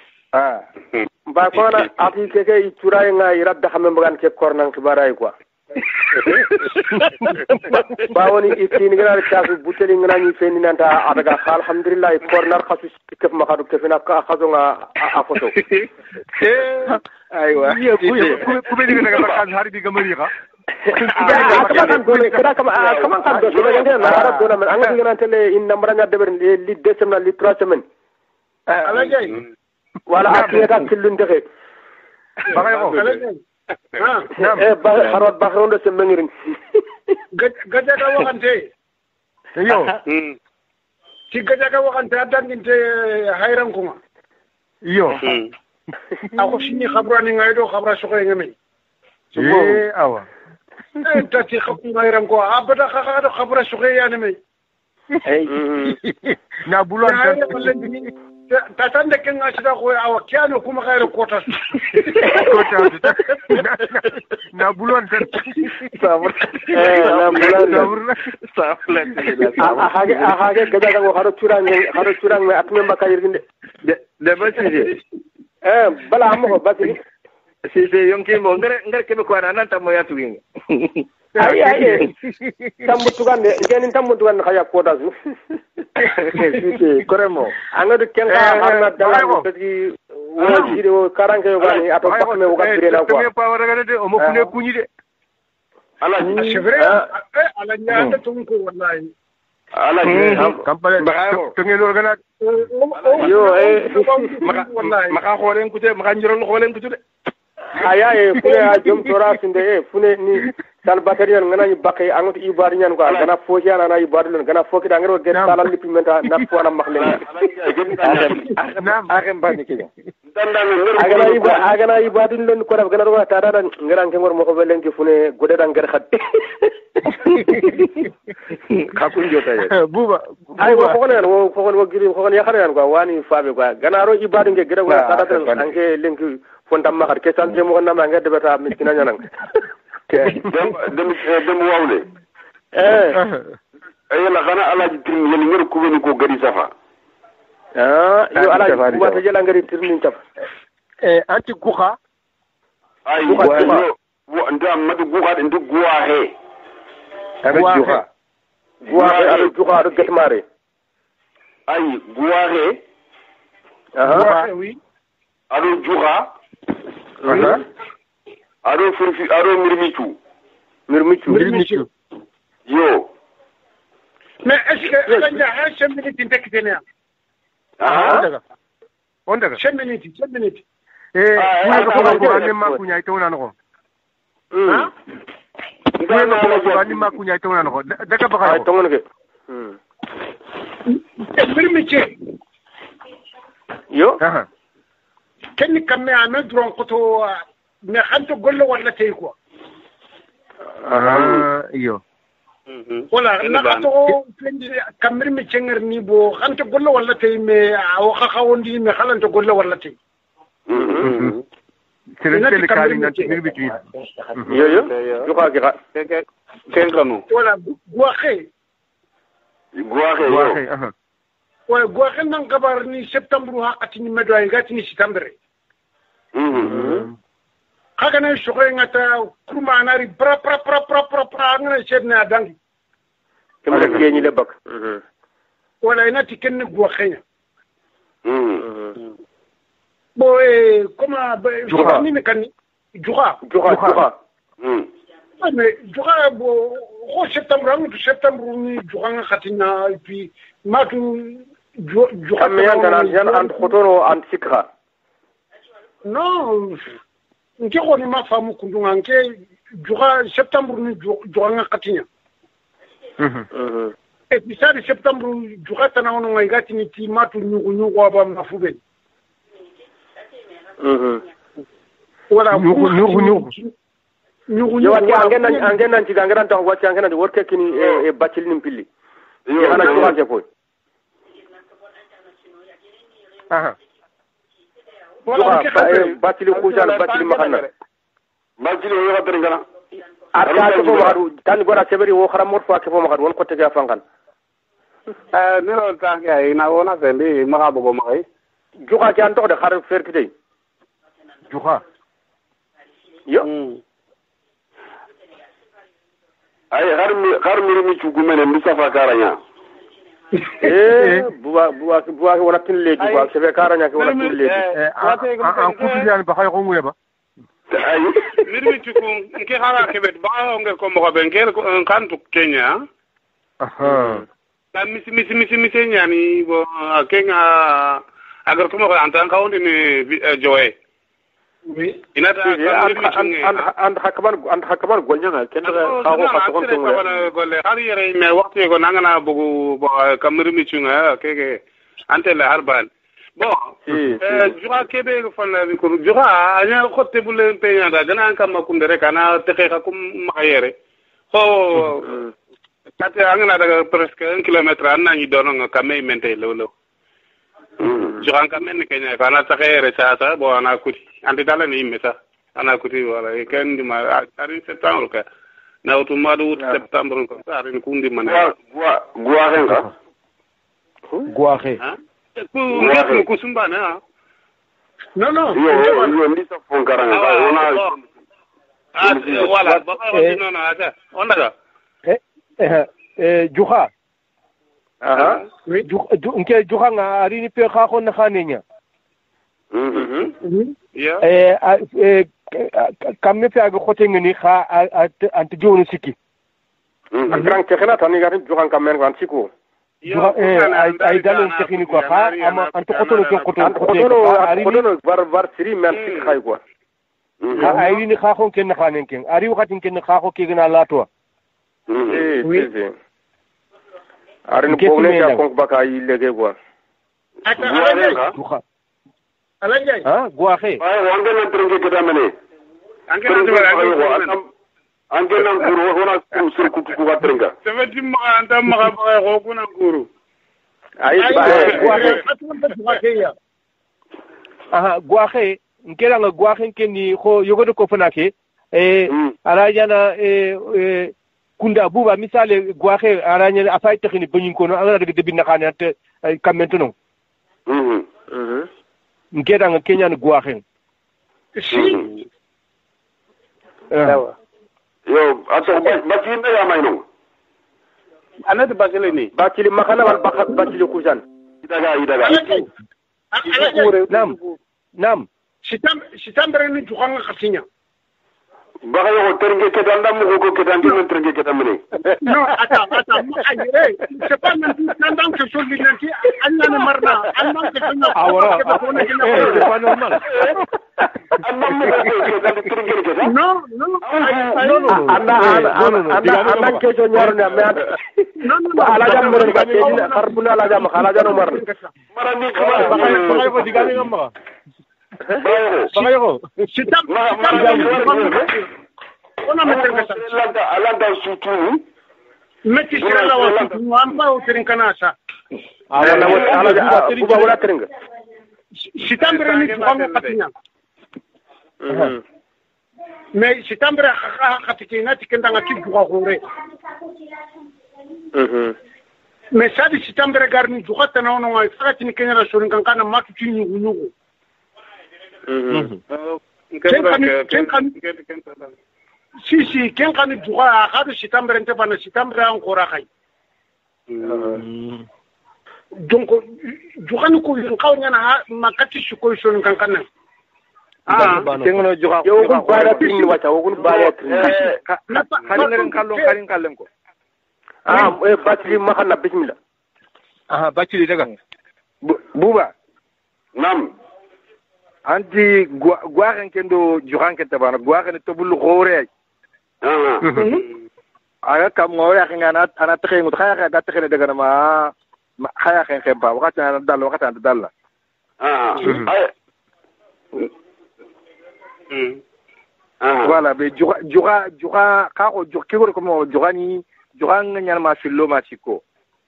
Speaker 10: ah ba ko na ati ke ke turay nga irab da xamé mbagan ke kornang kibaray quoi bawoni itini ngana tasu buteli ngana ni feni nanta adaga alhamdulillah corner khasu kef ma khadu kefina ka khazonga a photo
Speaker 12: aywa ku be diga daga kan hari diga mari ka
Speaker 10: kada kama kama kan do so ngana na ara do na man anga diga tele in namra nya deber li deux semaines li trois semaines
Speaker 9: ala jay
Speaker 10: wala akiyata killun dexe
Speaker 12: bagay ko
Speaker 10: eh ba harot ba rondo se mengirin
Speaker 9: gaja ka wakante
Speaker 12: yo
Speaker 9: ci gaja ka wakante adanginte hayran kuma
Speaker 12: yo
Speaker 9: ako sini khabra ni ngay do khabra so koy ngami
Speaker 12: eh awa
Speaker 9: eh tati khabra hayran ko abada khabra khabra so koy yani me
Speaker 10: ay
Speaker 12: na bulon
Speaker 9: tatande kenga sida ko awa kiano kuma kayro kota
Speaker 12: kota na bulon tan
Speaker 10: sabur eh na bulon sabur ahage ahage gaja ko haro curang haro curang me atme bakayir ginde
Speaker 5: de de basi
Speaker 10: eh bala amko basi
Speaker 5: si si yonki mo ngare ngare kebe ko ana tan mo yatu ginga
Speaker 10: ay ay tambutugan de ngeni tambutugan khaya kota su si koremo angadu kenga harna dala petit wo video karanke yo gani ato pakme wo gadire na quoi
Speaker 12: me pa wara gade o mo kune kunyi de
Speaker 9: ala c'est vrai ala nyaata tunko wallahi
Speaker 10: ala
Speaker 12: kampale to ngelo gana
Speaker 10: yo eh
Speaker 9: wallahi
Speaker 5: maka xolen kute maka njirol xolen kutude
Speaker 10: aya e fune a jom tora sinde e fune ni sal baterian ngana ni bakay angot ibadi nyan ko gana foki ana na ibadi len gana foki da ngero get salal li pimenta na fo na makle
Speaker 12: nam
Speaker 10: akhem bani ki agana ibadi agana ibadi len ko da gana ro ta da ngara ngor mo ko belen ki fune gode da ngar khat ka kun jota ye
Speaker 12: buba
Speaker 10: ay wo ko nen wo ko ko giri ko ya xare ko wani faabe ko gana ro ibadi nge gere ko ta da anke lenki fondam ma ke san je mo na ma ngade beta miskina nyanang
Speaker 4: dem dem dem wawle
Speaker 10: eh
Speaker 4: ay la xana alaji trim yeli ngir ko woni ko gari safa
Speaker 10: ah yo alaji ko wata jela ngari trim taf
Speaker 12: eh anti guxa
Speaker 4: ay yo wo ndam madu guxa de ndu guwa he
Speaker 10: guwa he guwa he ala guxa do getmare
Speaker 4: ay guwa he
Speaker 10: aha
Speaker 9: oui
Speaker 4: alo juxa
Speaker 10: aha
Speaker 4: aro furfi aro mirmichu
Speaker 10: mirmichu
Speaker 12: mirmichu
Speaker 4: yo
Speaker 9: mais est-ce que kanja ha cinq minutes tekitene
Speaker 4: aha
Speaker 12: daga on daga
Speaker 9: cinq minutes cinq minutes
Speaker 12: eh kuya ko ko ande ma kunya ito na no
Speaker 10: ha
Speaker 12: kuya ko ko ande ma kunya ito na no daga ba
Speaker 10: ay tongon ke
Speaker 9: hmm mirmichu
Speaker 10: yo
Speaker 12: aha
Speaker 9: kenni kamme amen dron koto mais xanto gollo wala tay quoi
Speaker 12: ah iyo
Speaker 9: wala na to fendi kamir mi cenger ni bo xanto gollo wala tay mais o xa xawondi mais xalanto gollo wala tay
Speaker 4: mhm
Speaker 12: c'est le kali na mir bi tuyi
Speaker 10: yo yo yo ka ga
Speaker 3: ke ken kanu
Speaker 9: wala guaxe
Speaker 4: guaxe
Speaker 12: waxe aha
Speaker 9: wala guaxe nan gabar ni septembre ha atini medo ay gatini septembre
Speaker 4: mhm
Speaker 9: kaga ne shokoy ngata kurma nari pra pra pra pra pra pra ngana chedna adangi
Speaker 10: kemle keñi le bak mhm
Speaker 9: wala ina tiken go xenya
Speaker 4: mhm
Speaker 9: bo e comment juxa ni kan juxa
Speaker 10: juxa juxa
Speaker 4: mhm
Speaker 9: mais juxa bo ko septembre ngi septembre ni juxa nga khatina et puis matu juxa
Speaker 10: mais yanda yan and khotoro and sikra
Speaker 9: non nke ko ni ma famu kundunga nke juxa septembre ni juxa nga khatina
Speaker 10: mhm
Speaker 9: et puis ça de septembre juxa tana wono ngai gatini ti matu nyugo nyugo ba mafube
Speaker 10: mhm
Speaker 9: wala
Speaker 12: nyugo nyugo nyugo
Speaker 9: nyugo
Speaker 10: yo ati angena angena ci gangran tan wati angena di worke kini e bacil nim pilli yo ana juxa ke poy
Speaker 12: aha
Speaker 10: juxa bacil ko jall bacil mahanna
Speaker 4: bacil yo ga ngana
Speaker 10: arka ko maadu tan gora seberi wo xaram mot fa ke fo maadu won ko tege fangal
Speaker 3: eh ni ro tan ke ina wona fendi ma ga bogo ma kay
Speaker 10: juxa ke an to de xar fer ki dey
Speaker 12: juxa
Speaker 10: yo
Speaker 4: ay harmi harmi mi ci gumene Mustafa Karanya
Speaker 12: eh buwa buwa buwa wala tin ledi buwa sebe Karanya ke wala tin ledi an ku diyan ba xay ko nguye ba
Speaker 4: ay
Speaker 3: mir mi ci ko nke xara kebet ba nga ko mo be ngel ko kan tu Kenya
Speaker 12: aha
Speaker 3: la misi misi misi misi nyani bo kenga agar ko mo ko antan ka wondi ni joye
Speaker 12: oui
Speaker 3: inata
Speaker 12: and hakaban and hakaban golnya ken ka ko ka ko
Speaker 3: ko golle har yere me waxtu ko nangana bugu kamir mi cunga keke antele harbal bon euh jura kebe ko fana ko jura anya xotte bu len pe nyanda gana kam ko ndere kana texe ka kum mayere ho kate angana daga presque un kilomètre an nañu dono nga kamay mente lolo jura kamen kenya kana taxere sa sa bo ana kuti andi dala ni mesa ana kuti wala e ken di ma ari septembre ka na auto madu septembre ko ari kundi mana
Speaker 4: gua gua renga
Speaker 12: gua he
Speaker 3: ku ngefu ku sumba na
Speaker 5: no no
Speaker 4: yo yo ndi sa fon karanga ona
Speaker 3: ah wala ba ba no no ata onda ga
Speaker 12: eh eh juha aha nke juha nga ari ni pe kha ko na khanenya
Speaker 3: mhm ya
Speaker 12: eh eh kam me pe aga khote ngani kha ant jonu sikki
Speaker 10: an grand ke khana tani garin juha kam men gan sikko
Speaker 12: juha eh ay dalon tekini ko kha ama ant khoto ko khoto
Speaker 10: khoto ari ni var var siri men sikki khay ko
Speaker 12: ha ay ni kha ko ken khanen ken ari wakati ken kha ko ke gina lato
Speaker 10: eh oui ari ni bogne ja ko baka yi lege ko
Speaker 5: ata alanja
Speaker 12: ha gua he
Speaker 4: ay wanga na tringe kita mene
Speaker 3: anke na tringe
Speaker 4: anke na guru wona sur ku ku ka tringa
Speaker 3: sebeti ma anta ma ba ko kuna guru
Speaker 10: ay
Speaker 12: gua he aha gua he nkela nga gua he keni ko yogodo ko fanake eh arajana eh kunda buba misale gua he aranya afay taxini bañin ko no ala daga debi nakane ate kamento no
Speaker 4: mhm
Speaker 10: mhm
Speaker 12: nkeda nga Kenya ni gua he
Speaker 5: si
Speaker 12: dawa
Speaker 4: yo ato bakina ya mayno
Speaker 3: anati bakile ni
Speaker 10: bakili makana wal bakili kujan
Speaker 4: idaga idaga
Speaker 12: nam nam
Speaker 5: sitam sitambre ni juhanga khasinya
Speaker 4: baka yo tringe kita ndam ko kita ndam tringe kita mene
Speaker 5: no ata ata ma ayre c'est pas même tendance que sur l'inanti anna marna anna que fina
Speaker 12: awara c'est pas normal
Speaker 4: annam ko kita tringe kita
Speaker 5: no no
Speaker 12: no no
Speaker 10: anna anna anna ke jo nyar na me
Speaker 5: no no
Speaker 10: ala jam mo ba ke ni kharbuna ala jam ala jam mar
Speaker 4: mara ni ko
Speaker 12: baka baka ko digani ngamba baka yo
Speaker 5: sitam ona metenga sa
Speaker 4: landa alanda sutu
Speaker 5: meti sirala wa sutu amba usirin kanasa
Speaker 10: ala ala buba wala tringa
Speaker 5: sitambre ni juhanga khatinya mais sitambre khatikina tikendanga kibuga gore
Speaker 10: mhm
Speaker 5: mais ça di sitambre garni juhata na ono wa fakati ni Kenya rasulin kankana matu tinyu nyugo
Speaker 10: mhm
Speaker 5: si si ken kan duga hadu sitambre nte bana sitambre an kora kai donc duga ni ko yin kaw nyana ha makati su ko so kan kan
Speaker 10: ah tengono juga yo ko bala tin wacha ko bala tin
Speaker 12: khalin ngaren kallon khalin kallen ko
Speaker 10: ah e batri mahalla bismillah
Speaker 12: aha batri daga
Speaker 10: buba
Speaker 4: nam
Speaker 10: anti gwaaren kendo juran kenta bana gwaaren to bulu gore
Speaker 4: ah
Speaker 10: aga kam ngore ngana ana tkhe ngut khaya ga tkhe daga ma khaya khen khen ba wakati ana dal wakati ana dal
Speaker 4: ah ay
Speaker 10: ah voilà be jura jura jura ka ko jur ki ko mo jurani jurang nyana ma fillo ma siko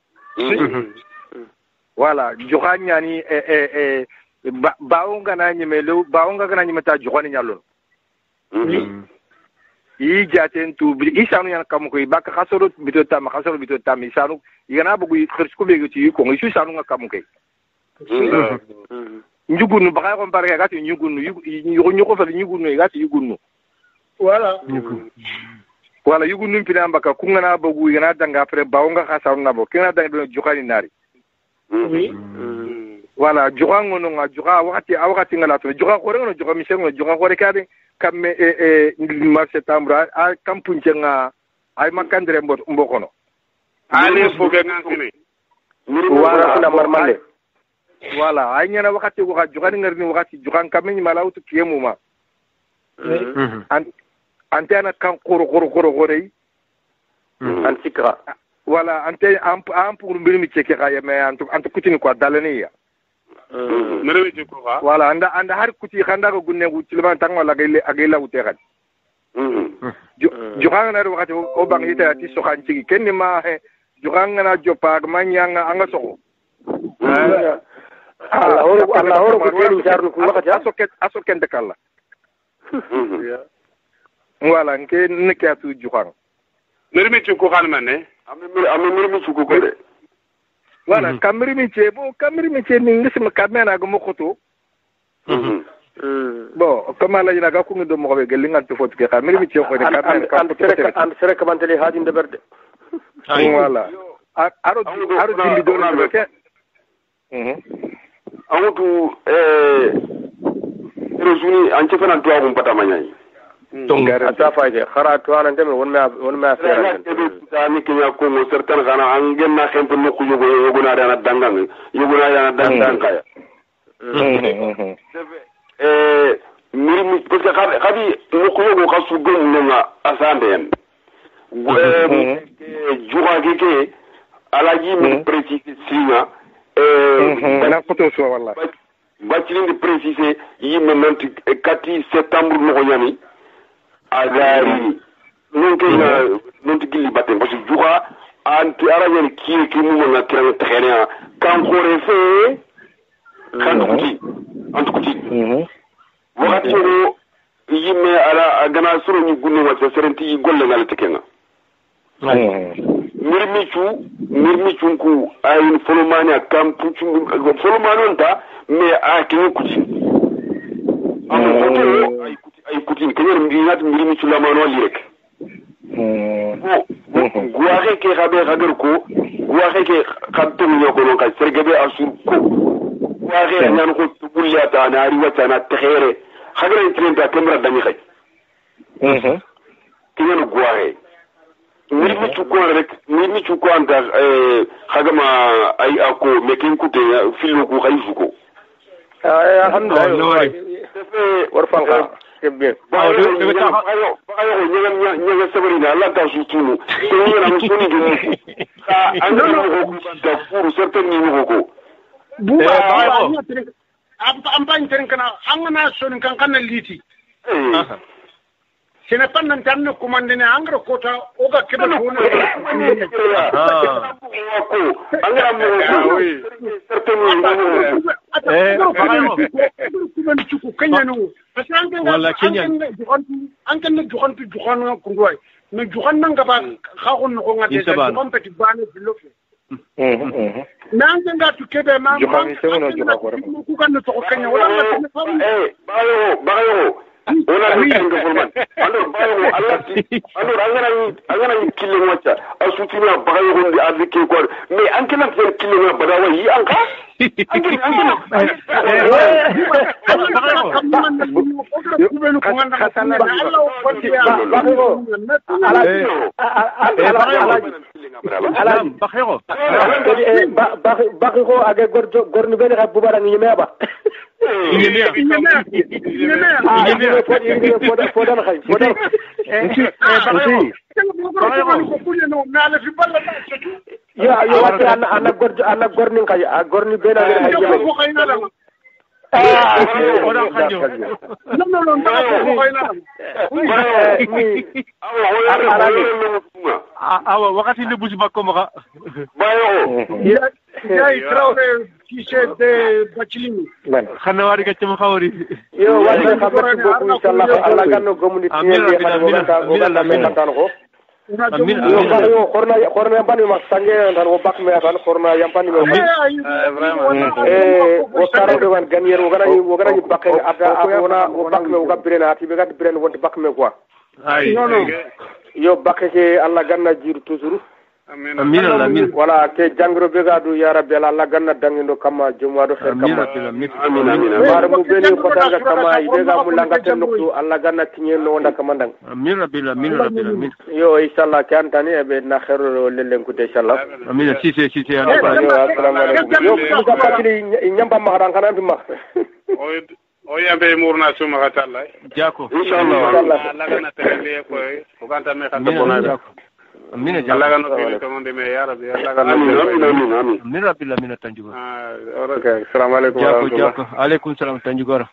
Speaker 10: voilà jurani yani e e e baunga na nyimelo baunga kana nyimata jurani nyalon yi jaten tu bi isanu yan kam ko ibaka khasoro bito tam khasoro bito tam isanu igana bugu khirsku be gati ko ngi isanu nga kam ko njugunu baka ko baraka gati njugunu yugo nyugo fa njugunu gati yugunu
Speaker 5: voilà wala yugu num pina mbaka kungana bogu yana danga après baonga khasa nabo kina danga jukani nari
Speaker 4: oui
Speaker 5: wala juga ngono nga juga wakati wakati ngala to juga ko ngono juga mi sengo juga ko rekade kam e e mar septembre a kampunche nga ay makandre mbot mbokono
Speaker 3: ale foge ngakini
Speaker 5: wala na marmale wala ay nyana wakati ko juga ngarni wakati juga kamni malawtu kiyemuma ante ana kan koro koro koro koro yi
Speaker 12: antikra
Speaker 5: wala ante am am pour mbir mi ceke kaya me antu antu kutini kwa dalani ya
Speaker 3: mere mi ko ha
Speaker 5: wala anda anda har kuti khanda ko gunne ku tilman tan wala gayle agayla ute khat jukanga na wakati o bang hita ati so kan cigi kenni ma he jukanga na jopa manyanga anga soko Allah horo Allah horo ko telu jarnu ku wakati asoket asoket de kala wala nke neke atu jukang
Speaker 3: mirimi chuko kan mane
Speaker 4: ami ami mirimi chuko ko de
Speaker 5: wala kamiri mi chebo kamiri mi che ningi sima kamena go mokoto bo kama la ina ga ku ndo mo be gelinga tu fot ke kamiri mi che ko de kamena ka
Speaker 12: and sere and sere ka bantali hadi de berde
Speaker 5: wala aro aro dindi do na ke
Speaker 4: mhm awutu eh rezuni anche fana to agum patamanya
Speaker 12: tongare ata fayde khara to anan dem won ma won ma fere
Speaker 4: tani ke ya ko mo certain kana angen na xempo no ku yogo yogo na dana dangang yogo na dana dangang kaya eh mi parce que xabi xabi no ku yogo xasu gom nga asande en eh juwa ke ke alaji mi préciser sina
Speaker 5: eh na photo so wala
Speaker 4: bacili préciser yimbe nanti quatre septembre no yami agari nonke na nonti gilli batte parce que juga anti aranya ki ki mu na kiran taxena kan xore fe kan kuti antu kuti wakati no yimme ala gana suru ni gunne wa serenti golle ngal tekenga mirmichu mirmichu ku ay folomani kam puchu folomani nta me a kini kuti am foto ay kuti ay kuti kenyer mbinat mirmichu la mano lirek bo guare ke rabe rager ko guare ke kanto nyoko non ka sergebe asur ko guare nyan ko tubuliata na ari wata na tere hagra intrenta kamera dami khay mhm kenyer guare mirmi chuko rek mirmi chuko anda eh hagama ay ako mekin kute filu ko khayfuko
Speaker 12: ah alhamdulillah war falka kebbe
Speaker 4: ba do be ta ayo ayo nyega nyega sabarina Allah ta sutunu to ni na musuni du ka ando ko ko da furu certain ni ko
Speaker 8: buba am am ban tren kana an na sonin kan kan liti sene pan nan tan ko mande ne angro kota o ga kebe ko na ah ko angara mo ko certain ni eh ko ben ci ko kenya no parce que an wala kenya an kan ne joxon tu joxon ko ngoy ne joxon nan ga ba xaxon ko ngade joxon petit bane bi lo mhm nan nga tu kebe ma
Speaker 5: joxon se wono joxon
Speaker 8: ko kan to kenya wala
Speaker 4: eh bayo bayo ona ni ngi forman ando bayo Allah ti ando angana angana kille mocha asutina bayo gondi azike ko mais an kana fen kille mo badawa yi anka anki
Speaker 12: bakiko age gorjo gornu bene ka bubara ni meba
Speaker 8: Inyemea inyemea inyemea inyemea
Speaker 12: fodan fodan khay fodan ya yo wati ana ana gorjo ana gorni kay a gorni bena ay jeme
Speaker 8: no no no
Speaker 12: awa wakati le busi bakko maka
Speaker 4: bayo
Speaker 8: ya itrawe t-shirt de bachilini
Speaker 12: khana wari ka chama khawri yo wati khabar ko inshallah Allah ganno community ni khana ko ko la me tan ko amin amin yo korna korna bani ma sange tan wo bak me tan korna yampani me vraiment eh wo karo de wan ganier wo gana wo gana bakke ata wona wo bak me wo gabrena ati be gad bren wonti bak me quoi
Speaker 8: ay non non
Speaker 10: yo bakke ke Allah ganna jiru toujours
Speaker 3: amin
Speaker 12: amin amin
Speaker 10: wala ke jangro be gadu ya rabbi Allah ganna dangindo kama jumwado khair kama
Speaker 12: amin
Speaker 10: amin amin mar mu beni ko tanga kama ide ga mulanga tenoktu Allah ganna tinye no wonda kama ndang
Speaker 12: amin rabbil amin rabbil amin
Speaker 10: yo inshallah kan tani e be na khairu lelen ko inshallah
Speaker 12: amin si si si ya
Speaker 10: assalamu alaykum yo ko ka patri nyamba ma hadan kana bi ma
Speaker 3: o yambe murna suma katalla
Speaker 12: jako
Speaker 10: inshallah
Speaker 3: Allah ganna tele ko ko ganta me khata bona
Speaker 12: amin ya
Speaker 3: Allah ganna tele ko monde me ya rabbi Allah ganna
Speaker 10: amin amin amin
Speaker 12: amin rabbil amin tanjugo
Speaker 3: ah okay assalamu alaykum
Speaker 12: jako jako alaykum salam tanjugo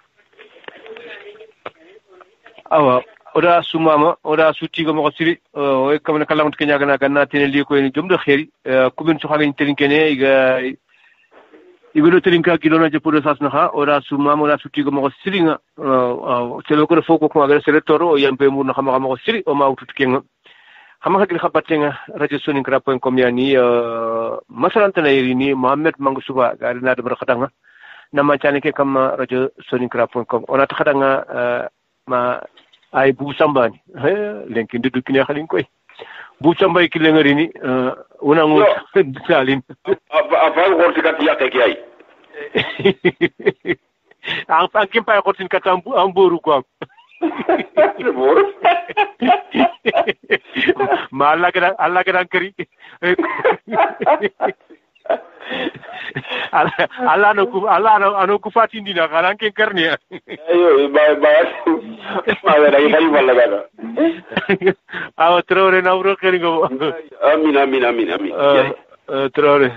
Speaker 12: awa oda sumama oda suti go mo siri o kamna kalam to kenya gana ganna tene li ko ni jomdo kheri kubin su xagin tin kene iga ibelo trinka kilona je pour sas naha ora sumama ora suti go mo siri nga selo ko foko ko agere sele toro o yampe mu na xama mo siri o ma utut kenga xama xagil xapatenga radio soningra point com yani masalan tane ni mohammed mangu suba gari na de xatanga nama chane ke kam radio soningra point com ona taxadanga ma ay bu sambani he lenki ndu kine xalin koy bu sambay ki lengari ni wona ngu salin
Speaker 4: ava gorti kat yaqe ki ay
Speaker 12: en en kim pay gortin kat amboru ko
Speaker 4: bor
Speaker 12: ma alla gara alla gara kari alla no ku alla no anu ku fatindi na garan ken karni
Speaker 4: ayo ba ba ma vera yi bali wala gada
Speaker 12: aw trore na uro keri go
Speaker 4: amin amin amin amin
Speaker 12: trore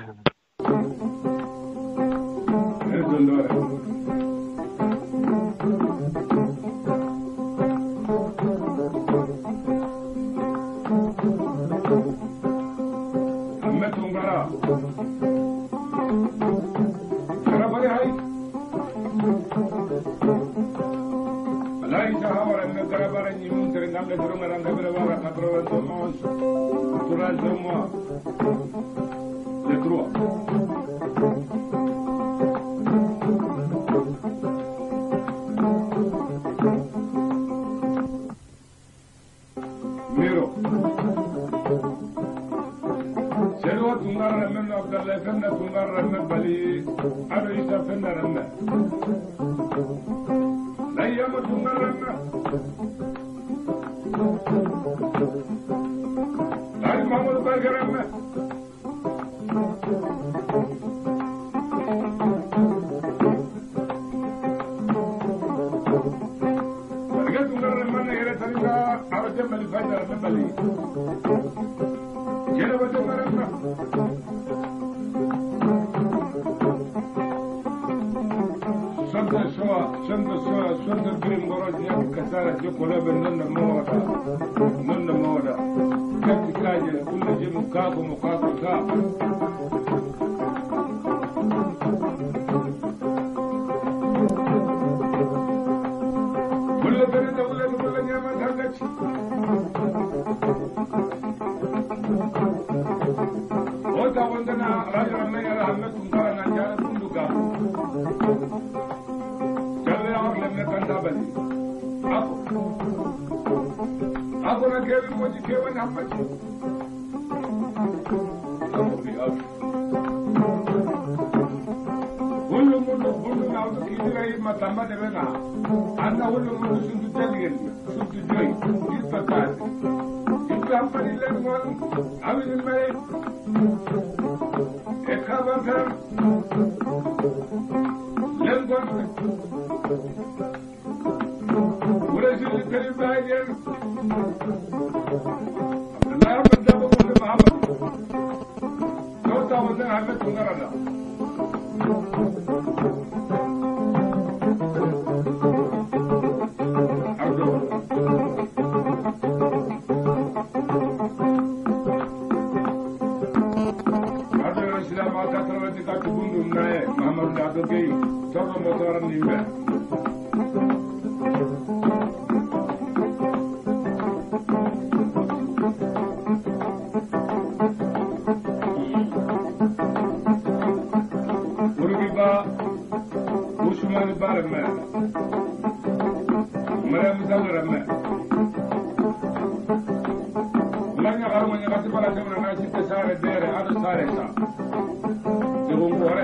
Speaker 13: Baru menyakati pada kemenangan nasi kesare bere ada sare sa. Jehungu ore.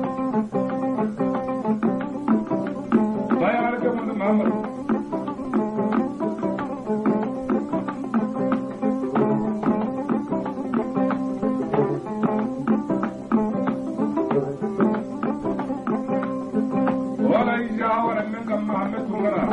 Speaker 13: Saya ada kemenangan Muhammad. Wala ijaa wala menga Muhammad tungara.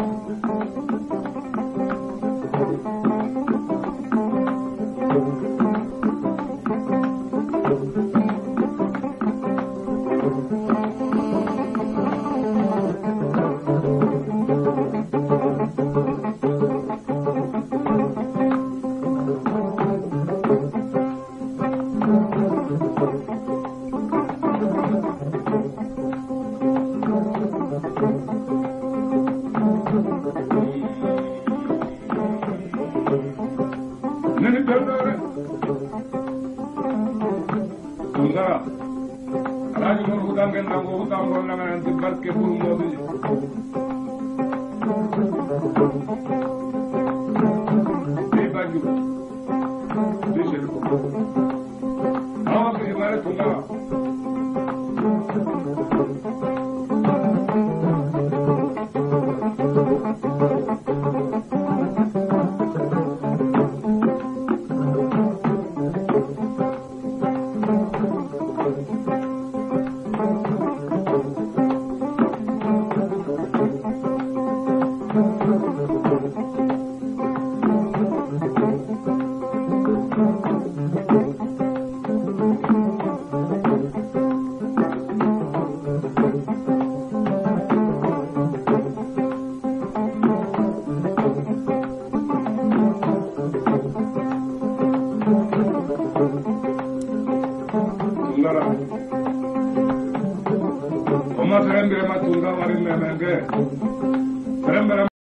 Speaker 13: Nini döndöre. Tungara. Raji mor hudam gen nango hudam gol na nanti barke buru modi. Di baju. Di shelu. Awa ke mare tungara. Oma serem bere ma tunga mari me menge. Serem bere